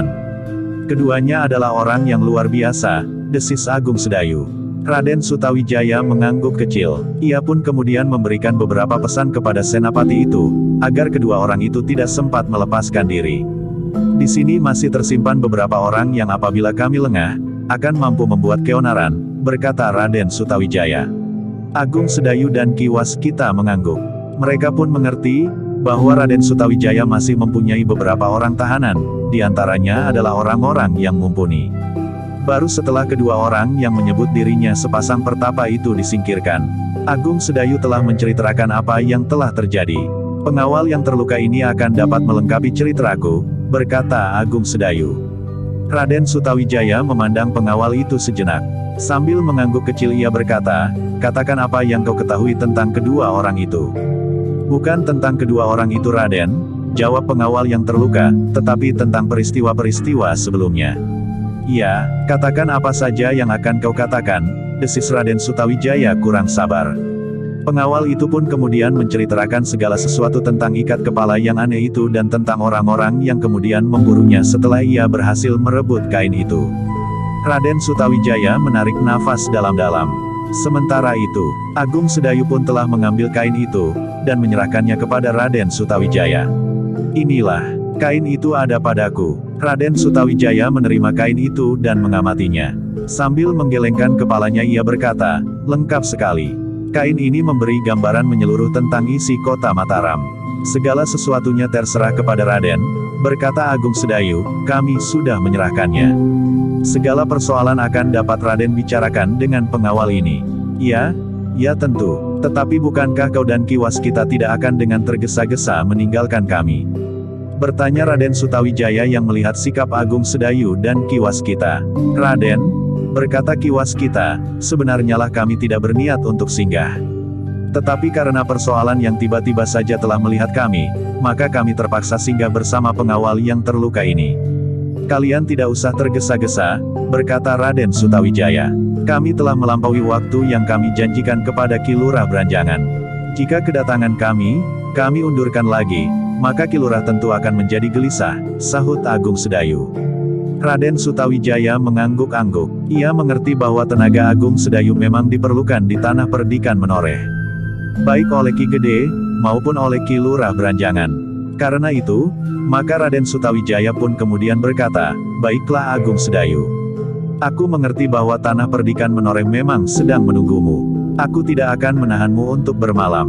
Keduanya adalah orang yang luar biasa, desis Agung Sedayu. Raden Sutawijaya mengangguk kecil. Ia pun kemudian memberikan beberapa pesan kepada senapati itu, agar kedua orang itu tidak sempat melepaskan diri. Di sini masih tersimpan beberapa orang yang apabila kami lengah, akan mampu membuat keonaran, berkata Raden Sutawijaya. Agung Sedayu dan Ki Waskita mengangguk. Mereka pun mengerti, bahwa Raden Sutawijaya masih mempunyai beberapa orang tahanan, diantaranya adalah orang-orang yang mumpuni. Baru setelah kedua orang yang menyebut dirinya sepasang pertapa itu disingkirkan, Agung Sedayu telah menceritakan apa yang telah terjadi. Pengawal yang terluka ini akan dapat melengkapi ceritaku, berkata Agung Sedayu. Raden Sutawijaya memandang pengawal itu sejenak. Sambil mengangguk kecil ia berkata, katakan apa yang kau ketahui tentang kedua orang itu. Bukan tentang kedua orang itu Raden, jawab pengawal yang terluka, tetapi tentang peristiwa-peristiwa sebelumnya. Iya, katakan apa saja yang akan kau katakan, desis Raden Sutawijaya kurang sabar. Pengawal itu pun kemudian menceritakan segala sesuatu tentang ikat kepala yang aneh itu dan tentang orang-orang yang kemudian memburunya setelah ia berhasil merebut kain itu. Raden Sutawijaya menarik nafas dalam-dalam. Sementara itu, Agung Sedayu pun telah mengambil kain itu, dan menyerahkannya kepada Raden Sutawijaya. Inilah, kain itu ada padaku. Raden Sutawijaya menerima kain itu dan mengamatinya. Sambil menggelengkan kepalanya ia berkata, lengkap sekali. Kain ini memberi gambaran menyeluruh tentang isi kota Mataram. Segala sesuatunya terserah kepada Raden, berkata Agung Sedayu, kami sudah menyerahkannya. Segala persoalan akan dapat Raden bicarakan dengan pengawal ini. Ya, ya tentu, tetapi bukankah kau dan Ki Waskita tidak akan dengan tergesa-gesa meninggalkan kami? Bertanya Raden Sutawijaya yang melihat sikap Agung Sedayu dan Ki Waskita. Raden, berkata Ki Waskita, sebenarnya lah kami tidak berniat untuk singgah. Tetapi karena persoalan yang tiba-tiba saja telah melihat kami, maka kami terpaksa singgah bersama pengawal yang terluka ini. Kalian tidak usah tergesa-gesa, berkata Raden Sutawijaya. Kami telah melampaui waktu yang kami janjikan kepada Ki Lurah Branjangan. Jika kedatangan kami, kami undurkan lagi, maka Ki Lurah tentu akan menjadi gelisah, sahut Agung Sedayu. Raden Sutawijaya mengangguk-angguk. Ia mengerti bahwa tenaga Agung Sedayu memang diperlukan di tanah perdikan Menoreh. Baik oleh Ki Gede, maupun oleh Ki Lurah Branjangan. Karena itu, maka Raden Sutawijaya pun kemudian berkata, baiklah Agung Sedayu. Aku mengerti bahwa tanah perdikan Menoreh memang sedang menunggumu. Aku tidak akan menahanmu untuk bermalam.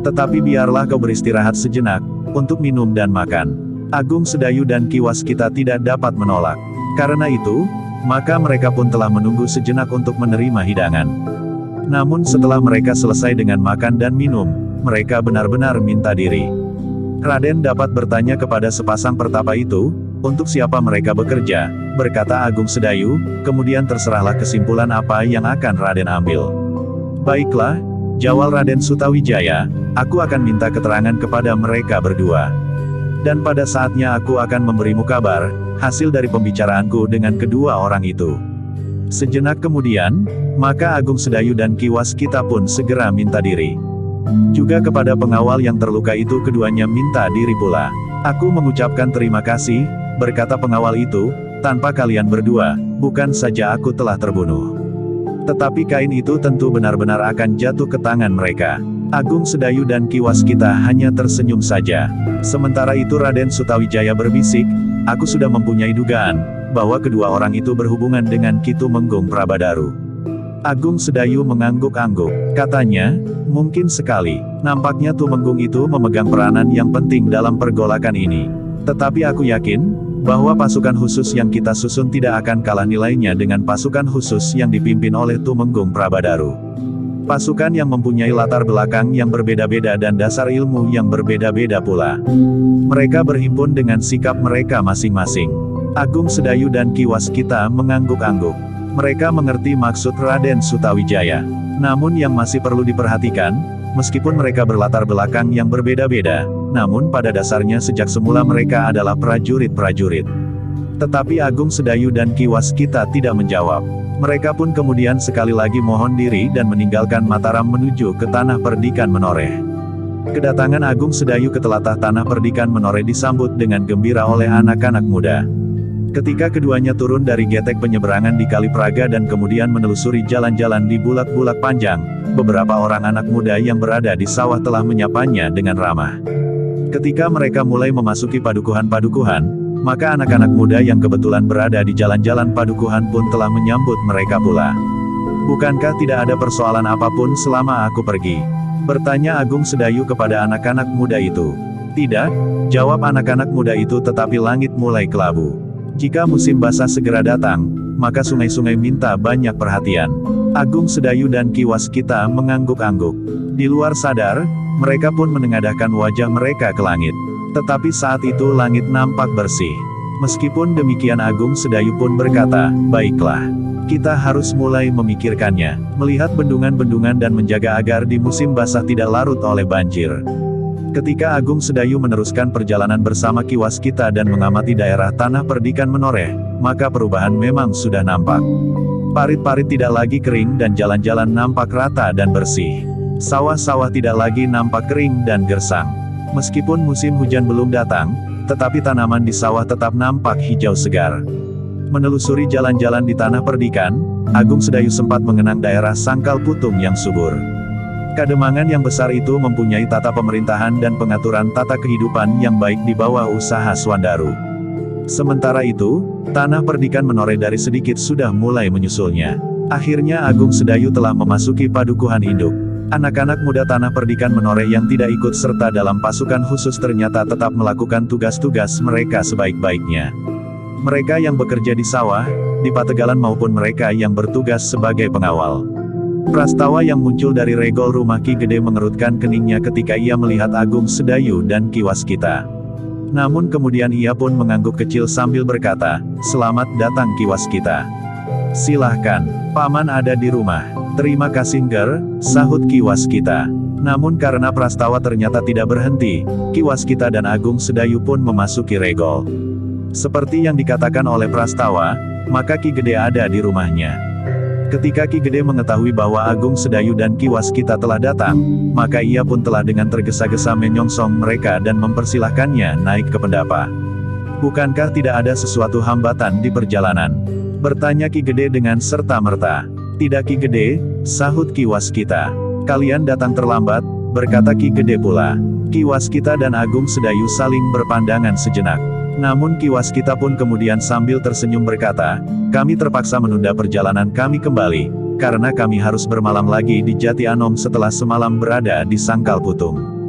Tetapi biarlah kau beristirahat sejenak, untuk minum dan makan. Agung Sedayu dan Ki Waskita tidak dapat menolak. Karena itu, maka mereka pun telah menunggu sejenak untuk menerima hidangan. Namun setelah mereka selesai dengan makan dan minum, mereka benar-benar minta diri. Raden dapat bertanya kepada sepasang pertapa itu, untuk siapa mereka bekerja, berkata Agung Sedayu, kemudian terserahlah kesimpulan apa yang akan Raden ambil. Baiklah, jawab Raden Sutawijaya, aku akan minta keterangan kepada mereka berdua. Dan pada saatnya aku akan memberimu kabar, hasil dari pembicaraanku dengan kedua orang itu. Sejenak kemudian, maka Agung Sedayu dan Ki Waskita pun segera minta diri. Juga kepada pengawal yang terluka itu keduanya minta diri pula. Aku mengucapkan terima kasih, berkata pengawal itu, tanpa kalian berdua, bukan saja aku telah terbunuh. Tetapi kain itu tentu benar-benar akan jatuh ke tangan mereka. Agung Sedayu dan Ki Waskita hanya tersenyum saja. Sementara itu Raden Sutawijaya berbisik, aku sudah mempunyai dugaan, bahwa kedua orang itu berhubungan dengan Ki Tumenggung Prabadaru. Agung Sedayu mengangguk-angguk, katanya, mungkin sekali, nampaknya Tumenggung itu memegang peranan yang penting dalam pergolakan ini. Tetapi aku yakin, bahwa pasukan khusus yang kita susun tidak akan kalah nilainya dengan pasukan khusus yang dipimpin oleh Tumenggung Prabadaru. Pasukan yang mempunyai latar belakang yang berbeda-beda dan dasar ilmu yang berbeda-beda pula. Mereka berhimpun dengan sikap mereka masing-masing. Agung Sedayu dan Ki Waskita mengangguk-angguk. Mereka mengerti maksud Raden Sutawijaya. Namun yang masih perlu diperhatikan, meskipun mereka berlatar belakang yang berbeda-beda, namun pada dasarnya sejak semula mereka adalah prajurit-prajurit. Tetapi Agung Sedayu dan Ki Waskita tidak menjawab. Mereka pun kemudian sekali lagi mohon diri dan meninggalkan Mataram menuju ke Tanah Perdikan Menoreh. Kedatangan Agung Sedayu ke telatah Tanah Perdikan Menoreh disambut dengan gembira oleh anak-anak muda. Ketika keduanya turun dari getek penyeberangan di Kali Praga dan kemudian menelusuri jalan-jalan di bulak-bulak panjang, beberapa orang anak muda yang berada di sawah telah menyapanya dengan ramah. Ketika mereka mulai memasuki padukuhan-padukuhan, maka anak-anak muda yang kebetulan berada di jalan-jalan padukuhan pun telah menyambut mereka pula. Bukankah tidak ada persoalan apapun selama aku pergi? Bertanya Agung Sedayu kepada anak-anak muda itu. Tidak, jawab anak-anak muda itu, tetapi langit mulai kelabu. Jika musim basah segera datang, maka sungai-sungai minta banyak perhatian. Agung Sedayu dan Ki Waskita mengangguk-angguk. Di luar sadar, mereka pun menengadahkan wajah mereka ke langit. Tetapi saat itu langit nampak bersih. Meskipun demikian Agung Sedayu pun berkata, baiklah. Kita harus mulai memikirkannya, melihat bendungan-bendungan dan menjaga agar di musim basah tidak larut oleh banjir. Ketika Agung Sedayu meneruskan perjalanan bersama Ki Waskita dan mengamati daerah Tanah Perdikan Menoreh, maka perubahan memang sudah nampak. Parit-parit tidak lagi kering dan jalan-jalan nampak rata dan bersih. Sawah-sawah tidak lagi nampak kering dan gersang. Meskipun musim hujan belum datang, tetapi tanaman di sawah tetap nampak hijau segar. Menelusuri jalan-jalan di Tanah Perdikan, Agung Sedayu sempat mengenang daerah Sangkal Putung yang subur. Kademangan yang besar itu mempunyai tata pemerintahan dan pengaturan tata kehidupan yang baik di bawah usaha Swandaru. Sementara itu, Tanah Perdikan Menoreh dari sedikit sudah mulai menyusulnya. Akhirnya Agung Sedayu telah memasuki padukuhan induk. Anak-anak muda Tanah Perdikan Menoreh yang tidak ikut serta dalam pasukan khusus ternyata tetap melakukan tugas-tugas mereka sebaik-baiknya. Mereka yang bekerja di sawah, di pategalan maupun mereka yang bertugas sebagai pengawal. Prastawa yang muncul dari regol rumah Ki Gede mengerutkan keningnya ketika ia melihat Agung Sedayu dan Ki Waskita. Namun kemudian ia pun mengangguk kecil sambil berkata, selamat datang Ki Waskita. Silahkan, Paman ada di rumah. Terima kasih Nger, sahut Ki Waskita. Namun karena Prastawa ternyata tidak berhenti, Ki Waskita dan Agung Sedayu pun memasuki regol. Seperti yang dikatakan oleh Prastawa, maka Ki Gede ada di rumahnya. Ketika Ki Gede mengetahui bahwa Agung Sedayu dan Ki Waskita telah datang, maka ia pun telah dengan tergesa-gesa menyongsong mereka dan mempersilahkannya naik ke pendapa. Bukankah tidak ada sesuatu hambatan di perjalanan? Bertanya Ki Gede dengan serta-merta. Tidak Ki Gede, sahut Ki Waskita. Kalian datang terlambat, berkata Ki Gede pula. Ki Waskita dan Agung Sedayu saling berpandangan sejenak. Namun Ki Waskita pun kemudian sambil tersenyum berkata, kami terpaksa menunda perjalanan kami kembali, karena kami harus bermalam lagi di Jati Anom setelah semalam berada di Sangkal Putung.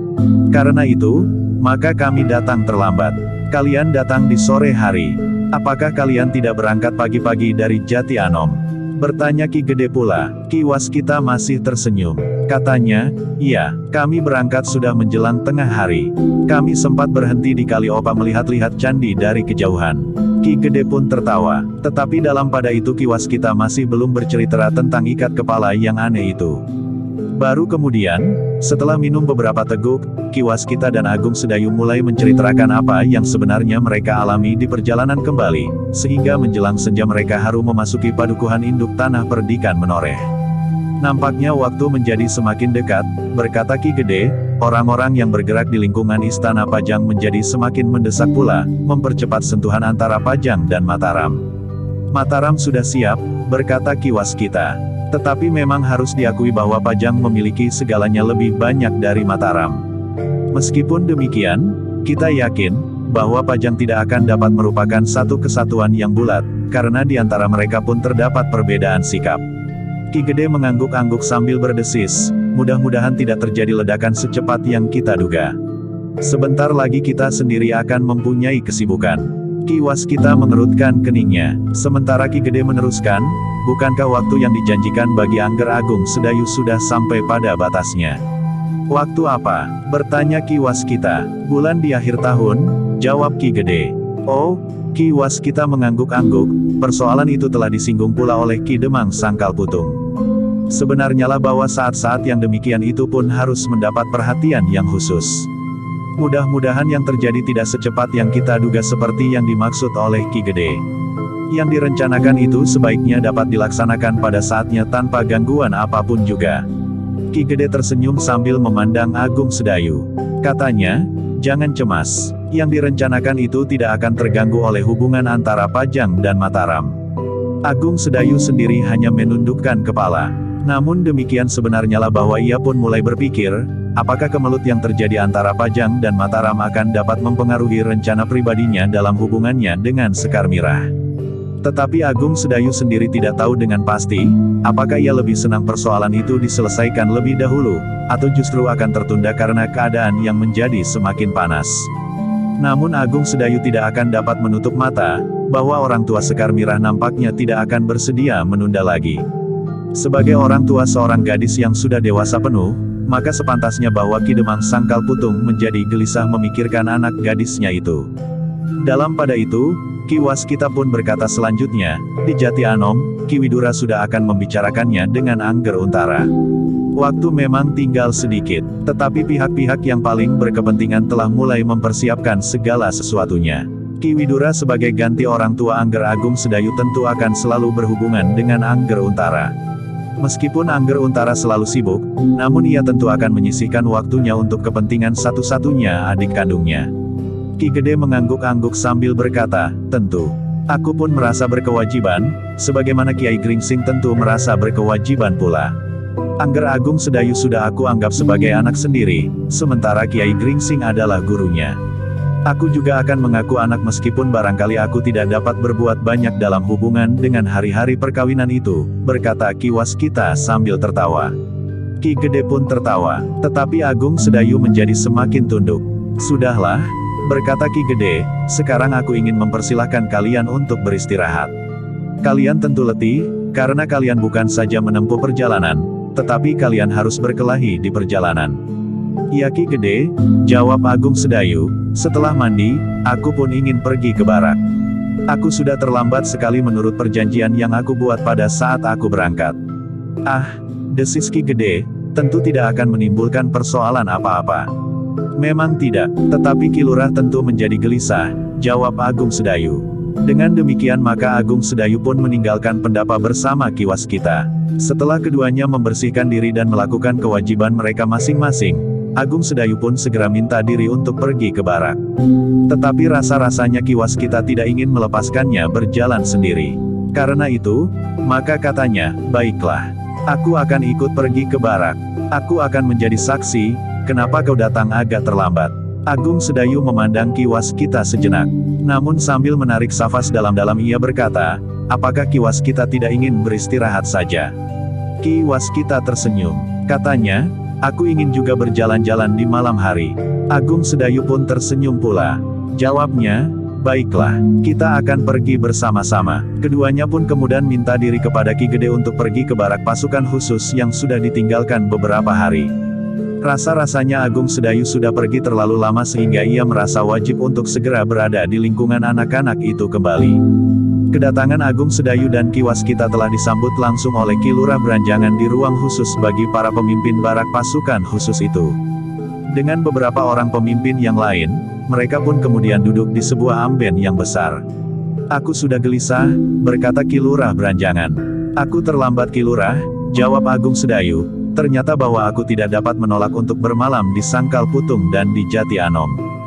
Karena itu, maka kami datang terlambat. Kalian datang di sore hari. Apakah kalian tidak berangkat pagi-pagi dari Jati Anom? Bertanya Ki Gede pula. Ki Waskita masih tersenyum. Katanya, iya, kami berangkat sudah menjelang tengah hari. Kami sempat berhenti di Kaliopa melihat-lihat candi dari kejauhan. Ki Gede pun tertawa. Tetapi dalam pada itu Ki Waskita masih belum bercerita tentang ikat kepala yang aneh itu. Baru kemudian, setelah minum beberapa teguk, Ki Waskita dan Agung Sedayu mulai menceritakan apa yang sebenarnya mereka alami di perjalanan kembali, sehingga menjelang senja mereka harum memasuki padukuhan induk tanah perdikan menoreh. Nampaknya waktu menjadi semakin dekat, berkata Ki Gede, orang-orang yang bergerak di lingkungan Istana Pajang menjadi semakin mendesak pula, mempercepat sentuhan antara Pajang dan Mataram. Mataram sudah siap, berkata Ki Waskita. Tetapi memang harus diakui bahwa Pajang memiliki segalanya lebih banyak dari Mataram. Meskipun demikian, kita yakin bahwa Pajang tidak akan dapat merupakan satu kesatuan yang bulat, karena di antara mereka pun terdapat perbedaan sikap. Ki Gede mengangguk-angguk sambil berdesis, mudah-mudahan tidak terjadi ledakan secepat yang kita duga. Sebentar lagi kita sendiri akan mempunyai kesibukan. Ki Waskita mengerutkan keningnya, sementara Ki Gede meneruskan, bukankah waktu yang dijanjikan bagi Angger Agung Sedayu sudah sampai pada batasnya? Waktu apa? Bertanya Ki Waskita. Bulan di akhir tahun, jawab Ki Gede. Oh, Ki Waskita mengangguk-angguk, persoalan itu telah disinggung pula oleh Ki Demang Sangkal Putung. Sebenarnya lah bahwa saat-saat yang demikian itu pun harus mendapat perhatian yang khusus. Mudah-mudahan yang terjadi tidak secepat yang kita duga seperti yang dimaksud oleh Ki Gede. Yang direncanakan itu sebaiknya dapat dilaksanakan pada saatnya tanpa gangguan apapun juga. Ki Gede tersenyum sambil memandang Agung Sedayu. Katanya, jangan cemas. Yang direncanakan itu tidak akan terganggu oleh hubungan antara Pajang dan Mataram. Agung Sedayu sendiri hanya menundukkan kepala. Namun demikian sebenarnya lah bahwa ia pun mulai berpikir, apakah kemelut yang terjadi antara Pajang dan Mataram akan dapat mempengaruhi rencana pribadinya dalam hubungannya dengan Sekar Mirah. Tetapi Agung Sedayu sendiri tidak tahu dengan pasti, apakah ia lebih senang persoalan itu diselesaikan lebih dahulu, atau justru akan tertunda karena keadaan yang menjadi semakin panas. Namun Agung Sedayu tidak akan dapat menutup mata, bahwa orang tua Sekar Mirah nampaknya tidak akan bersedia menunda lagi. Sebagai orang tua seorang gadis yang sudah dewasa penuh, maka sepantasnya bahwa Ki Demang Sangkal Putung menjadi gelisah memikirkan anak gadisnya itu. Dalam pada itu, Ki Waskita pun berkata selanjutnya, di Jati Anom, Ki Widura sudah akan membicarakannya dengan Angger Untara. Waktu memang tinggal sedikit, tetapi pihak-pihak yang paling berkepentingan telah mulai mempersiapkan segala sesuatunya. Ki Widura sebagai ganti orang tua Angger Agung Sedayu tentu akan selalu berhubungan dengan Angger Untara. Meskipun Angger Untara selalu sibuk, namun ia tentu akan menyisihkan waktunya untuk kepentingan satu-satunya adik kandungnya. Ki Gede mengangguk-angguk sambil berkata, tentu. Aku pun merasa berkewajiban, sebagaimana Kiai Gringsing tentu merasa berkewajiban pula. Angger Agung Sedayu sudah aku anggap sebagai anak sendiri, sementara Kiai Gringsing adalah gurunya. Aku juga akan mengaku anak meskipun barangkali aku tidak dapat berbuat banyak dalam hubungan dengan hari-hari perkawinan itu, berkata Ki Waskita sambil tertawa. Ki Gede pun tertawa, tetapi Agung Sedayu menjadi semakin tunduk. Sudahlah, berkata Ki Gede, sekarang aku ingin mempersilahkan kalian untuk beristirahat. Kalian tentu letih, karena kalian bukan saja menempuh perjalanan, tetapi kalian harus berkelahi di perjalanan. Iya Ki Gede, jawab Agung Sedayu, setelah mandi, aku pun ingin pergi ke barak. Aku sudah terlambat sekali menurut perjanjian yang aku buat pada saat aku berangkat. Ah, desis Ki Gede, tentu tidak akan menimbulkan persoalan apa-apa. Memang tidak, tetapi Ki Lurah tentu menjadi gelisah, jawab Agung Sedayu. Dengan demikian maka Agung Sedayu pun meninggalkan pendapa bersama Ki Waskita. Setelah keduanya membersihkan diri dan melakukan kewajiban mereka masing-masing, Agung Sedayu pun segera minta diri untuk pergi ke barak. Tetapi rasa-rasanya Ki Waskita tidak ingin melepaskannya berjalan sendiri. Karena itu, maka katanya, baiklah. Aku akan ikut pergi ke barak. Aku akan menjadi saksi, kenapa kau datang agak terlambat. Agung Sedayu memandang Ki Waskita sejenak. Namun sambil menarik nafas dalam-dalam ia berkata, apakah Ki Waskita tidak ingin beristirahat saja? Ki Waskita tersenyum. Katanya, Aku ingin juga berjalan-jalan di malam hari. Agung Sedayu pun tersenyum pula. Jawabnya, baiklah, kita akan pergi bersama-sama. Keduanya pun kemudian minta diri kepada Ki Gede untuk pergi ke barak pasukan khusus yang sudah ditinggalkan beberapa hari. Rasa-rasanya Agung Sedayu sudah pergi terlalu lama sehingga ia merasa wajib untuk segera berada di lingkungan anak-anak itu kembali. Kedatangan Agung Sedayu dan Ki Waskita telah disambut langsung oleh Ki Lurah Beranjangan di ruang khusus bagi para pemimpin barak pasukan khusus itu. Dengan beberapa orang pemimpin yang lain, mereka pun kemudian duduk di sebuah amben yang besar. Aku sudah gelisah, berkata Ki Lurah Beranjangan. Aku terlambat Ki Lurah, jawab Agung Sedayu. Ternyata bahwa aku tidak dapat menolak untuk bermalam di Sangkal Putung dan di Jati Anom.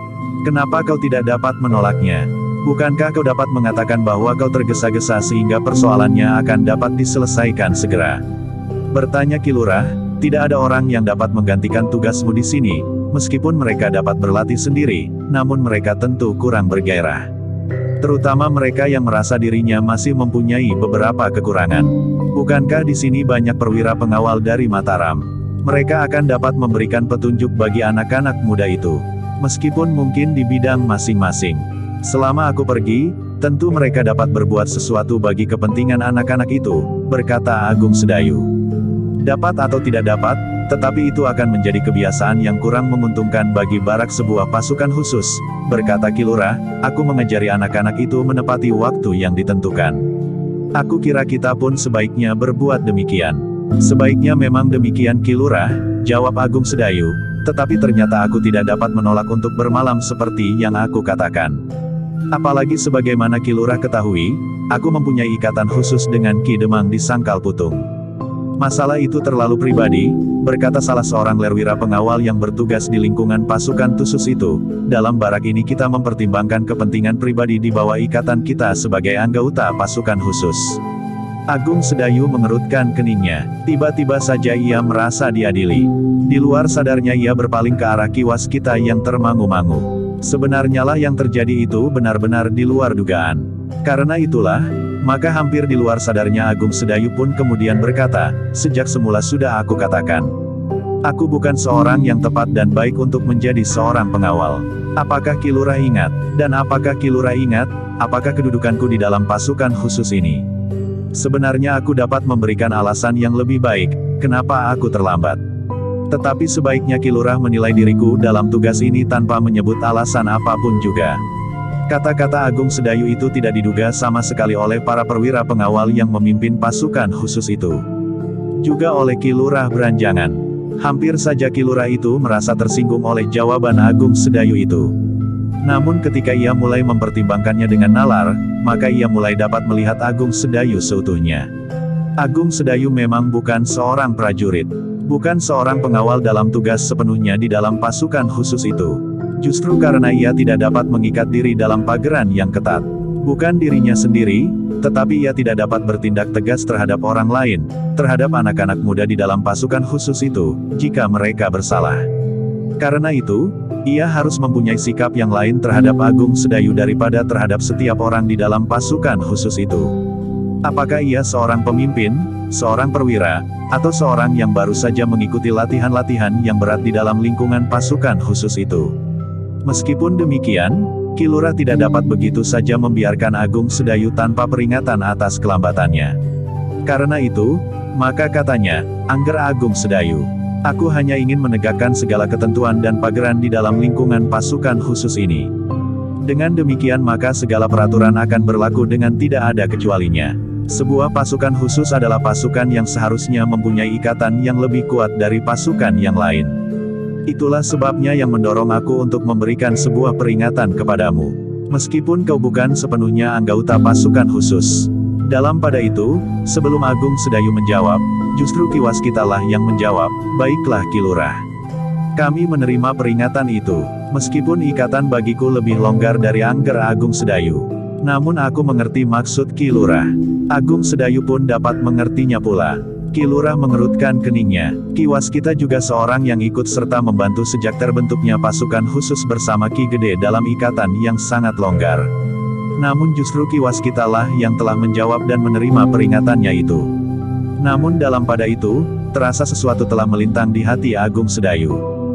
Kenapa kau tidak dapat menolaknya? Bukankah kau dapat mengatakan bahwa kau tergesa-gesa sehingga persoalannya akan dapat diselesaikan segera? Bertanya Ki Lurah, tidak ada orang yang dapat menggantikan tugasmu di sini, meskipun mereka dapat berlatih sendiri, namun mereka tentu kurang bergairah. Terutama mereka yang merasa dirinya masih mempunyai beberapa kekurangan. Bukankah di sini banyak perwira pengawal dari Mataram? Mereka akan dapat memberikan petunjuk bagi anak-anak muda itu. Meskipun mungkin di bidang masing-masing. Selama aku pergi, tentu mereka dapat berbuat sesuatu bagi kepentingan anak-anak itu, berkata Agung Sedayu. Dapat atau tidak dapat, tetapi itu akan menjadi kebiasaan yang kurang menguntungkan bagi barak sebuah pasukan khusus, berkata Ki Lurah. Aku mengajari anak-anak itu menepati waktu yang ditentukan. Aku kira kita pun sebaiknya berbuat demikian. Sebaiknya memang demikian Ki Lurah, jawab Agung Sedayu, tetapi ternyata aku tidak dapat menolak untuk bermalam seperti yang aku katakan. Apalagi sebagaimana Ki Lurah ketahui, aku mempunyai ikatan khusus dengan Ki Demang di Sangkal Putung. Masalah itu terlalu pribadi, berkata salah seorang lerwira pengawal yang bertugas di lingkungan pasukan khusus itu. Dalam barak ini kita mempertimbangkan kepentingan pribadi di bawah ikatan kita sebagai anggota pasukan khusus. Agung Sedayu mengerutkan keningnya. Tiba-tiba saja ia merasa diadili. Di luar sadarnya ia berpaling ke arah Ki Waskita yang termangu-mangu. Sebenarnya lah yang terjadi itu benar-benar di luar dugaan. Karena itulah, maka hampir di luar sadarnya Agung Sedayu pun kemudian berkata, sejak semula sudah aku katakan. Aku bukan seorang yang tepat dan baik untuk menjadi seorang pengawal. Apakah Ki Lurah ingat? Dan apakah Ki Lurah ingat, apakah kedudukanku di dalam pasukan khusus ini? Sebenarnya aku dapat memberikan alasan yang lebih baik, kenapa aku terlambat. Tetapi sebaiknya Ki Lurah menilai diriku dalam tugas ini tanpa menyebut alasan apapun juga. Kata-kata Agung Sedayu itu tidak diduga sama sekali oleh para perwira pengawal yang memimpin pasukan khusus itu. Juga oleh Ki Lurah Beranjangan. Hampir saja Ki Lurah itu merasa tersinggung oleh jawaban Agung Sedayu itu. Namun ketika ia mulai mempertimbangkannya dengan nalar, maka ia mulai dapat melihat Agung Sedayu seutuhnya. Agung Sedayu memang bukan seorang prajurit. Bukan seorang pengawal dalam tugas sepenuhnya di dalam pasukan khusus itu. Justru karena ia tidak dapat mengikat diri dalam pageran yang ketat. Bukan dirinya sendiri, tetapi ia tidak dapat bertindak tegas terhadap orang lain, terhadap anak-anak muda di dalam pasukan khusus itu, jika mereka bersalah. Karena itu, ia harus mempunyai sikap yang lain terhadap Agung Sedayu daripada terhadap setiap orang di dalam pasukan khusus itu. Apakah ia seorang pemimpin, seorang perwira, atau seorang yang baru saja mengikuti latihan-latihan yang berat di dalam lingkungan pasukan khusus itu? Meskipun demikian, Ki Lurah tidak dapat begitu saja membiarkan Agung Sedayu tanpa peringatan atas kelambatannya. Karena itu, maka katanya, Angger Agung Sedayu, aku hanya ingin menegakkan segala ketentuan dan pageran di dalam lingkungan pasukan khusus ini. Dengan demikian maka segala peraturan akan berlaku dengan tidak ada kecualinya. Sebuah pasukan khusus adalah pasukan yang seharusnya mempunyai ikatan yang lebih kuat dari pasukan yang lain. Itulah sebabnya yang mendorong aku untuk memberikan sebuah peringatan kepadamu. Meskipun kau bukan sepenuhnya anggota pasukan khusus. Dalam pada itu, sebelum Agung Sedayu menjawab, justru Ki Waskita lah yang menjawab, baiklah Ki Lurah. Kami menerima peringatan itu, meskipun ikatan bagiku lebih longgar dari Angger Agung Sedayu. Namun aku mengerti maksud Ki Lurah. Agung Sedayu pun dapat mengertinya pula. Ki Lurah mengerutkan keningnya. Ki Waskita juga seorang yang ikut serta membantu sejak terbentuknya pasukan khusus bersama Ki Gede dalam ikatan yang sangat longgar. Namun justru Ki Waskita lah yang telah menjawab dan menerima peringatannya itu. Namun dalam pada itu, terasa sesuatu telah melintang di hati Agung Sedayu.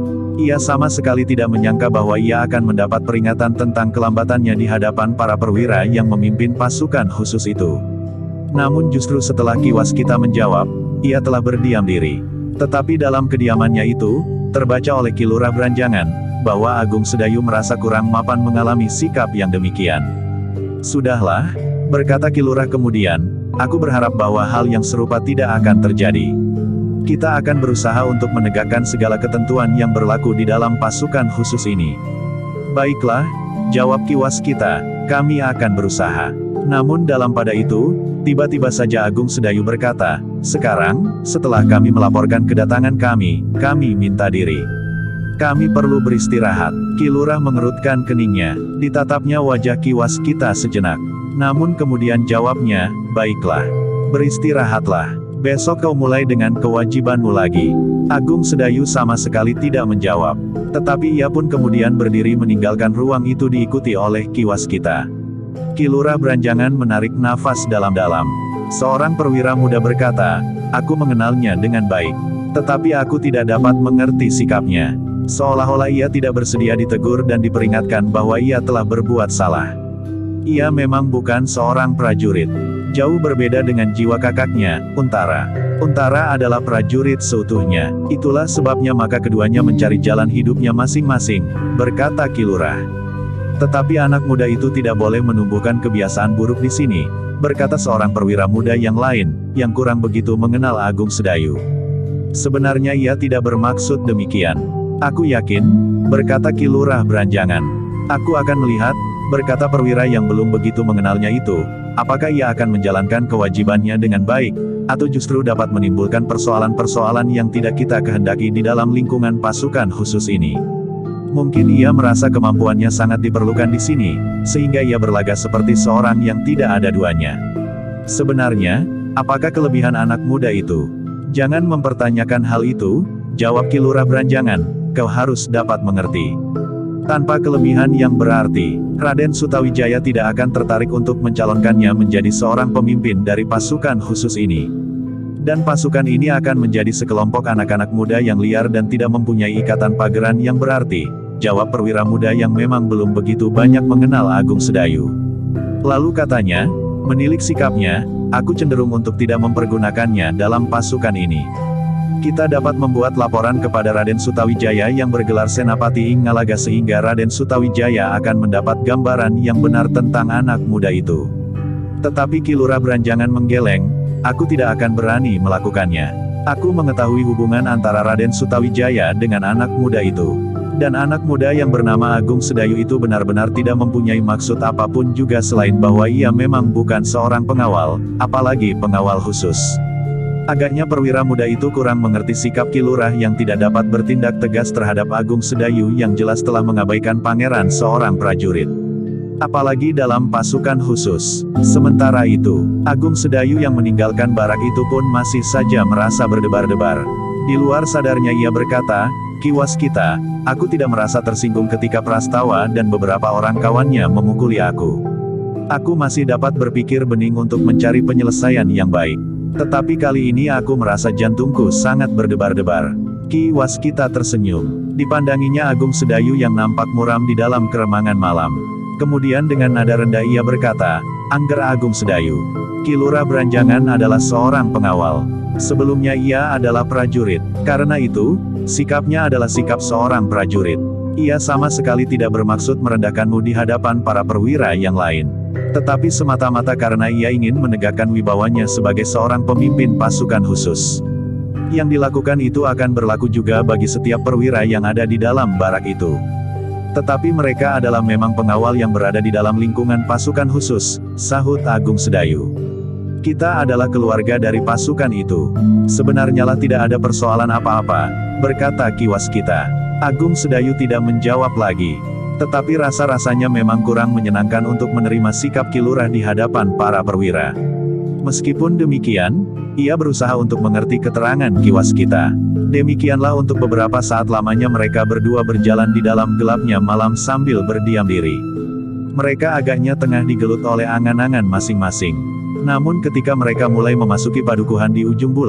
Ia sama sekali tidak menyangka bahwa ia akan mendapat peringatan tentang kelambatannya di hadapan para perwira yang memimpin pasukan khusus itu. Namun justru setelah Ki Waskita menjawab, ia telah berdiam diri. Tetapi dalam kediamannya itu, terbaca oleh Ki Lurah Beranjangan, bahwa Agung Sedayu merasa kurang mapan mengalami sikap yang demikian. Sudahlah, berkata Ki Lurah kemudian, aku berharap bahwa hal yang serupa tidak akan terjadi. Kita akan berusaha untuk menegakkan segala ketentuan yang berlaku di dalam pasukan khusus ini. Baiklah, jawab Ki Waskita, kami akan berusaha. Namun dalam pada itu, tiba-tiba saja Agung Sedayu berkata, sekarang, setelah kami melaporkan kedatangan kami, kami minta diri. Kami perlu beristirahat. Ki Lurah mengerutkan keningnya, ditatapnya wajah Ki Waskita sejenak. Namun kemudian jawabnya, baiklah. Beristirahatlah. Besok kau mulai dengan kewajibanmu lagi. Agung Sedayu sama sekali tidak menjawab. Tetapi ia pun kemudian berdiri meninggalkan ruang itu diikuti oleh Ki Waskita. Ki Lurah Beranjangan menarik nafas dalam-dalam. Seorang perwira muda berkata, aku mengenalnya dengan baik. Tetapi aku tidak dapat mengerti sikapnya. Seolah-olah ia tidak bersedia ditegur dan diperingatkan bahwa ia telah berbuat salah. Ia memang bukan seorang prajurit. Jauh berbeda dengan jiwa kakaknya, Untara. Untara adalah prajurit seutuhnya. Itulah sebabnya maka keduanya mencari jalan hidupnya masing-masing, berkata Ki Lurah. Tetapi anak muda itu tidak boleh menumbuhkan kebiasaan buruk di sini, berkata seorang perwira muda yang lain, yang kurang begitu mengenal Agung Sedayu. Sebenarnya ia tidak bermaksud demikian. Aku yakin, berkata Ki Lurah Beranjangan. Aku akan melihat, berkata perwira yang belum begitu mengenalnya itu, apakah ia akan menjalankan kewajibannya dengan baik, atau justru dapat menimbulkan persoalan-persoalan yang tidak kita kehendaki di dalam lingkungan pasukan khusus ini. Mungkin ia merasa kemampuannya sangat diperlukan di sini, sehingga ia berlagak seperti seorang yang tidak ada duanya. Sebenarnya, apakah kelebihan anak muda itu? Jangan mempertanyakan hal itu, jawab Ki Lurah Beranjangan, kau harus dapat mengerti. Tanpa kelebihan yang berarti, Raden Sutawijaya tidak akan tertarik untuk mencalonkannya menjadi seorang pemimpin dari pasukan khusus ini. Dan pasukan ini akan menjadi sekelompok anak-anak muda yang liar dan tidak mempunyai ikatan pageran yang berarti, jawab perwira muda yang memang belum begitu banyak mengenal Agung Sedayu. Lalu katanya, menilik sikapnya, aku cenderung untuk tidak mempergunakannya dalam pasukan ini. Kita dapat membuat laporan kepada Raden Sutawijaya yang bergelar Senapati Ing Ngalaga sehingga Raden Sutawijaya akan mendapat gambaran yang benar tentang anak muda itu. Tetapi Ki Lurah Beranjangan menggeleng, aku tidak akan berani melakukannya. Aku mengetahui hubungan antara Raden Sutawijaya dengan anak muda itu. Dan anak muda yang bernama Agung Sedayu itu benar-benar tidak mempunyai maksud apapun juga selain bahwa ia memang bukan seorang pengawal, apalagi pengawal khusus. Agaknya perwira muda itu kurang mengerti sikap Ki Lurah yang tidak dapat bertindak tegas terhadap Agung Sedayu yang jelas telah mengabaikan pangeran seorang prajurit. Apalagi dalam pasukan khusus. Sementara itu, Agung Sedayu yang meninggalkan barak itu pun masih saja merasa berdebar-debar. Di luar sadarnya ia berkata, Ki Waskita, aku tidak merasa tersinggung ketika Prastawa dan beberapa orang kawannya memukuli aku. Aku masih dapat berpikir bening untuk mencari penyelesaian yang baik. Tetapi kali ini aku merasa jantungku sangat berdebar-debar. Ki Waskita tersenyum. Dipandanginya Agung Sedayu yang nampak muram di dalam keremangan malam. Kemudian dengan nada rendah ia berkata, Angger Agung Sedayu. Ki Lurah Beranjangan adalah seorang pengawal. Sebelumnya ia adalah prajurit. Karena itu, sikapnya adalah sikap seorang prajurit. Ia sama sekali tidak bermaksud merendahkanmu di hadapan para perwira yang lain. Tetapi semata-mata karena ia ingin menegakkan wibawanya sebagai seorang pemimpin pasukan khusus. Yang dilakukan itu akan berlaku juga bagi setiap perwira yang ada di dalam barak itu. Tetapi mereka adalah memang pengawal yang berada di dalam lingkungan pasukan khusus, sahut Agung Sedayu. Kita adalah keluarga dari pasukan itu. Sebenarnya lah tidak ada persoalan apa-apa, berkata Ki Waskita. Agung Sedayu tidak menjawab lagi. Tetapi rasa-rasanya memang kurang menyenangkan untuk menerima sikap Ki Lurah di hadapan para perwira. Meskipun demikian, ia berusaha untuk mengerti keterangan Ki Waskita. Demikianlah untuk beberapa saat lamanya mereka berdua berjalan di dalam gelapnya malam sambil berdiam diri. Mereka agaknya tengah digelut oleh angan-angan masing-masing. Namun ketika mereka mulai memasuki padukuhan di ujung bulak,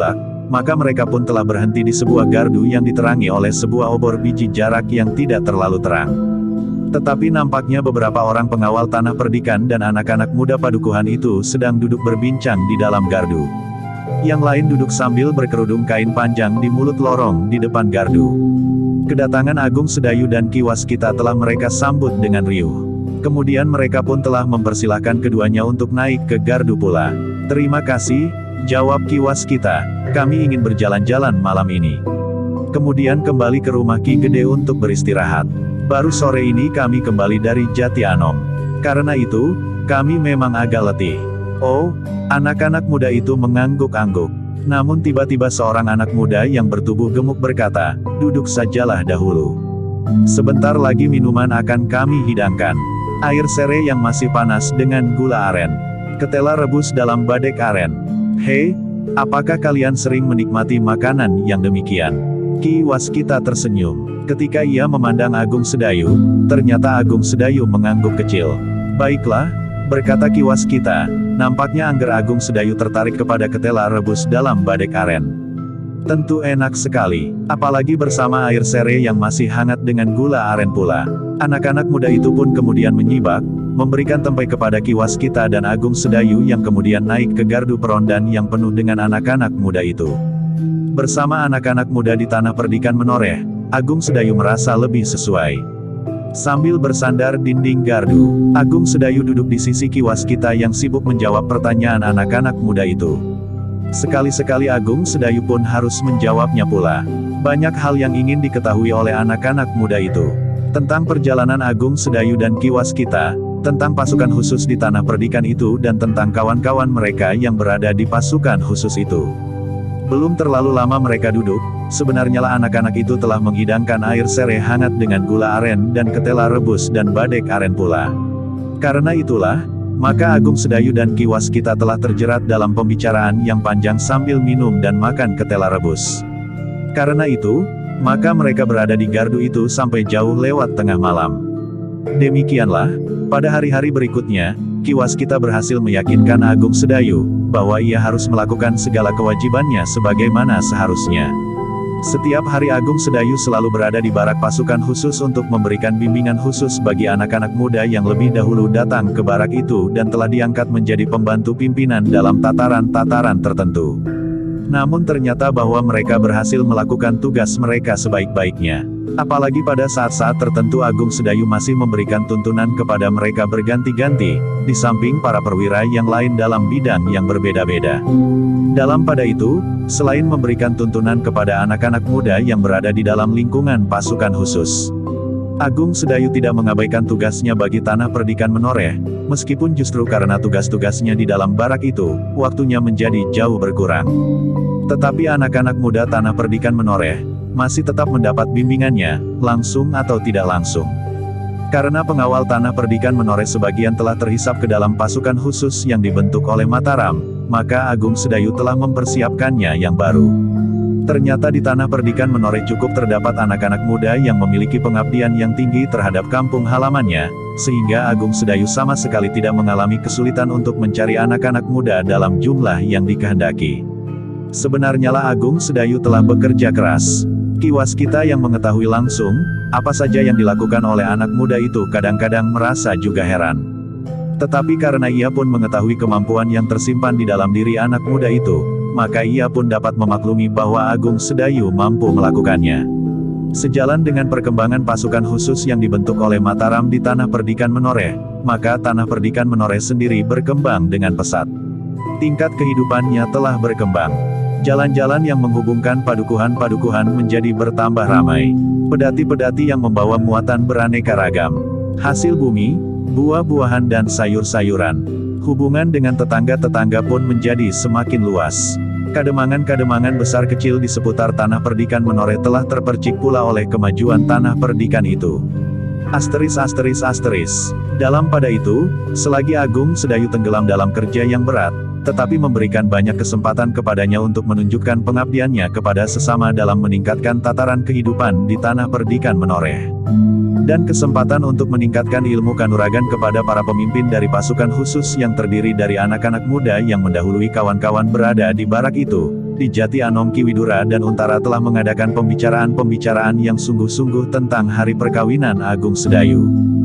maka mereka pun telah berhenti di sebuah gardu yang diterangi oleh sebuah obor biji jarak yang tidak terlalu terang. Tetapi nampaknya beberapa orang pengawal tanah perdikan dan anak-anak muda padukuhan itu sedang duduk berbincang di dalam gardu. Yang lain duduk sambil berkerudung kain panjang di mulut lorong di depan gardu. Kedatangan Agung Sedayu dan Ki Waskita telah mereka sambut dengan riuh. Kemudian mereka pun telah mempersilahkan keduanya untuk naik ke gardu pula. "Terima kasih," jawab Ki Waskita, "kami ingin berjalan-jalan malam ini. Kemudian kembali ke rumah Ki Gede untuk beristirahat. Baru sore ini kami kembali dari Jati Anom. Karena itu, kami memang agak letih." "Oh," anak-anak muda itu mengangguk-angguk. Namun tiba-tiba seorang anak muda yang bertubuh gemuk berkata, "Duduk sajalah dahulu. Sebentar lagi minuman akan kami hidangkan. Air serai yang masih panas dengan gula aren. Ketela rebus dalam badek aren. Hei, apakah kalian sering menikmati makanan yang demikian?" Ki Waskita tersenyum. Ketika ia memandang Agung Sedayu, ternyata Agung Sedayu mengangguk kecil. "Baiklah," berkata Ki Waskita, nampaknya angger Agung Sedayu tertarik kepada ketela rebus dalam badek aren. "Tentu enak sekali, apalagi bersama air serai yang masih hangat dengan gula aren pula." Anak-anak muda itu pun kemudian menyibak, memberikan tempe kepada Ki Waskita dan Agung Sedayu yang kemudian naik ke gardu perondan yang penuh dengan anak-anak muda itu. Bersama anak-anak muda di tanah perdikan menoreh, Agung Sedayu merasa lebih sesuai. Sambil bersandar dinding gardu, Agung Sedayu duduk di sisi Ki Waskita yang sibuk menjawab pertanyaan anak-anak muda itu. Sekali-sekali Agung Sedayu pun harus menjawabnya pula. Banyak hal yang ingin diketahui oleh anak-anak muda itu. Tentang perjalanan Agung Sedayu dan Ki Waskita, tentang pasukan khusus di tanah perdikan itu dan tentang kawan-kawan mereka yang berada di pasukan khusus itu. Belum terlalu lama mereka duduk, sebenarnya lah anak-anak itu telah menghidangkan air serai hangat dengan gula aren dan ketela rebus dan badek aren pula. Karena itulah, maka Agung Sedayu dan Ki Waskita telah terjerat dalam pembicaraan yang panjang sambil minum dan makan ketela rebus. Karena itu, maka mereka berada di gardu itu sampai jauh lewat tengah malam. Demikianlah, pada hari-hari berikutnya, Ki Waskita berhasil meyakinkan Agung Sedayu, bahwa ia harus melakukan segala kewajibannya sebagaimana seharusnya. Setiap hari Agung Sedayu selalu berada di barak pasukan khusus untuk memberikan bimbingan khusus bagi anak-anak muda yang lebih dahulu datang ke barak itu dan telah diangkat menjadi pembantu pimpinan dalam tataran-tataran tertentu. Namun ternyata bahwa mereka berhasil melakukan tugas mereka sebaik-baiknya. Apalagi pada saat-saat tertentu Agung Sedayu masih memberikan tuntunan kepada mereka berganti-ganti, di samping para perwira yang lain dalam bidang yang berbeda-beda. Dalam pada itu, selain memberikan tuntunan kepada anak-anak muda yang berada di dalam lingkungan pasukan khusus, Agung Sedayu tidak mengabaikan tugasnya bagi tanah perdikan menoreh, meskipun justru karena tugas-tugasnya di dalam barak itu, waktunya menjadi jauh berkurang. Tetapi anak-anak muda tanah perdikan menoreh, masih tetap mendapat bimbingannya, langsung atau tidak langsung. Karena pengawal tanah perdikan menoreh sebagian telah terhisap ke dalam pasukan khusus yang dibentuk oleh Mataram, maka Agung Sedayu telah mempersiapkannya yang baru. Ternyata di tanah perdikan menoreh cukup terdapat anak-anak muda yang memiliki pengabdian yang tinggi terhadap kampung halamannya, sehingga Agung Sedayu sama sekali tidak mengalami kesulitan untuk mencari anak-anak muda dalam jumlah yang dikehendaki. Sebenarnya lah Agung Sedayu telah bekerja keras. Ki Waskita yang mengetahui langsung, apa saja yang dilakukan oleh anak muda itu kadang-kadang merasa juga heran. Tetapi karena ia pun mengetahui kemampuan yang tersimpan di dalam diri anak muda itu, maka ia pun dapat memaklumi bahwa Agung Sedayu mampu melakukannya. Sejalan dengan perkembangan pasukan khusus yang dibentuk oleh Mataram di tanah perdikan menoreh, maka tanah perdikan menoreh sendiri berkembang dengan pesat. Tingkat kehidupannya telah berkembang. Jalan-jalan yang menghubungkan padukuhan-padukuhan menjadi bertambah ramai. Pedati-pedati yang membawa muatan beraneka ragam. Hasil bumi, buah-buahan dan sayur-sayuran. Hubungan dengan tetangga-tetangga pun menjadi semakin luas. Kademangan-kademangan besar kecil di seputar tanah perdikan menoreh telah terpercik pula oleh kemajuan tanah perdikan itu. Asteris asteris asteris. Dalam pada itu, selagi Agung Sedayu tenggelam dalam kerja yang berat, tetapi memberikan banyak kesempatan kepadanya untuk menunjukkan pengabdiannya kepada sesama dalam meningkatkan tataran kehidupan di tanah perdikan menoreh. Dan kesempatan untuk meningkatkan ilmu kanuragan kepada para pemimpin dari pasukan khusus yang terdiri dari anak-anak muda yang mendahului kawan-kawan berada di barak itu, di Jati Anom Ki Widura dan Untara telah mengadakan pembicaraan-pembicaraan yang sungguh-sungguh tentang hari perkawinan Agung Sedayu.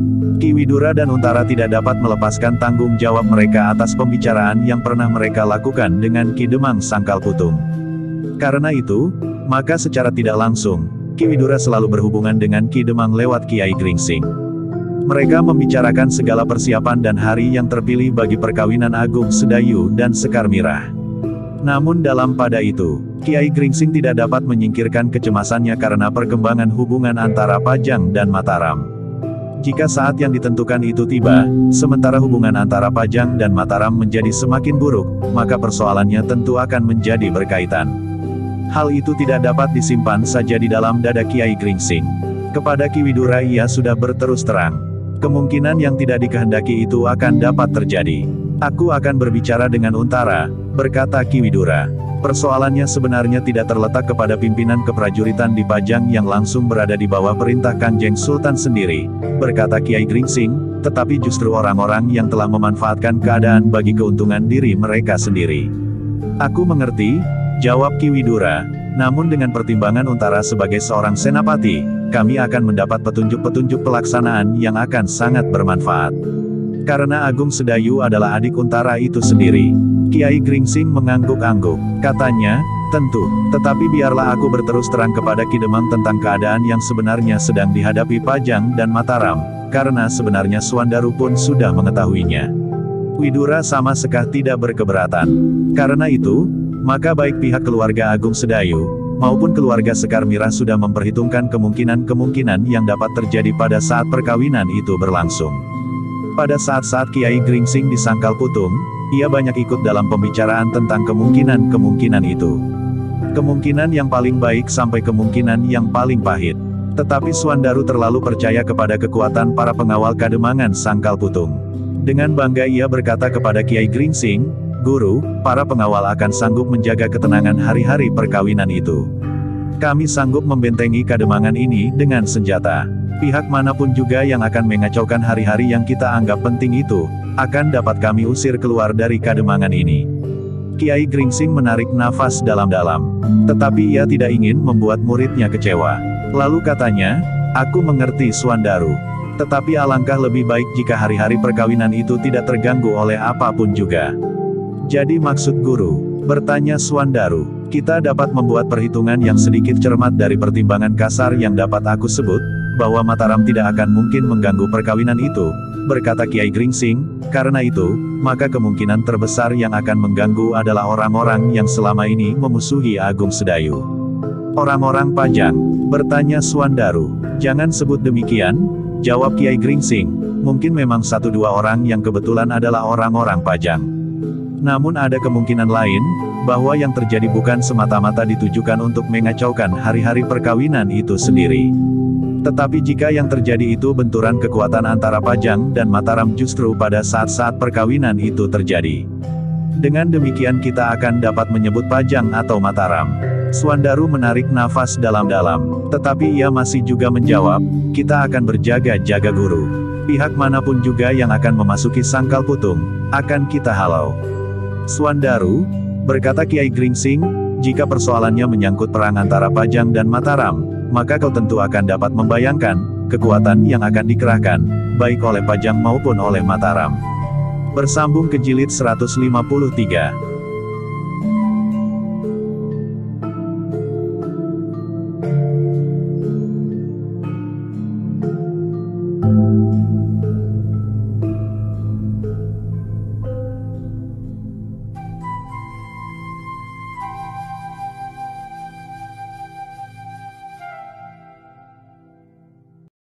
Ki Widura dan Untara tidak dapat melepaskan tanggung jawab mereka atas pembicaraan yang pernah mereka lakukan dengan Ki Demang Sangkal Putung. Karena itu, maka secara tidak langsung, Ki Widura selalu berhubungan dengan Ki Demang lewat Kiai Gringsing. Mereka membicarakan segala persiapan dan hari yang terpilih bagi perkawinan Agung Sedayu dan Sekar Mirah. Namun dalam pada itu, Kiai Gringsing tidak dapat menyingkirkan kecemasannya karena perkembangan hubungan antara Pajang dan Mataram. Jika saat yang ditentukan itu tiba, sementara hubungan antara Pajang dan Mataram menjadi semakin buruk, maka persoalannya tentu akan menjadi berkaitan. Hal itu tidak dapat disimpan saja di dalam dada Kiai Gringsing. Kepada Ki Widura ia sudah berterus terang. Kemungkinan yang tidak dikehendaki itu akan dapat terjadi. Aku akan berbicara dengan Untara, berkata Ki Widura. Persoalannya sebenarnya tidak terletak kepada pimpinan keprajuritan di Pajang yang langsung berada di bawah perintah Kanjeng Sultan sendiri, berkata Kiai Gringsing, tetapi justru orang-orang yang telah memanfaatkan keadaan bagi keuntungan diri mereka sendiri. Aku mengerti, jawab Ki Widura, namun dengan pertimbangan Untara sebagai seorang senapati, kami akan mendapat petunjuk-petunjuk pelaksanaan yang akan sangat bermanfaat. Karena Agung Sedayu adalah adik Untara itu sendiri. Kiai Gringsing mengangguk-angguk. Katanya, tentu, tetapi biarlah aku berterus terang kepada Ki Demang tentang keadaan yang sebenarnya sedang dihadapi Pajang dan Mataram, karena sebenarnya Suwandaru pun sudah mengetahuinya. Widura sama sekali tidak berkeberatan. Karena itu, maka baik pihak keluarga Agung Sedayu, maupun keluarga Sekar Mirah sudah memperhitungkan kemungkinan-kemungkinan yang dapat terjadi pada saat perkawinan itu berlangsung. Pada saat-saat Kiai Gringsing di Sangkal Putung, ia banyak ikut dalam pembicaraan tentang kemungkinan-kemungkinan itu. Kemungkinan yang paling baik sampai kemungkinan yang paling pahit. Tetapi Suwandaru terlalu percaya kepada kekuatan para pengawal Kademangan Sangkal Putung. Dengan bangga ia berkata kepada Kiai Gringsing, "Guru, para pengawal akan sanggup menjaga ketenangan hari-hari perkawinan itu. Kami sanggup membentengi Kademangan ini dengan senjata. Pihak manapun juga yang akan mengacaukan hari-hari yang kita anggap penting itu, akan dapat kami usir keluar dari Kademangan ini." Kiai Gringsing menarik nafas dalam-dalam. Tetapi ia tidak ingin membuat muridnya kecewa. Lalu katanya, "Aku mengerti Suwandaru. Tetapi alangkah lebih baik jika hari-hari perkawinan itu tidak terganggu oleh apapun juga." "Jadi maksud guru?" bertanya Suwandaru. "Kita dapat membuat perhitungan yang sedikit cermat dari pertimbangan kasar yang dapat aku sebut, bahwa Mataram tidak akan mungkin mengganggu perkawinan itu," berkata Kiai Gringsing. "Karena itu, maka kemungkinan terbesar yang akan mengganggu adalah orang-orang yang selama ini memusuhi Agung Sedayu." "Orang-orang Pajang?" bertanya Suwandaru. "Jangan sebut demikian," jawab Kiai Gringsing. "Mungkin memang satu dua orang yang kebetulan adalah orang-orang Pajang. Namun ada kemungkinan lain, bahwa yang terjadi bukan semata-mata ditujukan untuk mengacaukan hari-hari perkawinan itu sendiri. Tetapi jika yang terjadi itu benturan kekuatan antara Pajang dan Mataram justru pada saat-saat perkawinan itu terjadi. Dengan demikian kita akan dapat menyebut Pajang atau Mataram." Suwandaru menarik nafas dalam-dalam. Tetapi ia masih juga menjawab, "Kita akan berjaga-jaga guru. Pihak manapun juga yang akan memasuki Sangkal Putung, akan kita halau." "Suwandaru," berkata Kiai Gringsing, "jika persoalannya menyangkut perang antara Pajang dan Mataram, maka kau tentu akan dapat membayangkan, kekuatan yang akan dikerahkan, baik oleh Pajang maupun oleh Mataram." Bersambung ke jilid seratus lima puluh tiga.